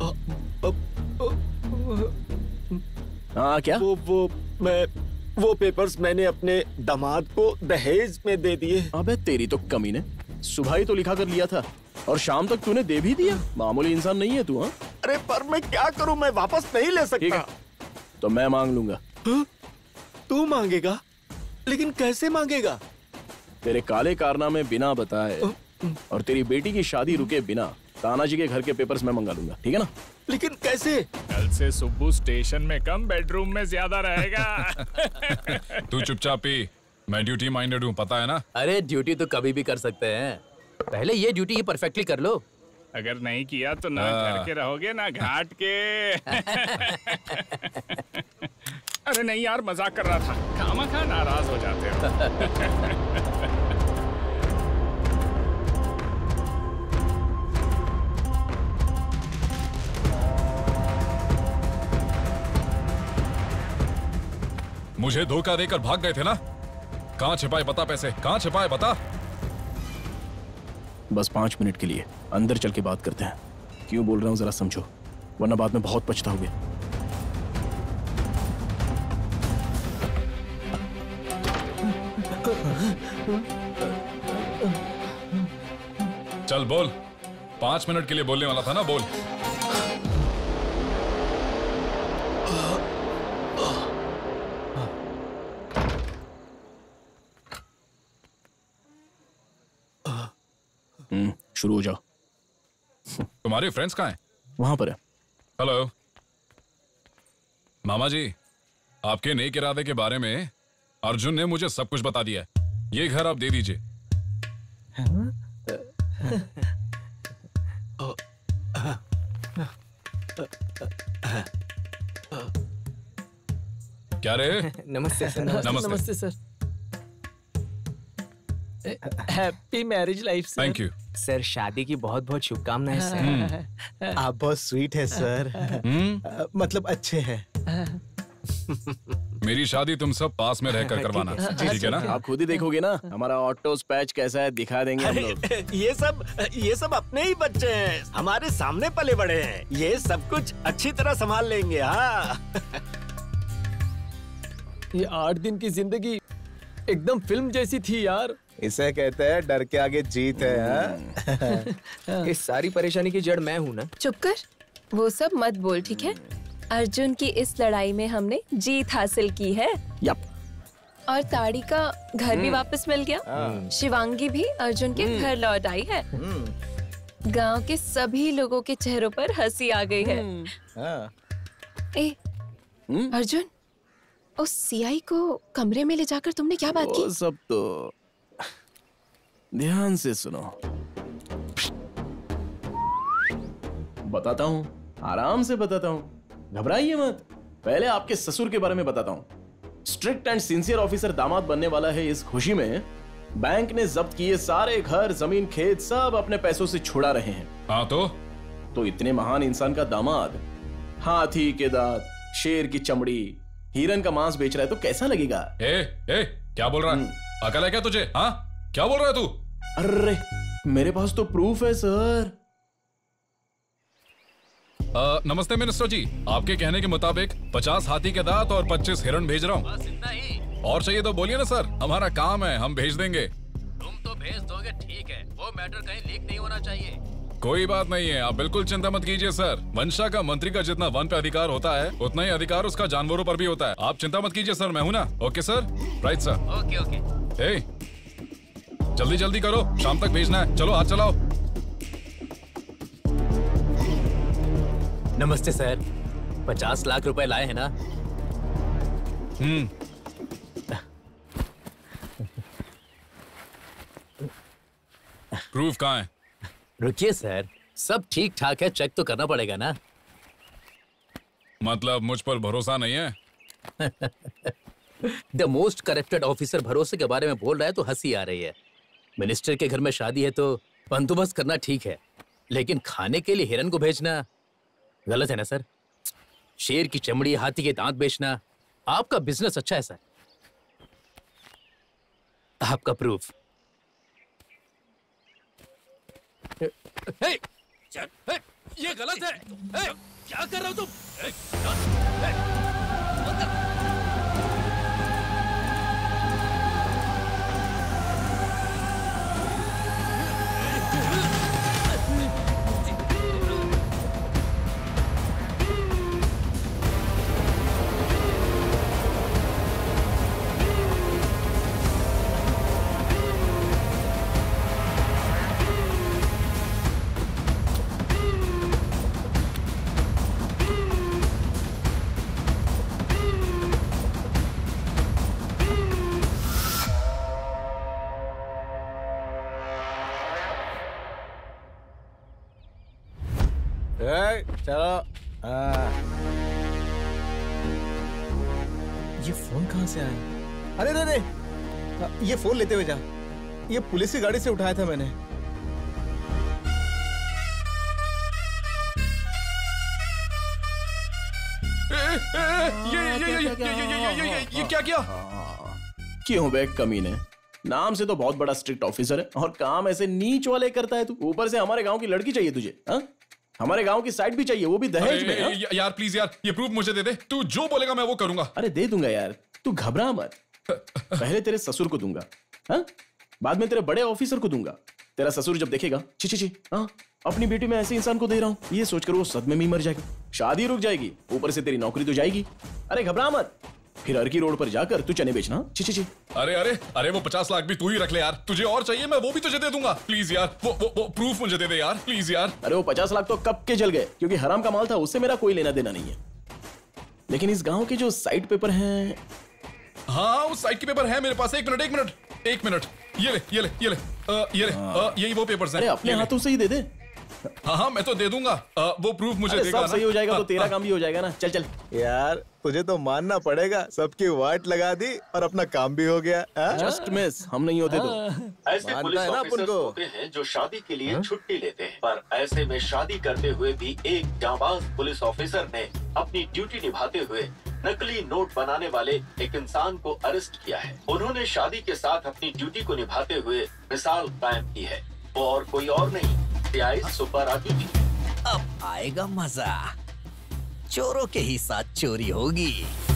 हाँ क्या? वो वो मैं वो पेपर्स मैंने अपने दामाद को दहेज में दे दिए। अबे तेरी तो कमी ने, सुबह ही तो लिखा कर लिया था और शाम तक तूने दे भी दिया। मामूली इंसान नहीं है तू। हाँ, अरे पर मैं क्या करूं, मैं वापस नहीं ले सकता। तो मैं मांग लूंगा। हा? तू मांगेगा? लेकिन कैसे मांगेगा? तेरे काले कारनामे बिना बताए और तेरी बेटी की शादी रुके बिना तानाजी के घर के पेपर्स मैं मंगा लूंगा, ठीक है ना? लेकिन कैसे? कल से सुब्बू स्टेशन में कम बेडरूम में ज्यादा रहेगा। तू चुपचाप पी, मैं ड्यूटी माइंडेड हूँ, पता है ना? अरे ड्यूटी तो कभी भी कर सकते हैं, पहले ये ड्यूटी ही परफेक्टली कर लो, अगर नहीं किया तो ना हाँ। घर के रहोगे ना घाट के। अरे नहीं यार, मजाक कर रहा था। खामखा नाराज हो जाते हो। मुझे धोखा देकर भाग गए थे ना? कहां छिपाए बता पैसे, कहां छिपाए बता। बस पांच मिनट के लिए अंदर चल के बात करते हैं। क्यों बोल रहा हूं जरा समझो, वरना बाद में बहुत पछताओगे। चल बोल, पांच मिनट के लिए बोलने वाला था ना, बोल। हम्म, शुरू हो जाओ। तुम्हारे फ्रेंड्स कहाँ हैं? वहां पर है। हेलो मामा जी, आपके नेक इरादे के बारे में अर्जुन ने मुझे सब कुछ बता दिया है। ये घर आप दे दीजिए। क्या रे? नमस्ते सर। नमस्ते, नमस्ते sir. Happy marriage life sir. Thank you sir. शादी की बहुत बहुत शुभकामनाएं सर। आप बहुत स्वीट है सर। मतलब अच्छे हैं। मेरी शादी तुम सब पास में रहकर करवाना, ठीक है ना? आप खुद ही देखोगे ना हमारा ऑटो पैच कैसा है, दिखा देंगे हम लोग। ये सब ये सब अपने ही बच्चे हैं, हमारे सामने पले बड़े हैं। ये सब कुछ अच्छी तरह संभाल लेंगे। हाँ। ये आठ दिन की जिंदगी एकदम फिल्म जैसी थी यार। इसे कहते हैं डर के आगे जीत है। इस सारी परेशानी की जड़ मैं हूँ ना। चुप कर, वो सब मत बोल, ठीक है? अर्जुन की इस लड़ाई में हमने जीत हासिल की है। यप। और ताड़ी का घर भी वापस मिल गया। शिवांगी भी अर्जुन के घर लौट आई है। गांव के सभी लोगों के चेहरों पर हंसी आ गई है। ए, अर्जुन, उस सीआई को कमरे में ले जाकर तुमने क्या बात की? वो सब तो ध्यान से सुनो। बताता हूँ, आराम से बताता हूँ, घबराइए मत। पहले आपके ससुर के बारे में बताता हूँ। स्ट्रिक्ट एंड सिंसियर ऑफिसर दामाद बनने वाला है। इस खुशी में बैंक ने जब्त किए सारे घर, जमीन, खेत सब अपने पैसों से छुड़ा रहे हैं। हाँ तो तो इतने महान इंसान का दामाद हाथी के दांत, शेर की चमड़ी, हिरन का मांस बेच रहा है तो कैसा लगेगा? ए, ए, क्या बोल रहा है? अकल है क्या तुझे? हाँ, क्या बोल रहा है तू? अरे मेरे पास तो प्रूफ है सर। आ, नमस्ते मिनिस्टर जी, आपके कहने के मुताबिक पचास हाथी के दांत और पच्चीस हिरण भेज रहा हूँ। और चाहिए तो बोलिए ना सर, हमारा काम है, हम भेज देंगे। तुम तो भेज दोगे, ठीक है। वो मैटर कहीं लीक नहीं होना चाहिए। कोई बात नहीं है, आप बिल्कुल चिंता मत कीजिए सर। वंशा का मंत्री का जितना वन पे अधिकार होता है उतना ही अधिकार उसका जानवरों पर भी होता है। आप चिंता मत कीजिए सर, मैं हूं ना। Okay sir, right sir. Okay okay. ए, जल्दी जल्दी करो, शाम तक भेजना है। चलो हाथ चलाओ। नमस्ते सर, पचास लाख रुपए लाए हैं ना? हम्म। प्रूफ कहाँ है? रुकिए सर, सब ठीक ठाक है, चेक तो करना पड़ेगा ना। मतलब मुझ पर भरोसा नहीं है? द मोस्ट करप्टेड ऑफिसर भरोसे के बारे में बोल रहा है तो हंसी आ रही है। मिनिस्टर के घर में शादी है तो बंदोबस्त करना ठीक है, लेकिन खाने के लिए हिरन को भेजना गलत है ना सर? शेर की चमड़ी, हाथी के दांत बेचना, आपका बिजनेस अच्छा है सर। आपका प्रूफ। हे, हे, ये गलत है। हे, क्या कर रहे हो तुम? हे, हे, ए, चलो। हाँ। ये फोन कहाँ से आया? अरे अरे अरे, ये फोन लेते हुए जा। ये पुलिस की गाड़ी से उठाया था मैंने। ये ये ये ये ये ये ये ये ये क्या किया? क्यों बे कमीने? नाम से तो बहुत बड़ा स्ट्रिक्ट ऑफिसर है और काम ऐसे नीच वाले करता है तू। ऊपर से हमारे गांव की लड़की चाहिए तुझे, हाँ? हमारे गांव की साइड भी चाहिए, वो भी दहेज में। हाँ? यार प्लीज यार, ये प्रूफ मुझे दे दे। तू जो बोलेगा मैं वो करूंगा। अरे दे दूंगा यार, तू घबरा मत। पहले तेरे ससुर को दूंगा, हाँ? बाद में तेरे बड़े ऑफिसर को दूंगा। तेरा ससुर जब देखेगा, छी छी छी, हाँ, अपनी बेटी में ऐसे इंसान को दे रहा हूँ, ये सोचकर वो सदमे में ही मर जाएगा। शादी रुक जाएगी, ऊपर से तेरी नौकरी तो जाएगी। अरे घबरा मत, फिर अर्की रोड पर जाकर तू चने बेचना। छी छी छी। अरे अरे अरे वो पचास लाख भी तू ही रख ले यार। तुझे और चाहिए मैं वो भी तुझे दे दूंगा। प्लीज यार, वो वो, वो प्रूफ मुझे दे दे यार, प्लीज यार। अरे वो पचास लाख तो कब के जल गए, क्योंकि हराम का माल था, उससे मेरा कोई लेना देना नहीं है। लेकिन इस गांव के जो साइड पेपर हैं। हाँ उस साइड के पेपर है मेरे पास। एक मिनट एक मिनट एक मिनट ये ले ये ले ये ले आ, ये ले आ, यही वो पेपर्स हैं। अरे अपने हाथों से ही दे दे। हाँ हाँ मैं तो दे दूंगा। आ, वो प्रूफ मुझे देगा सब ना? सही हो जाएगा तो तेरा हाँ, काम भी हो जाएगा ना। चल चल यार तुझे तो मानना पड़ेगा, सबकी वाट लगा दी और अपना काम भी हो गया। जस्ट मिस, हम नहीं होते तो। ऐसे पुलिस ऑफिसर्स होते हैं जो शादी के लिए छुट्टी लेते हैं, पर ऐसे में शादी करते हुए भी एक जांबाज पुलिस ऑफिसर ने अपनी ड्यूटी निभाते हुए नकली नोट बनाने वाले एक इंसान को अरेस्ट किया है। उन्होंने शादी के साथ अपनी ड्यूटी को निभाते हुए मिसाल कायम की है। वो और कोई और नहीं, सीआई सुब्बा राजू जी। अब आएगा मजा, चोरों के ही साथ चोरी होगी।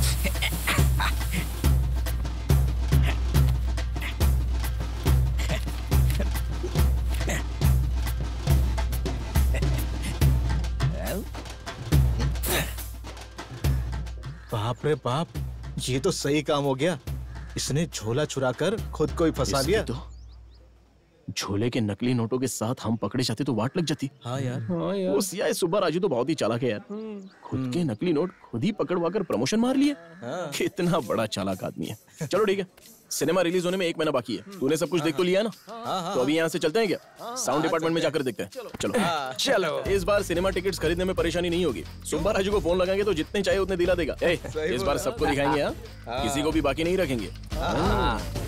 बाप रे बाप, ये तो सही काम हो गया। इसने झोला चुराकर खुद को ही फंसा लिया। तो झोले के नकली नोटों के साथ हम पकड़े जाते तो वाट लग जाती। हाँ यार, हाँ यार। वो सीआई सुब्बा राजू तो बहुत ही चालाक है यार। खुद के नकली नोट खुद ही पकड़वा कर प्रमोशन मार लिए। हाँ। कितना बड़ा चालाक आदमी है। चलो ठीक है, सिनेमा रिलीज होने में एक महीना बाकी है। तूने सब कुछ देख तो लिया ना? तो अभी यहाँ से चलते हैं क्या? साउंड डिपार्टमेंट में जाकर देखते हैं। चलो चलो। इस बार सिनेमा टिकट्स खरीदने में परेशानी नहीं होगी। सुब्बा राजू को फोन लगाएंगे तो जितने चाहिए उतने दिला देगा। ए, इस बार सबको दिखाएंगे, हाँ? किसी को भी बाकी नहीं रखेंगे।